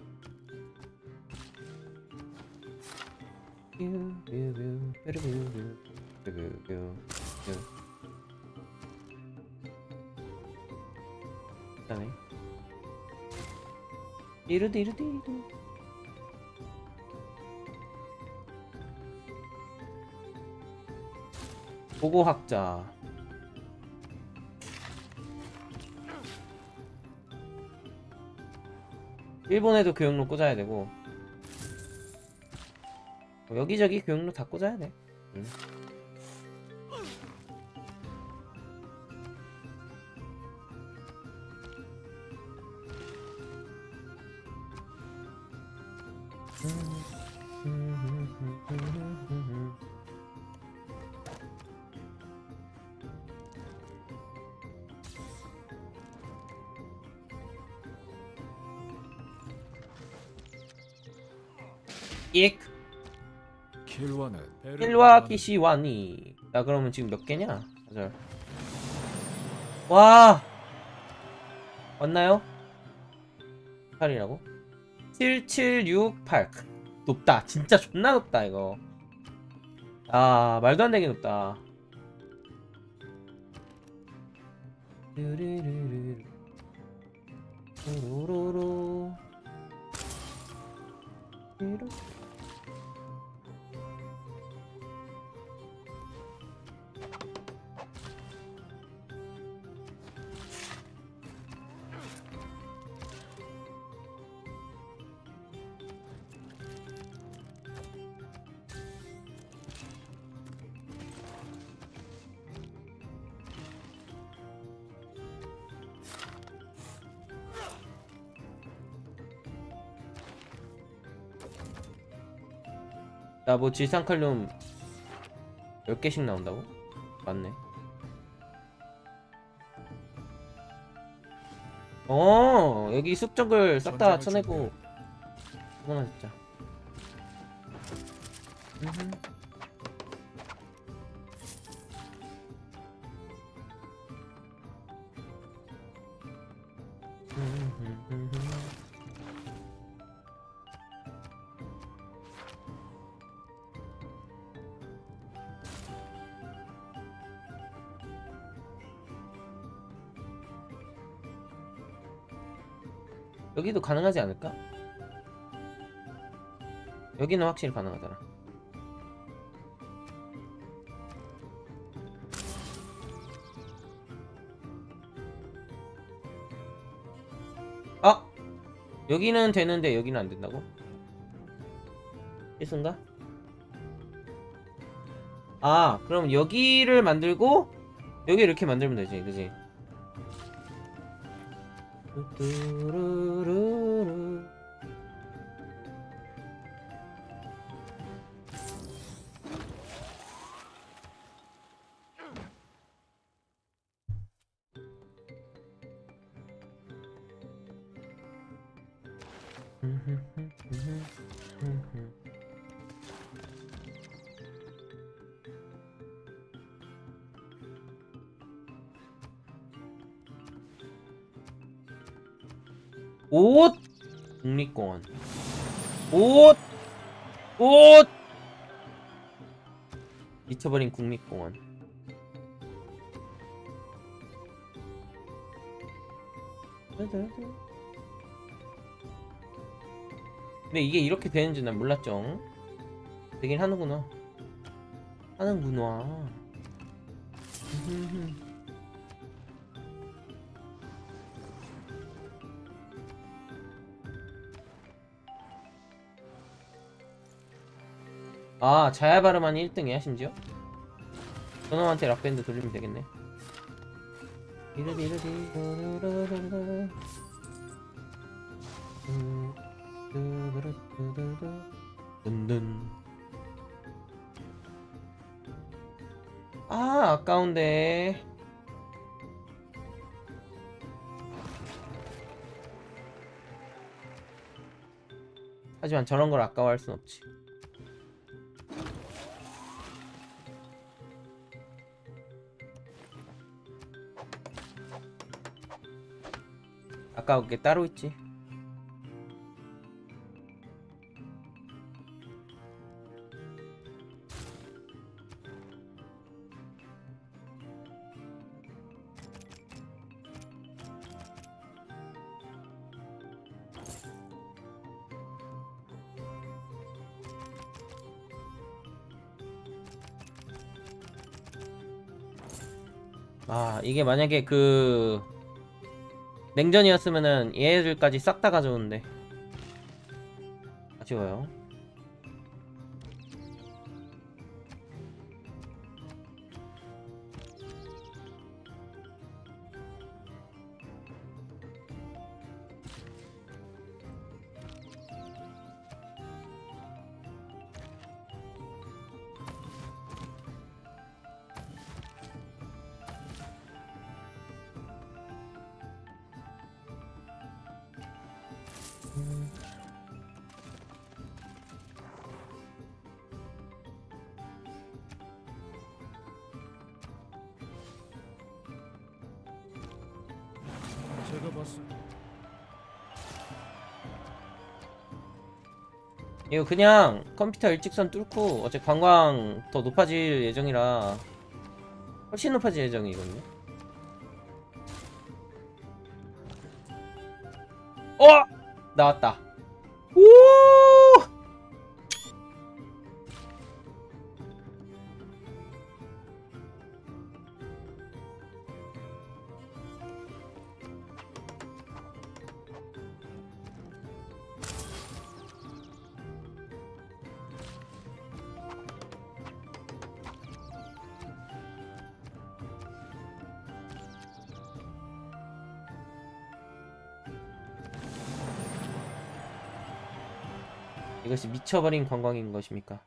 [SPEAKER 1] 일단에 이르드 이르드 이르드. 보고학자. 일본에도 교육로 꽂아야 되고 여기저기 교육로 다 꽂아야 돼. 응. 익.
[SPEAKER 2] 킬와는
[SPEAKER 1] 킬와 키시와니. 야 그러면 지금 몇 개냐? 맞아. 와 왔나요? 팔이라고? 칠 칠 육 팔. 높다. 진짜 존나 높다 이거. 아 말도 안 되게 높다. 루루루루. 루루. 야, 뭐 질산칼륨 열 개씩 나온다고? 맞네. 어, 여기 숲적을 싹 다 쳐내고 그거나 진짜. 여기도 가능하지 않을까? 여기는 확실히 가능하잖아. 아! 여기는 되는데 여기는 안 된다고? 실수인가? 아, 그럼 여기를 만들고 여기 이렇게 만들면 되지, 그지? 뚜루루루. 옷! 국립공원. 옷! 옷! 미쳐버린 국립공원. 근데 이게 이렇게 되는지 난 몰랐죠. 되긴 하는구나. 하는구나. 아, 자야 바르만이 일 등이야 심지어? 저놈한테 락밴드 돌리면 되겠네. 아, 아까운데. 하지만 저런 걸 아까워할 순 없지. 아까울 게 따로 있지. 아, 이게 만약에 그 냉전이었으면은 얘들까지 싹 다 가져오는데 아쉬워요.
[SPEAKER 2] 제가 봤을
[SPEAKER 1] 이거 그냥 컴퓨터 일직선 뚫고 어차피 관광 더 높아질 예정이라 훨씬 높아질 예정이거든요. 어! 나왔다. 오! 이것이 미쳐버린 관광인 것입니까?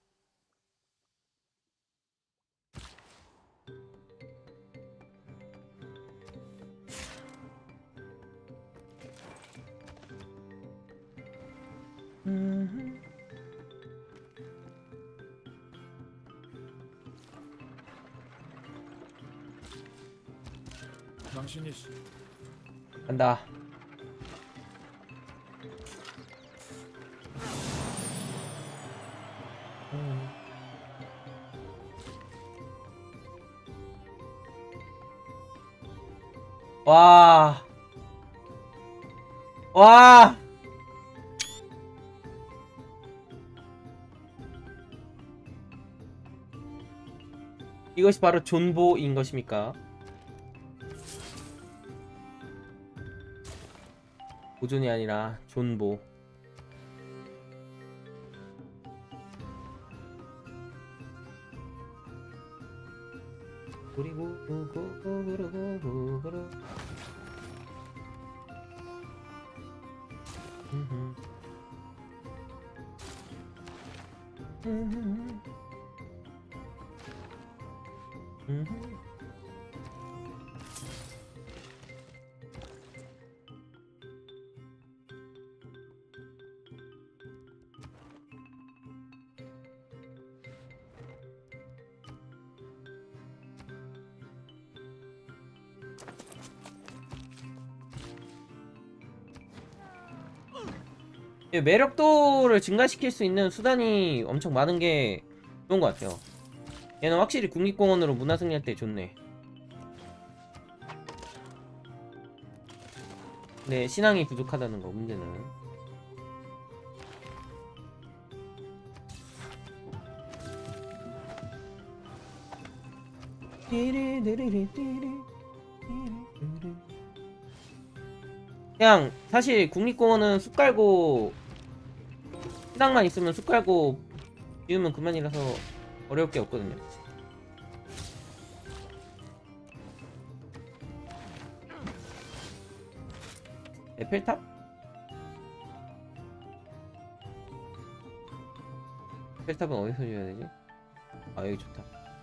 [SPEAKER 1] 음.
[SPEAKER 2] 당신이
[SPEAKER 1] 간다. 음. 와. 와. 이것이 바로 존보인 것입니까? 보존이 아니라 존보. 그리고 고고고고고고고고 음흠. 음흠. 음흠. 매력도를 증가시킬 수 있는 수단이 엄청 많은 게 좋은 것 같아요. 얘는 확실히 국립공원으로 문화승리할 때 좋네. 네, 신앙이 부족하다는 거 문제는. 그냥 사실 국립공원은 숲 깔고 신앙만 있으면 숲 깔고 지으면 그만이라서 어려울 게 없거든요. 에펠탑? 에펠탑은 어디서 지어야 되지? 아, 여기 좋다.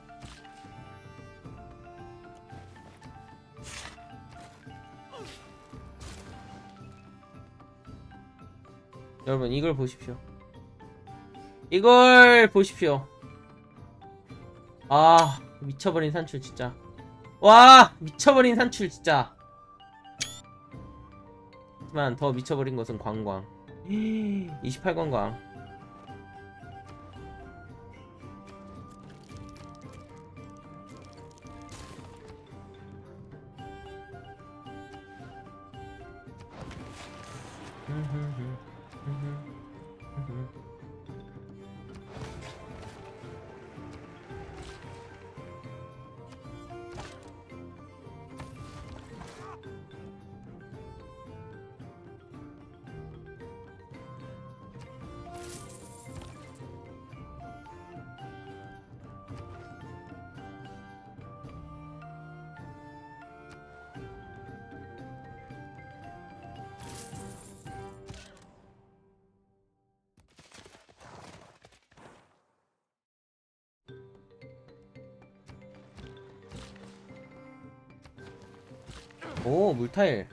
[SPEAKER 1] 여러분 이걸 보십시오. 이걸 보십시오. 아, 미쳐버린 산출 진짜. 와, 미쳐버린 산출 진짜. 하지만 더 미쳐버린 것은 관광. 이십팔 관광. 오, 물타일.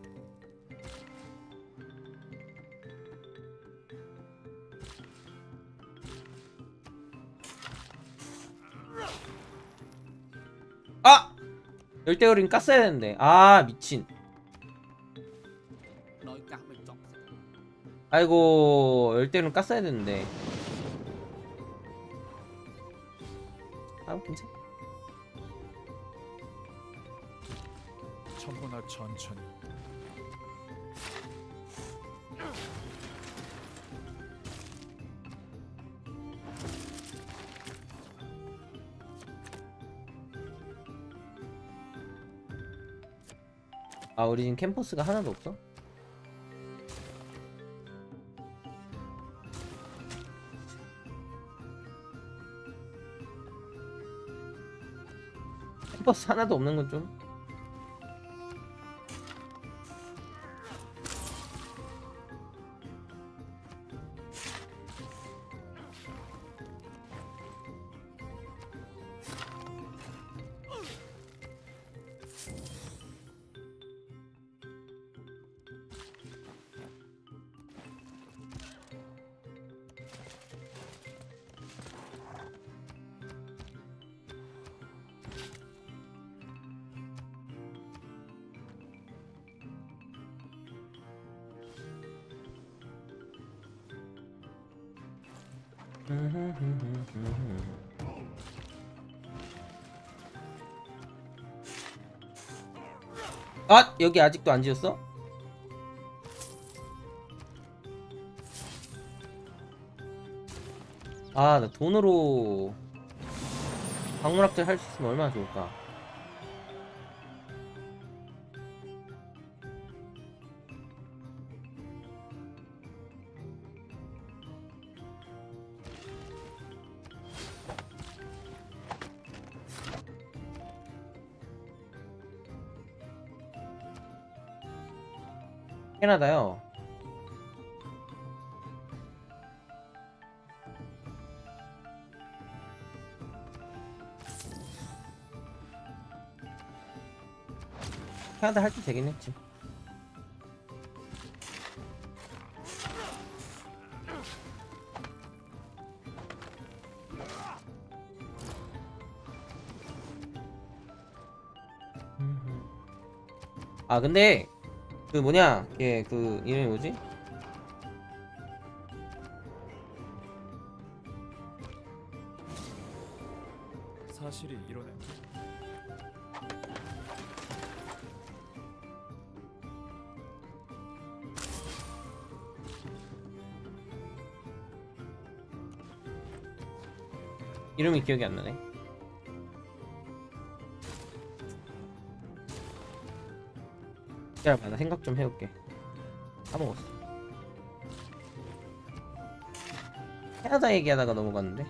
[SPEAKER 1] 아! 열대어린 깠어야 되는데. 아, 미친. 아이고, 열대어린 깠어야 되는데. 아, 괜찮아.
[SPEAKER 2] 천보나 천천히.
[SPEAKER 1] 아, 우리 지금 캠퍼스가 하나도 없어? 캠퍼스 하나도 없는 건 좀. 아! 여기 아직도 안 지었어? 아, 나 돈으로 방문학자 할 수 있으면 얼마나 좋을까. 캐나다요. 캐나다 할 때 되긴 했지. 아 근데 그 뭐냐 얘 그 이름이 뭐지?
[SPEAKER 2] 사실이 이러네.
[SPEAKER 1] 이름이 기억이 안 나네. 기다려봐, 나 생각 좀 해올게. 까먹었어. 캐나다 얘기하다가 넘어갔는데.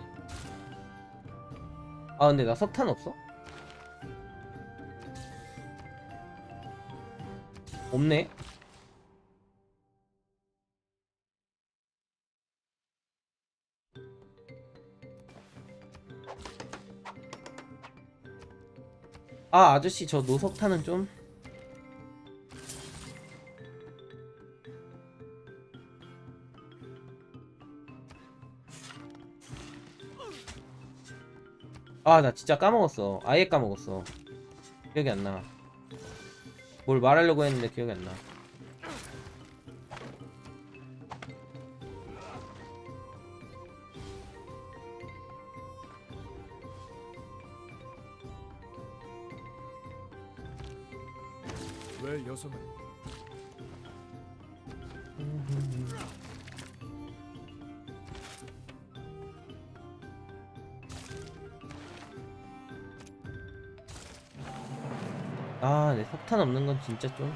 [SPEAKER 1] 아 근데 나 석탄 없어? 없네. 아 아저씨 저 노석탄은 좀. 아 나 진짜 까먹었어. 아예 까먹었어. 기억이 안 나. 뭘 말하려고 했는데 기억이 안 나.
[SPEAKER 2] 왜 여성은
[SPEAKER 1] 아, 네, 석탄 없는 건 진짜 좀.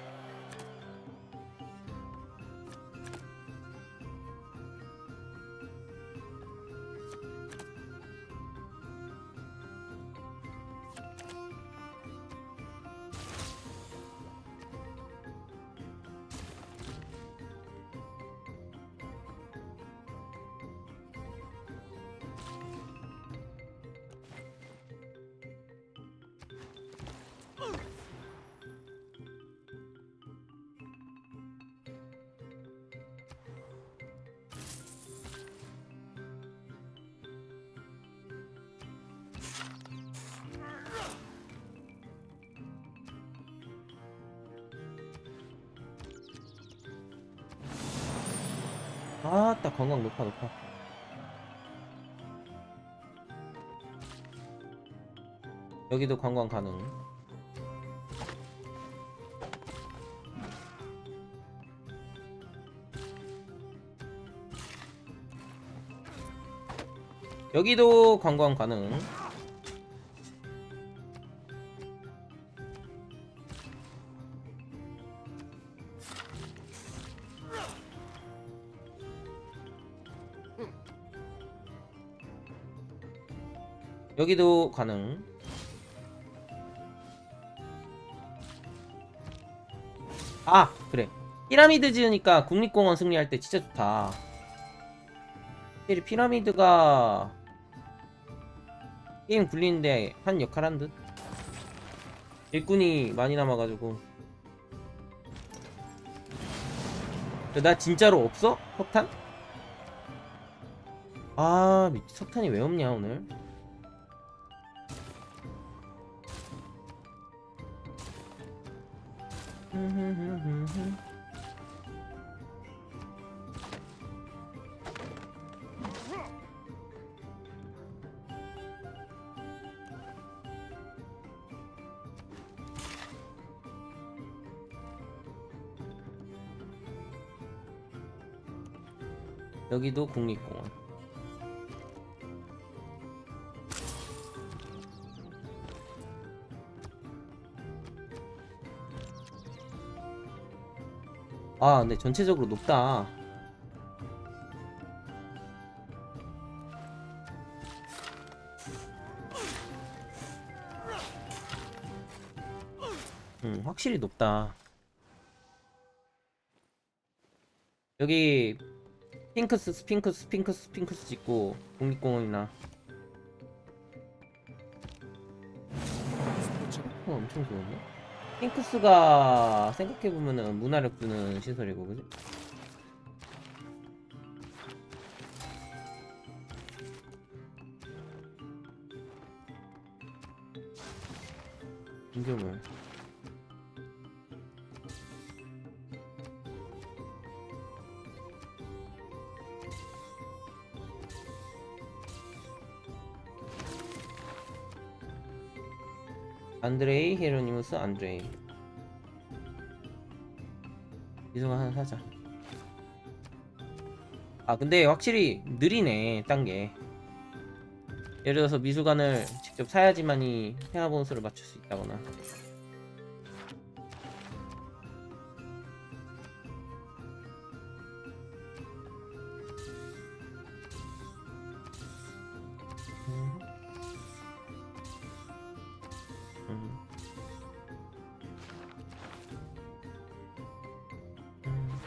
[SPEAKER 1] 아따 건강 높아 높아. 여기도 관광 가능. 여기도 관광 가능. 여기도 가능. 아 그래, 피라미드 지으니까 국립공원 승리할 때 진짜 좋다. 확실히 피라미드가 게임 굴리는데 한 역할 한 듯. 일꾼이 많이 남아가지고. 나 진짜로 없어? 석탄? 아 미치, 석탄이 왜 없냐 오늘. 여기도 국립공원. 아 근데 전체적으로 높다. 음 확실히 높다. 여기 스핑크스 스핑크스 스핑크스 스핑크스 짓고 국립공원이나
[SPEAKER 2] 스포츠는
[SPEAKER 1] 어, 엄청 좋은데? 스핑크스가 생각해보면은 문화력 주는 시설이고 그지? 인조물 안드레이 히에로니무스 안드레이 미소가 하나 사자. 아 근데 확실히 느리네 딴게. 예를 들어서 미술관을 직접 사야지만이 생화 보너스를 맞출 수 있다거나. 음. 음. 음.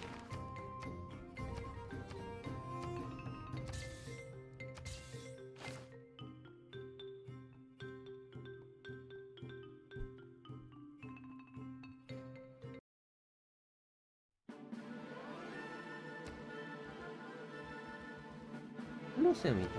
[SPEAKER 1] 콜로세움이다.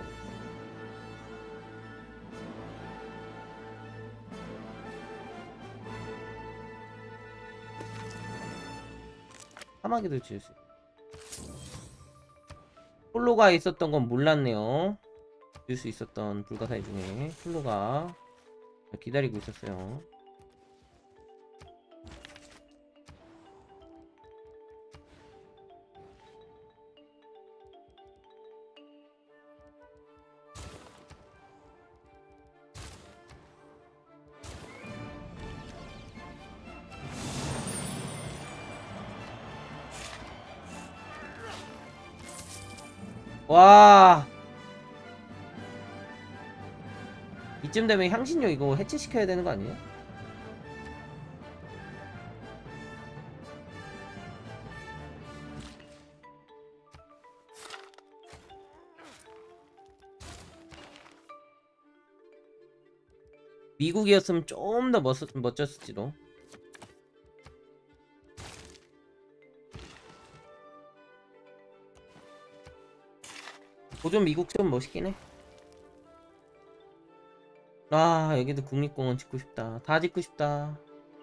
[SPEAKER 1] 사마귀도 지을 수 있어. 폴로가 있었던 건 몰랐네요. 지을 수 있었던 불가사의 중에 폴로가 기다리고 있었어요. 와 이쯤 되면 향신료 이거 해체시켜야 되는 거 아니에요? 미국이었으면 좀 더 멋졌을지도. 보존 미국 좀 멋있긴 해. 아 여기도 국립공원 짓고 싶다. 다 짓고 싶다.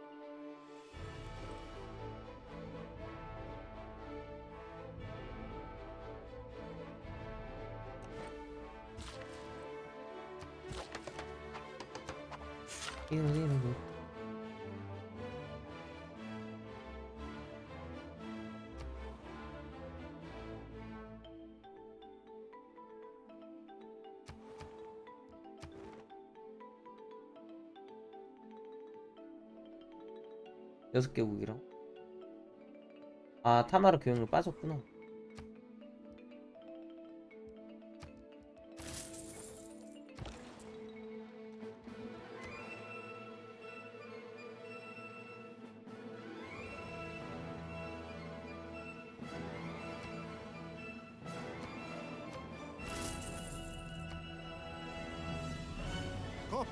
[SPEAKER 1] 이러고 여섯 개국이라고? 아 타마르 교역로 빠졌구나.
[SPEAKER 2] 거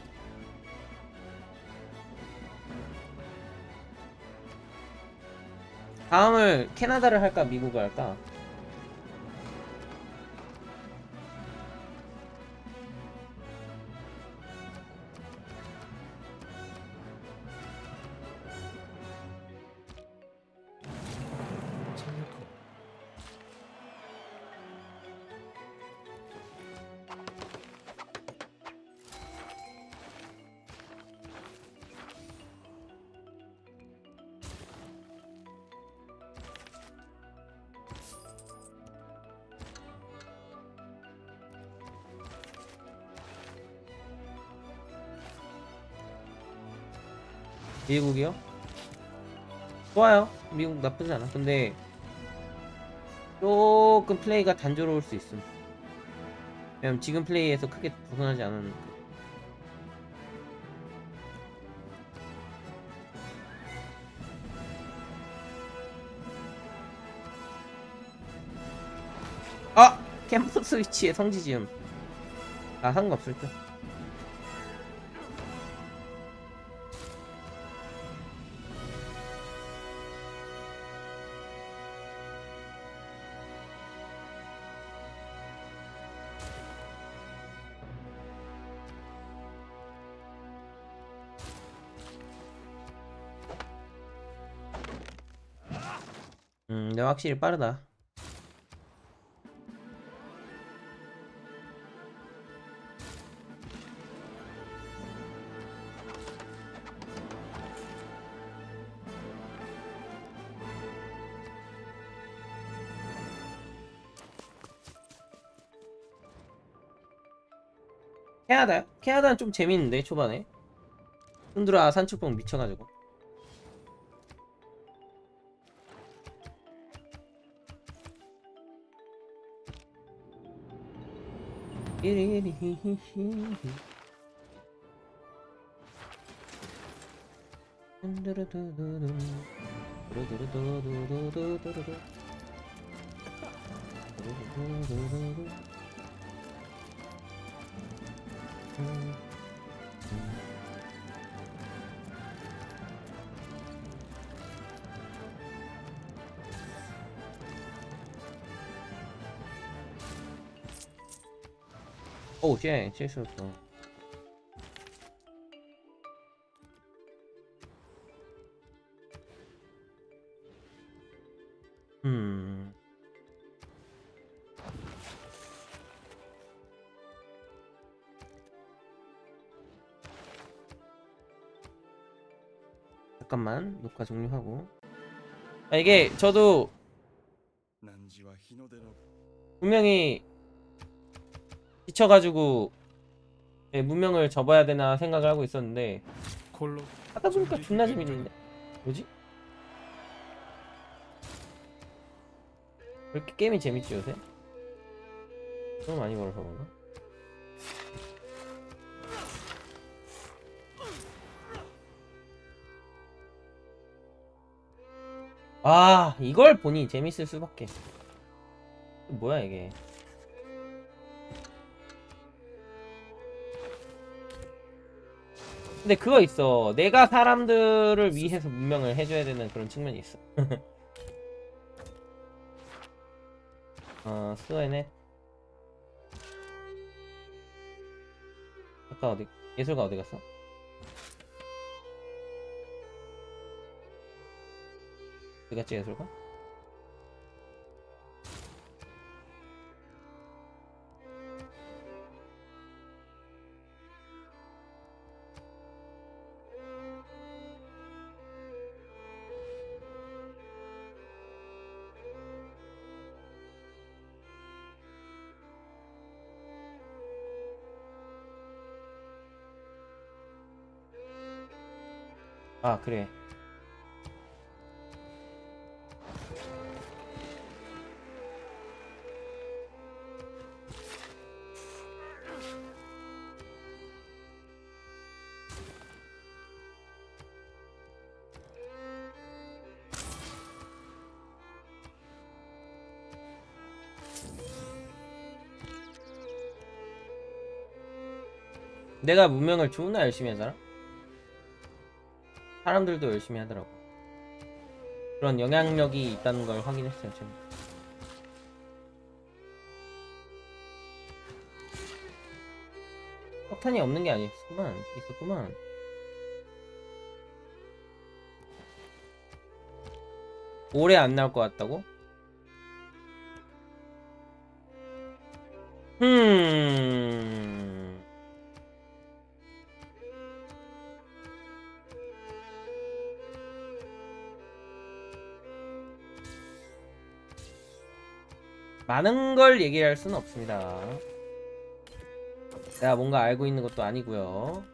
[SPEAKER 1] 다음을 캐나다를 할까 미국을 할까?
[SPEAKER 2] 착륙하고
[SPEAKER 1] 미국이요? 좋아요. 미국 나쁘지 않아. 근데 조금 플레이가 단조로울 수 있음. 왜냐면 지금 플레이에서 크게 벗어나지 않은. 캠프 스위치의 성지 지음 다 상관없을 듯. 음, 근데 확실히 빠르다. 캐나다요? 캐나다는 좀 재밌는데 초반에 흔들어 산책봉 미쳐가지고. 오, 쉣, 실수였어. 음. 잠깐만, 녹화 종료하고. 아, 이게 저도 분명히 지쳐가지고 네, 문명을 접어야 되나 생각을 하고 있었는데 하다 보니까 존나 재밌는데 뭐지? 왜 이렇게 게임이 재밌지 요새? 너무 많이 걸어서 그런가? 아, 이걸 보니 재밌을 수밖에. 뭐야 이게? 근데 그거 있어. 내가 사람들을 위해서 문명을 해줘야 되는 그런 측면이 있어. 어, 스웨네. 아까 어디, 예술가 어디 갔어? 어디 갔지, 예술가? 아, 그래. 내가 문명을 존나 열심히 하잖아? 사람들도 열심히 하더라고. 그런 영향력이 있다는 걸 확인했어요, 저는. 석탄이 없는 게 아니었구만. 있었구만. 오래 안 나올 것 같다고? 음. 많은 걸 얘기할 수는 없습니다. 내가 뭔가 알고 있는 것도 아니고요.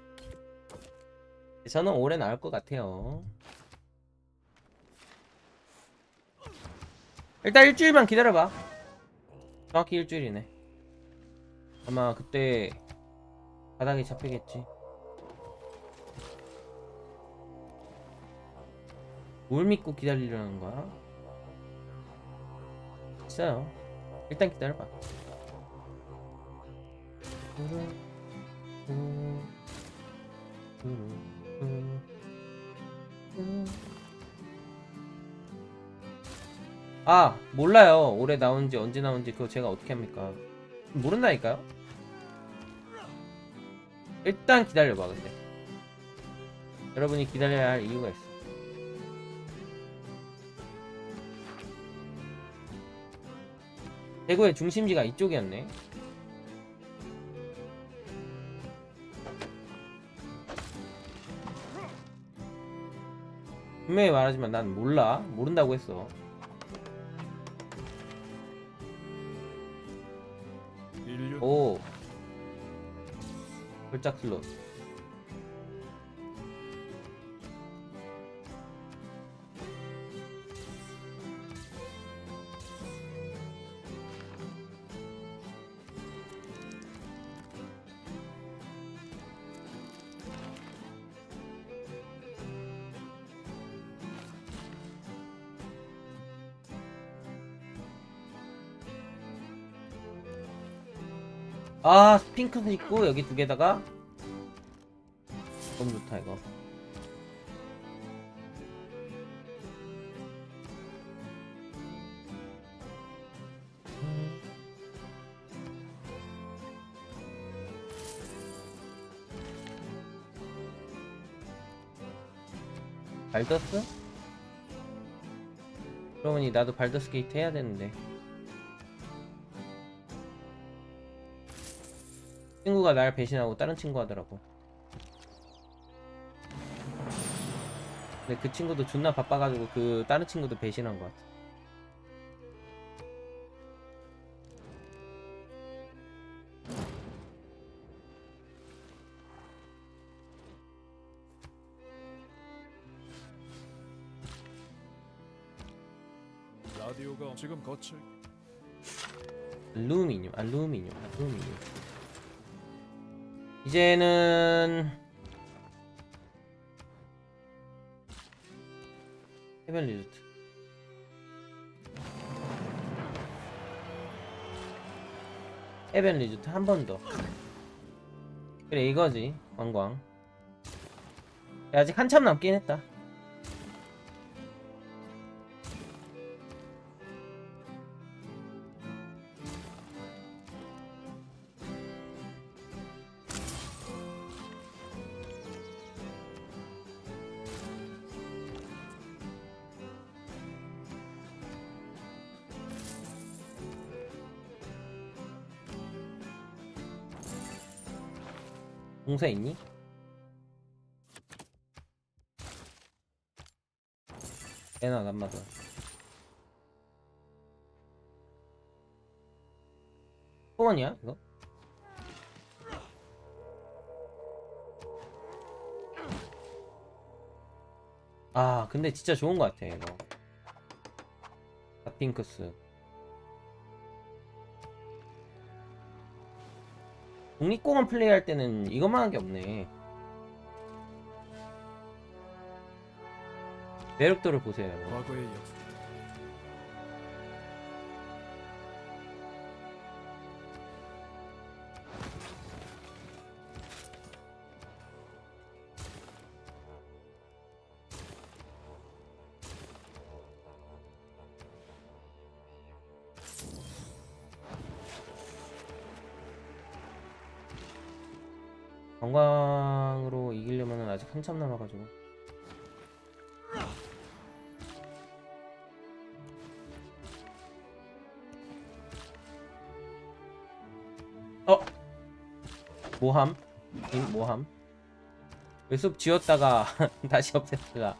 [SPEAKER 1] 저는 오래 나올 것 같아요. 일단 일주일만 기다려봐. 정확히 일주일이네. 아마 그때 바닥이 잡히겠지. 뭘 믿고 기다리려는 거야? 있어요. 일단 기다려봐. 아 몰라요. 올해 나온지 언제 나온지 그거 제가 어떻게 합니까? 모른다니까요. 일단 기다려봐. 근데 여러분이 기다려야 할 이유가 있어. 대구의 중심지가 이쪽이었네. 분명히 말하지만 난 몰라. 모른다고 했어. 오 걸작 슬롯. 아 핑크색 있고 여기 두 개다가 너무 좋다 이거. 발더스? 그러보니 나도 발더스 게이트 해야 되는데. 친구가 날 배신하고 다른 친구 하더라고. 근데 그 친구도 존나 바빠가지고 그 다른 친구도 배신한 것 같아.
[SPEAKER 2] 라디오가 지금 거칠.
[SPEAKER 1] 알루미늄, 알루미늄, 알루미늄. 이제는 해변 리조트. 해변 리조트 한 번 더. 그래 이거지 관광. 아직 한참 남긴 했다. 공사 있니? 애나 남마다 소원이야 이거? 아 근데 진짜 좋은 것 같아 이거. 핫핑크스 국립공원 플레이할 때는 이것만 한 게 없네. 매력도를 보세요.
[SPEAKER 2] 과거의 역사.
[SPEAKER 1] 관광으로 이기려면 아직 한참 남아가지고. 어? 모함? 응? 모함? 왜 숲 지었다가 다시 없앴다가.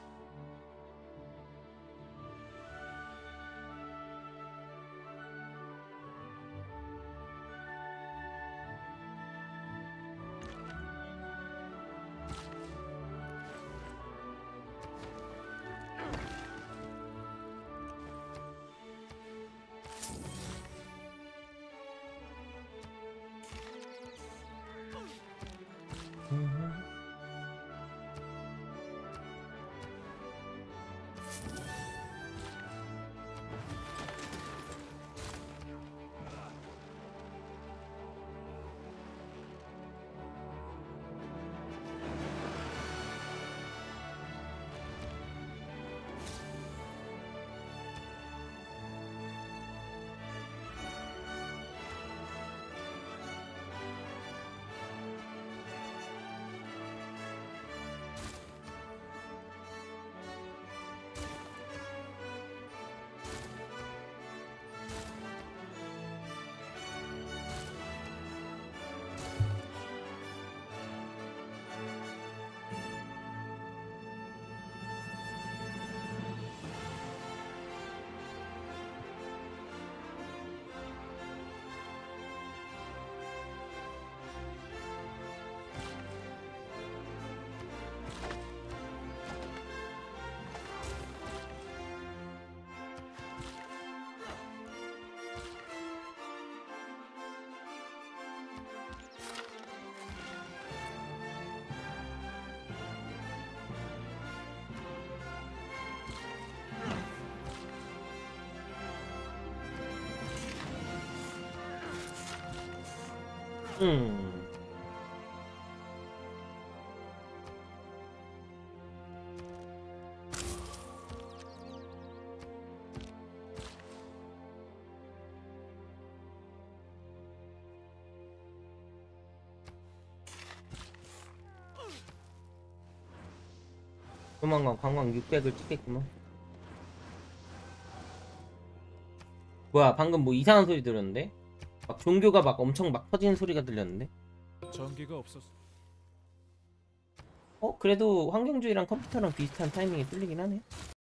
[SPEAKER 1] 음. 조만간 관광 육백을 찍겠구만. 뭐야, 방금 뭐 이상한 소리 들었는데? 막 종교가 막 엄청 막 터지는 소리가 들렸는데?
[SPEAKER 2] 전기가 없었어.
[SPEAKER 1] 어? 그래도 환경주의랑 컴퓨터랑 비슷한 타이밍에 뚫리긴 하네.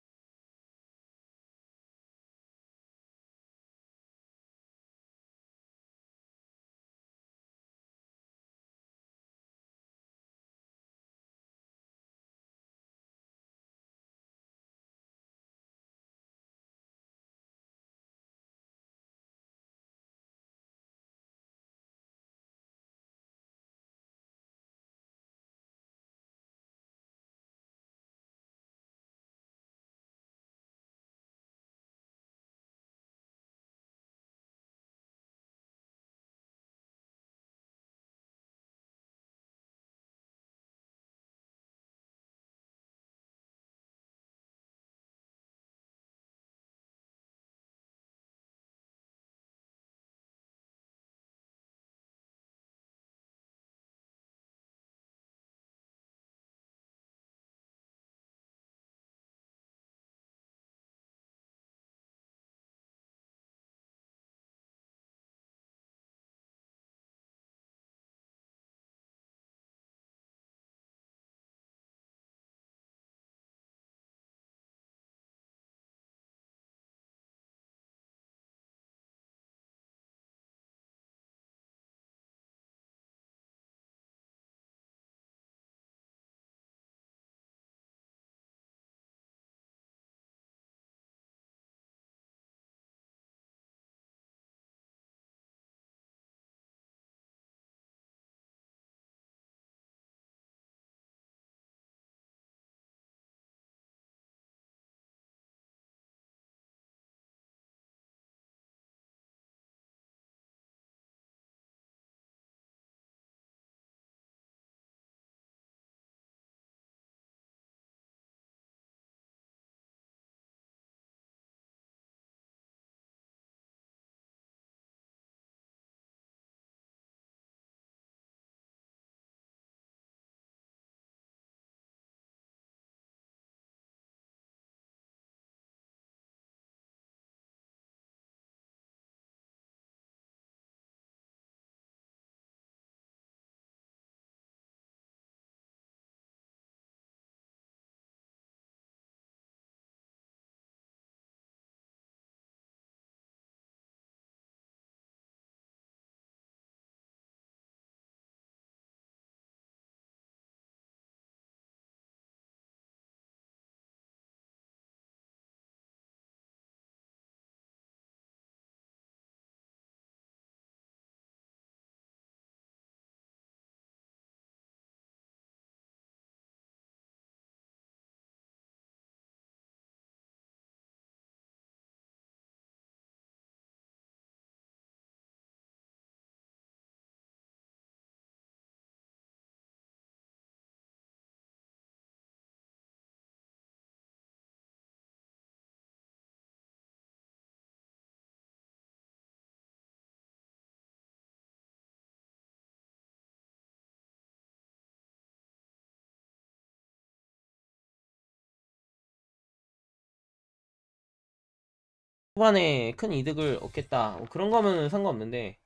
[SPEAKER 1] 초반에 큰 이득을 얻겠다, 뭐 그런 거면 상관없는데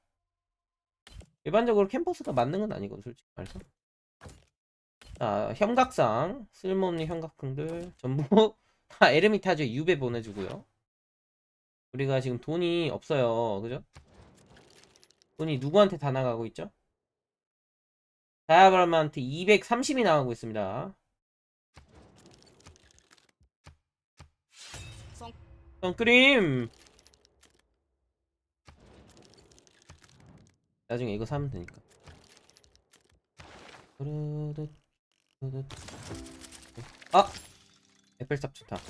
[SPEAKER 1] 일반적으로 캠퍼스가 맞는 건 아니거든, 솔직히 말해서. 자, 현각상 쓸모없는 현각풍들 전부 다 에르미타주에 유배 보내주고요. 우리가 지금 돈이 없어요, 그죠? 돈이 누구한테 다 나가고 있죠? 다이아바람한테 이백삼십이 나가고 있습니다. 선크림! 나중에 이거 사면 되니까. 아! 에펠탑 좋다.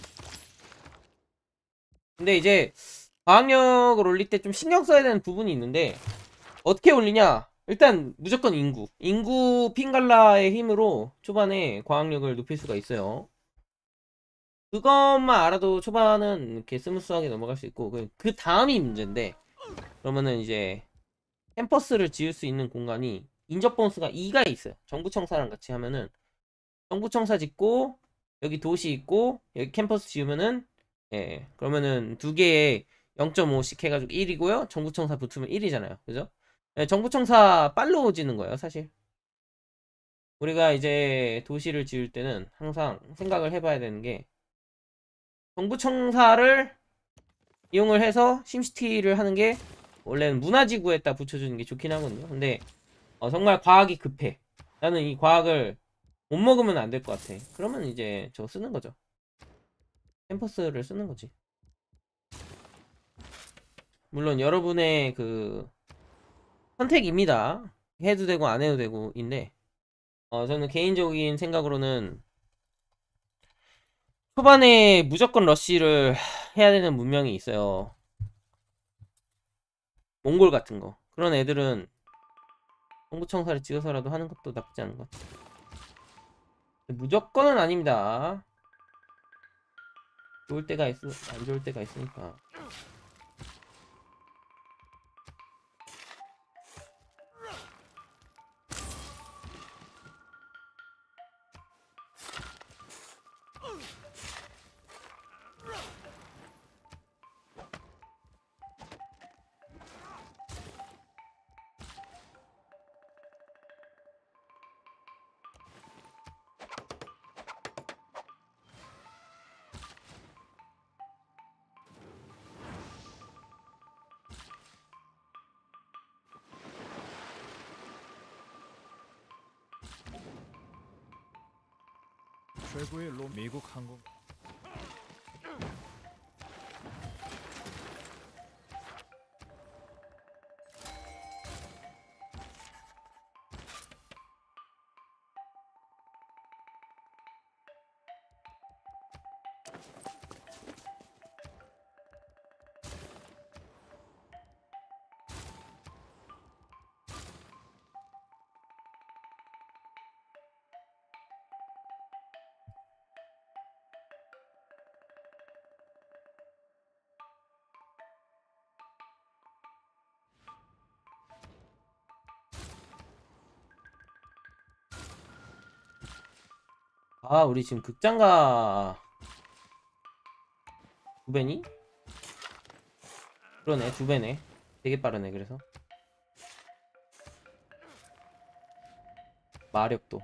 [SPEAKER 1] 근데 이제 과학력을 올릴 때 좀 신경 써야 되는 부분이 있는데 어떻게 올리냐? 일단 무조건 인구. 인구 핑갈라의 힘으로 초반에 과학력을 높일 수가 있어요. 그것만 알아도 초반은 이렇게 스무스하게 넘어갈 수 있고 그, 그 다음이 문제인데 그러면은 이제 캠퍼스를 지을 수 있는 공간이 인접 보너스가 이가 있어요. 정부청사랑 같이 하면은 정부청사 짓고 여기 도시 있고 여기 캠퍼스 지으면은 예 그러면은 두 개에 영 점 오씩 해가지고 일이고요. 정부청사 붙으면 일이잖아요. 그죠? 예, 정부청사 빨로 지는 거예요 사실. 우리가 이제 도시를 지을 때는 항상 생각을 해봐야 되는 게 정부청사를 이용을 해서 심시티를 하는 게 원래는 문화지구에다 붙여주는 게 좋긴 하거든요. 근데 어, 정말 과학이 급해. 나는 이 과학을 못 먹으면 안 될 것 같아. 그러면 이제 저 쓰는 거죠. 캠퍼스를 쓰는 거지. 물론 여러분의 그 선택입니다. 해도 되고 안 해도 되고인데 어, 저는 개인적인 생각으로는 초반에 무조건 러쉬를 해야 되는 문명이 있어요. 몽골 같은 거. 그런 애들은 정부청사를 찍어서라도 하는 것도 나쁘지 않은 것 같아요. 무조건은 아닙니다. 좋을 때가 있, 안 좋을 때가 있으니까.
[SPEAKER 2] 최고의 로 미국 항공
[SPEAKER 1] 아, 우리 지금 극장가 두 배니? 그러네, 두 배네. 되게 빠르네, 그래서. 마력도.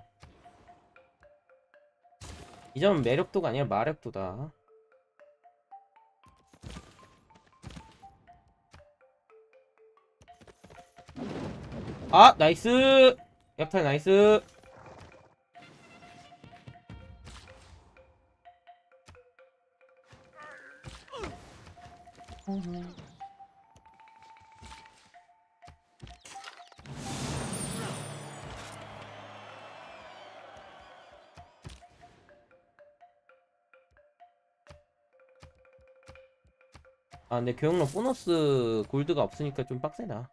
[SPEAKER 1] 이 점은 매력도가 아니라 마력도다. 아, 나이스! 약탈 나이스! 아, 근데 교육로 보너스 골드가 없으니까 좀 빡세다.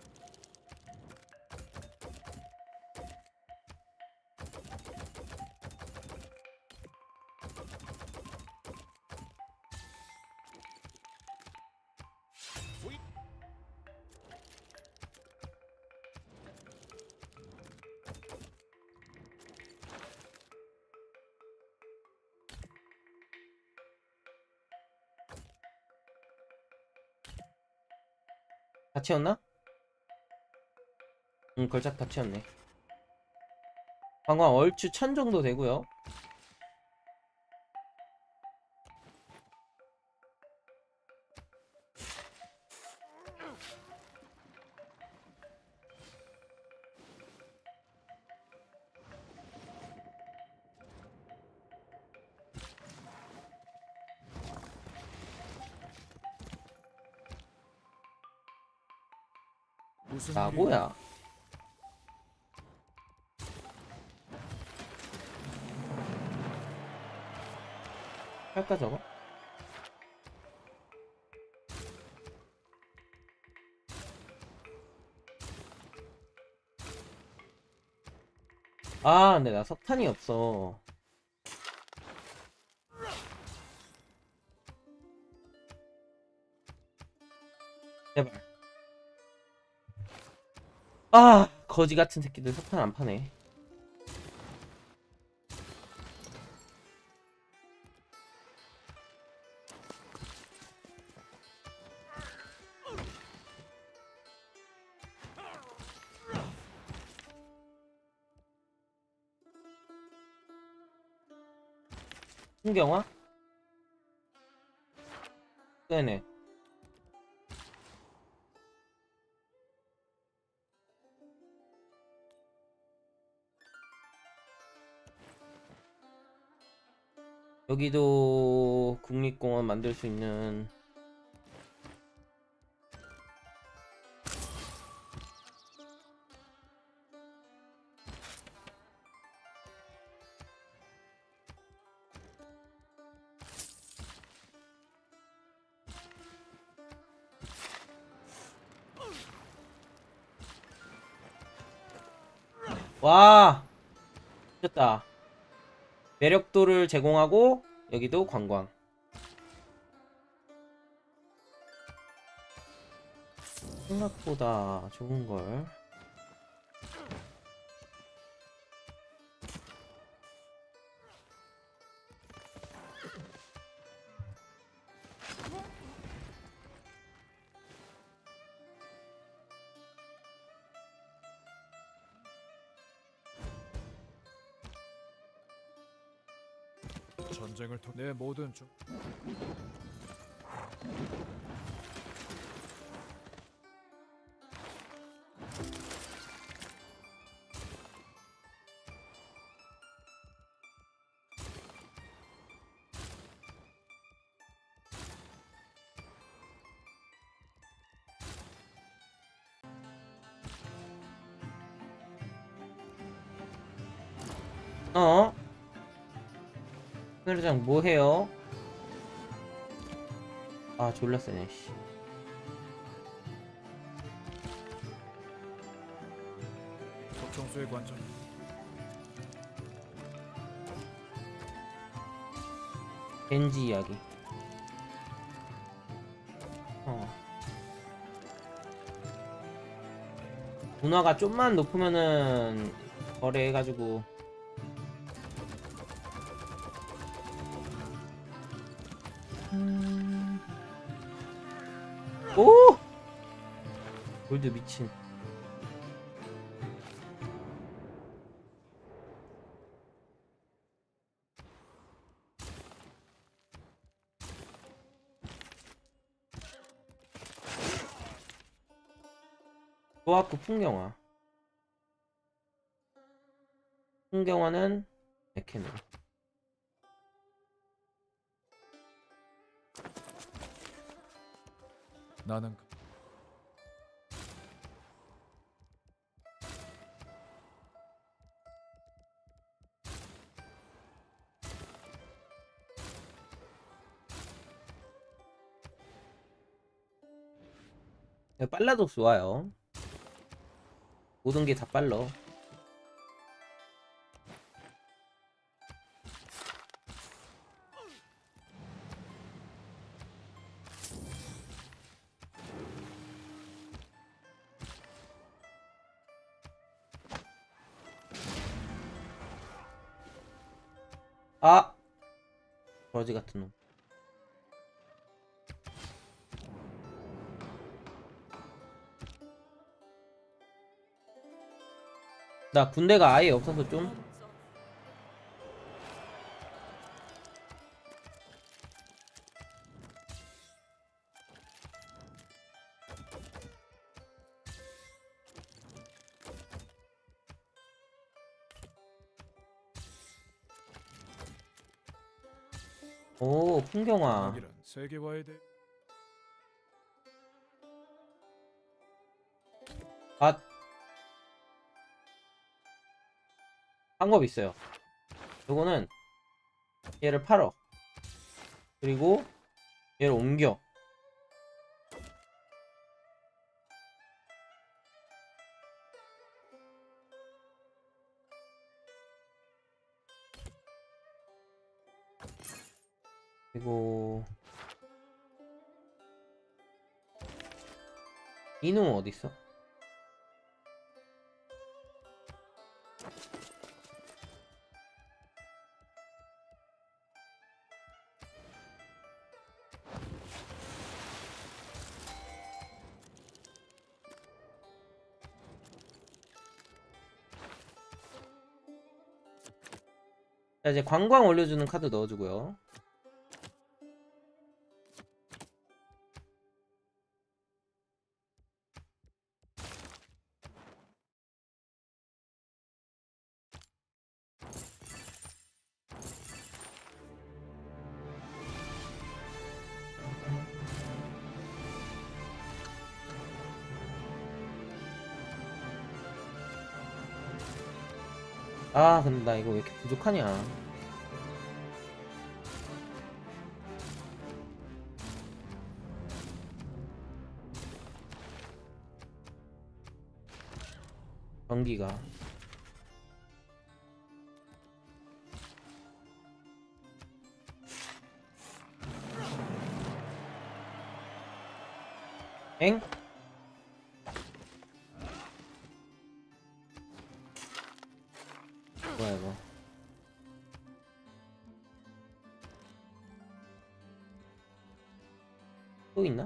[SPEAKER 1] 다 채웠나? 응, 걸작 다 채웠네. 방광 얼추 천 정도 되고요.
[SPEAKER 2] 무슨
[SPEAKER 1] 아,
[SPEAKER 2] 일이
[SPEAKER 1] 뭐야? 할까 저거? 아, 근데 나 석탄이 없어. 제발. 아, 거지 같은 새끼들 석탄 안 파네. 풍경화? 네네. 여기도 국립공원 만들 수 있는. 와, 좋다. 매력도를 제공하고 여기도 관광. 생각보다 좋은걸.
[SPEAKER 2] 전쟁을 통해 내 모든 중
[SPEAKER 1] 어? 회장 뭐해요? 아 졸라 세네 씨.
[SPEAKER 2] 적정수의 관점.
[SPEAKER 1] 겐지 이야기. 어. 문화가 좀만 높으면은 거래해가지고. 음... 오! 골드 미친. 조합구 풍경화. 풍경화는 백캔으로.
[SPEAKER 2] 나는
[SPEAKER 1] 빨라도 좋아요. 모든 게 다 빨라. 아! 버지 같은 놈. 나 군대가 아예 없어서 좀. 오, 풍경화.
[SPEAKER 2] 악이란 세계화에 대해
[SPEAKER 1] 아, 방법이 있어요. 요거는 얘를 팔어. 그리고 얘를 옮겨. 그리고 이놈 어딨어? 자, 이제 관광 올려주는 카드 넣어주고요. 아, 근데 나 이거 왜 이렇게 부족하냐. 전기가. 엥? 뭐야 이거. 또 있나?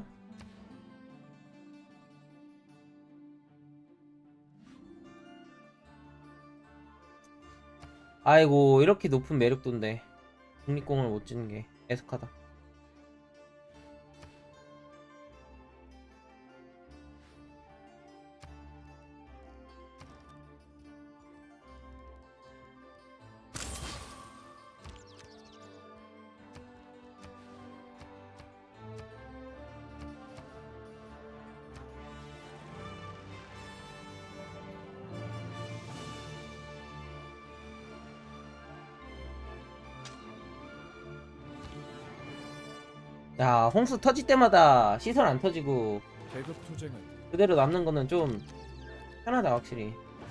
[SPEAKER 1] 아이고, 이렇게 높은 매력도인데 국립공을 못 찍는 게 애석하다. 야, 홍수 터질 때마다 시설 안 터지고
[SPEAKER 2] 계급 투쟁은
[SPEAKER 1] 그대로 남는 거는 좀 편하다 확실히.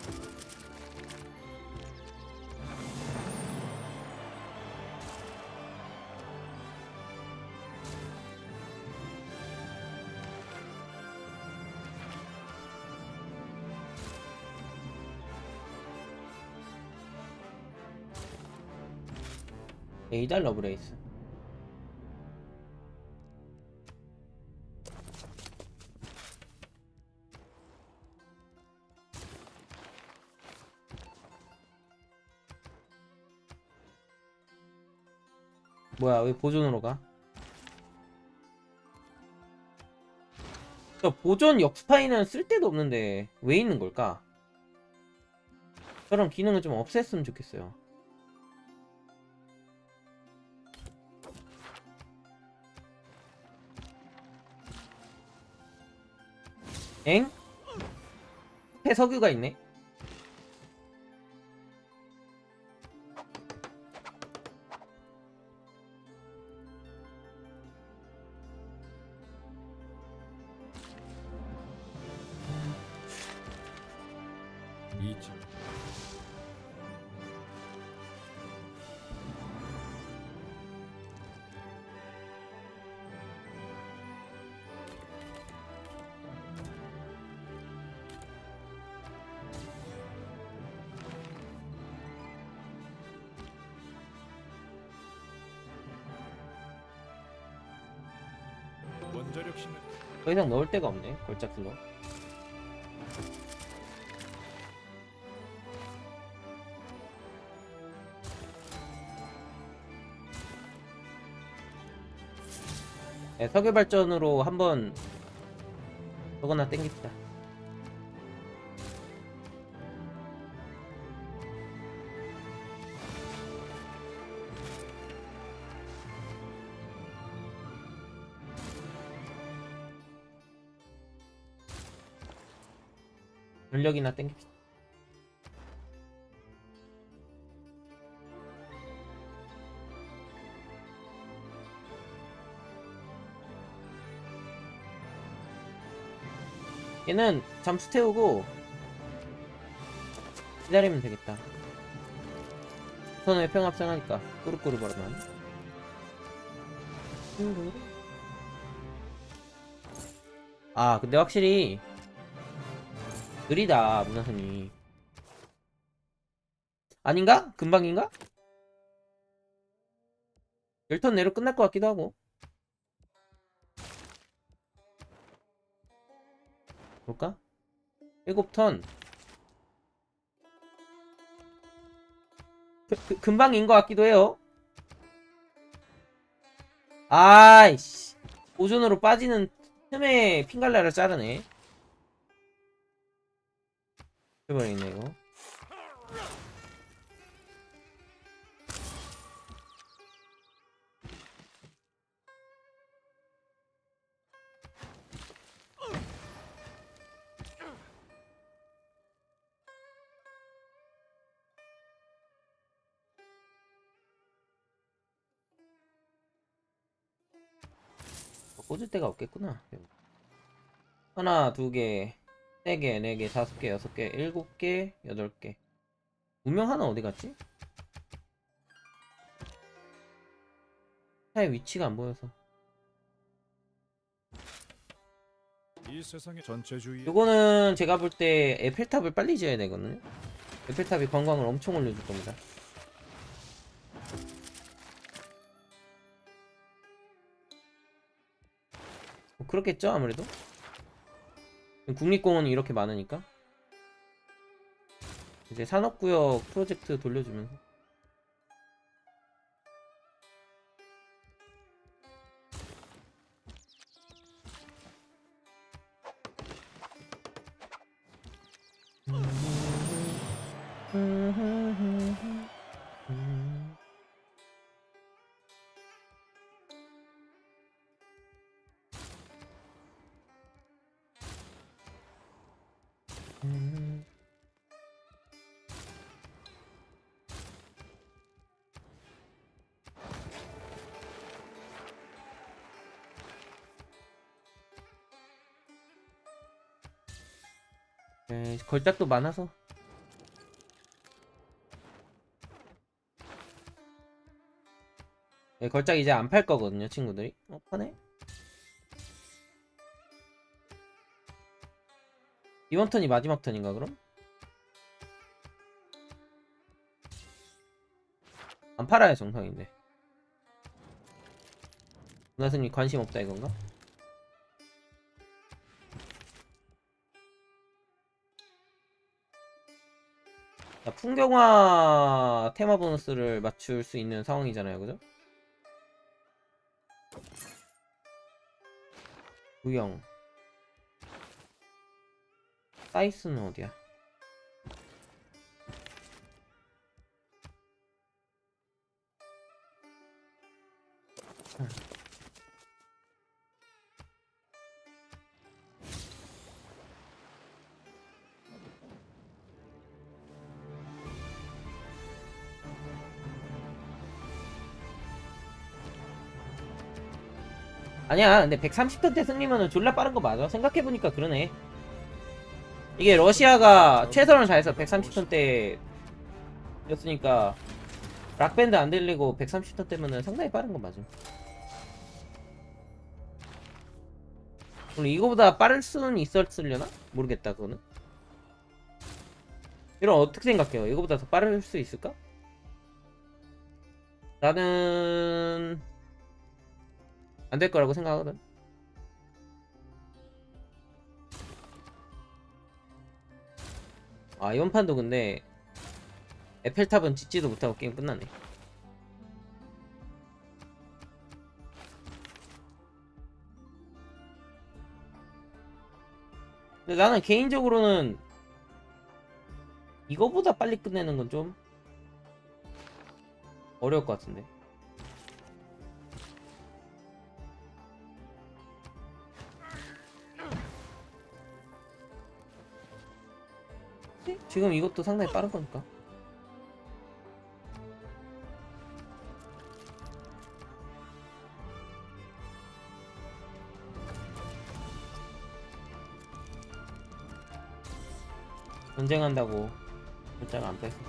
[SPEAKER 1] 에이달 러브레이스. 뭐야, 왜 보존으로 가? 저 보존 역스파이는 쓸데도 없는데 왜 있는 걸까? 저런 기능을 좀 없앴으면 좋겠어요. 엥? 폐석유가 있네?
[SPEAKER 2] 이지 원자력 신을
[SPEAKER 1] 더 이상 넣을 데가 없네, 걸작슬로. 네, 석유 발전으로 한번 저거나 땡깁시다. 전력이나 땡깁시다. 얘는 잠수 태우고 기다리면 되겠다. 선의 평합성하니까 꾸르꾸르 버르면. 아 근데 확실히 느리다 문화선이. 아닌가? 금방인가? 열 턴 내로 끝날 것 같기도 하고. 볼까? 일곱 턴. 그, 그, 금방인 것 같기도 해요. 아이씨. 오존으로 빠지는 틈에 핑갈라를 자르네. 해버리네 이거. 꽂을 데가 없겠구나. 하나, 두 개, 세 개, 네 개, 다섯 개, 여섯 개, 일곱 개, 여덟 개. 운명 하나 어디 갔지? 차의 위치가 안 보여서.
[SPEAKER 2] 이 세상의 전체주의.
[SPEAKER 1] 요거는 제가 볼 때 에펠탑을 빨리 지어야 되거든요. 에펠탑이 관광을 엄청 올려줄 겁니다. 뭐 그렇겠죠 아무래도. 국립공원이 이렇게 많으니까. 이제 산업구역 프로젝트 돌려주면서. 에이, 걸작도 많아서. 네, 걸작 이제 안 팔 거거든요 친구들이. 어 파네? 이번 턴이 마지막 턴인가 그럼? 안 팔아야 정상인데. 문화승리 관심 없다 이건가? 자, 풍경화 테마 보너스를 맞출 수 있는 상황이잖아요 그죠? 구형 사이스는 어디야? 음. 아니야 근데 백삼십 턴대 승리면은 졸라 빠른 거 맞아. 생각해보니까 그러네. 이게 러시아가 최선을 다해서 백삼십 턴대 였으니까 락밴드 안 들리고 백삼십 턴대면은 상당히 빠른 거 맞아. 물론 이거보다 빠를 수는 있었으려나? 모르겠다 그거는. 이런 어떻게 생각해요? 이거보다 더 빠를 수 있을까? 나는 안 될 거라고 생각하거든. 아 이번 판도 근데 에펠탑은 짓지도 못하고 게임 끝나네. 근데 나는 개인적으로는 이거보다 빨리 끝내는 건 좀 어려울 것 같은데. 지금 이것도 상당히 빠른 거니까. 전쟁한다고 글자가 안 뺐어.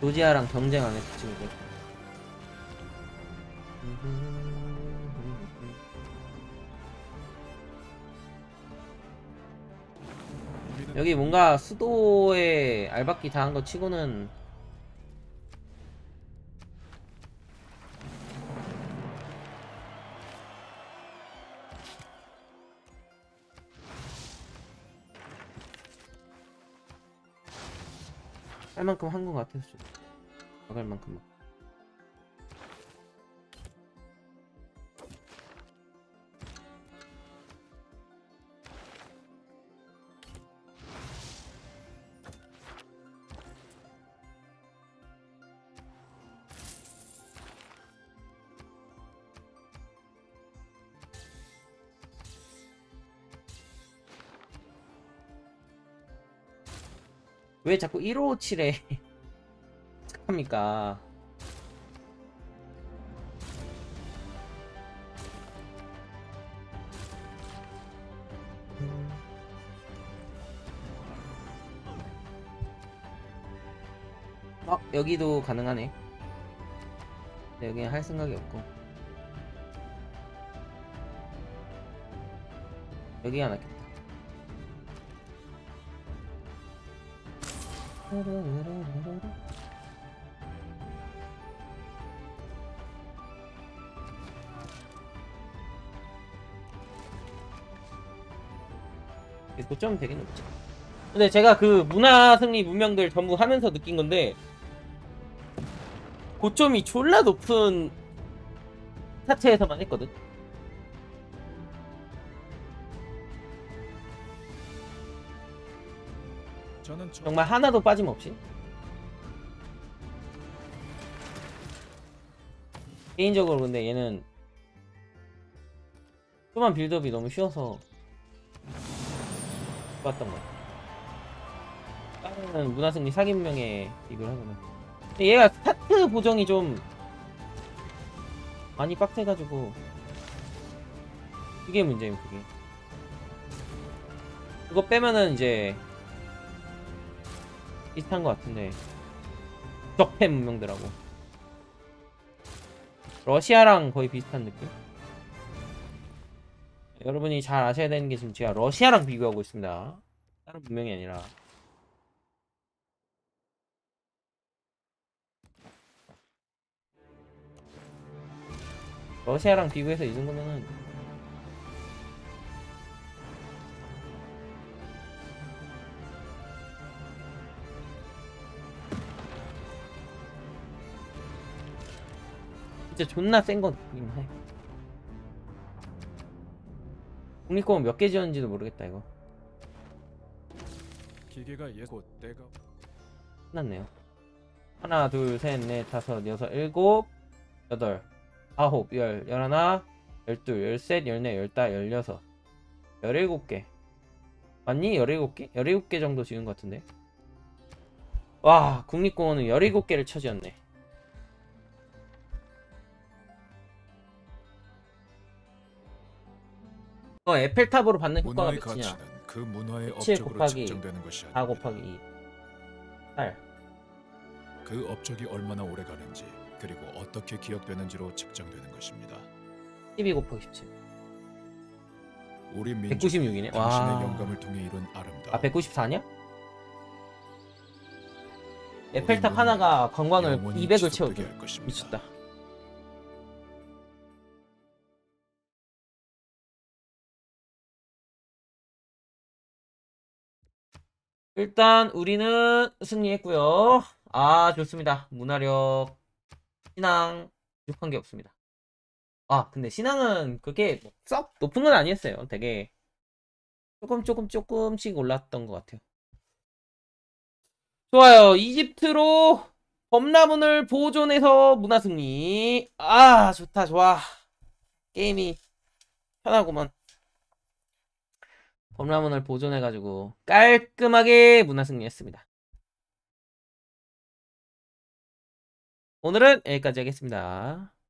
[SPEAKER 1] 조지아랑 경쟁하는 친구들. 여기 뭔가 수도에 알박기 다 한 거 치고는 할 만큼 한 것 같아서 좀 나갈 만큼. 왜 자꾸 일오오칠에 합니까? 어, 여기도 가능하네. 근데 여기는 할 생각이 없고. 여기가 낫겠다. 고점 되게 높지. 근데 제가 그 문화 승리 문명들 전부 하면서 느낀 건데 고점이 졸라 높은 사체에서만 했거든.
[SPEAKER 2] 저는 저...
[SPEAKER 1] 정말 하나도 빠짐없이. 개인적으로 근데 얘는 초반 빌드업이 너무 쉬워서 좋았던 것 같아. 다른 문화승리 사기문명에 비교를 하거든. 근데 얘가 스타트 보정이 좀 많이 빡세가지고 그게 문제임. 그게 그거 빼면은 이제 비슷한 것 같은데 적폐 문명들하고 러시아랑 거의 비슷한 느낌? 여러분이 잘 아셔야 되는 게 지금 제가 러시아랑 비교하고 있습니다. 다른 문명이 아니라. 러시아랑 비교해서 이 정도면은 진짜 존나 센 거긴 해. 국립공원 몇 개 지었는지도 모르겠다 이거.
[SPEAKER 2] 기계가 예고 때가
[SPEAKER 1] 끝났네요. 하나, 둘, 셋, 넷, 다섯, 여섯, 일곱, 여덟, 아홉, 열, 열하나, 열둘, 열셋, 열넷, 열다, 열여섯, 열일곱 개. 맞니? 열일곱 개? 열일곱 개 정도 지은 것 같은데. 와, 국립공원은 열일곱 개를 쳐지었네. 어, 에펠탑으로 받는 효과가
[SPEAKER 2] 문화의
[SPEAKER 1] 몇이냐?
[SPEAKER 2] 가치는 그 문화의
[SPEAKER 1] 칠
[SPEAKER 2] 업적으로
[SPEAKER 1] 곱하기
[SPEAKER 2] 측정되는 것이
[SPEAKER 1] 사
[SPEAKER 2] 아닙니다.
[SPEAKER 1] 곱하기 이, 팔.
[SPEAKER 2] 그 업적이 얼마나 오래 가는지 그리고 어떻게 기억되는지로 측정되는 것입니다.
[SPEAKER 1] 십이 곱하기 십칠.
[SPEAKER 2] 우리 민족
[SPEAKER 1] 백구십육이네.
[SPEAKER 2] 당신의
[SPEAKER 1] 와.
[SPEAKER 2] 영감을 통해 이룬 아름다움.
[SPEAKER 1] 아, 백구십사냐? 에펠탑 하나가 관광을
[SPEAKER 2] 영원히
[SPEAKER 1] 이백을
[SPEAKER 2] 지속되게
[SPEAKER 1] 채워줘.
[SPEAKER 2] 할 것입니다.
[SPEAKER 1] 미쳤다. 일단 우리는 승리했고요. 아, 좋습니다. 문화력, 신앙 부족한 게 없습니다. 아, 근데 신앙은 그렇게 썩 높은 건 아니었어요. 되게 조금 조금 조금씩 올랐던 것 같아요. 좋아요. 이집트로 범라문을 보존해서 문화승리. 아, 좋다, 좋아. 게임이 편하구만. 범라문을 보존해가지고 깔끔하게 문화승리했습니다. 오늘은 여기까지 하겠습니다.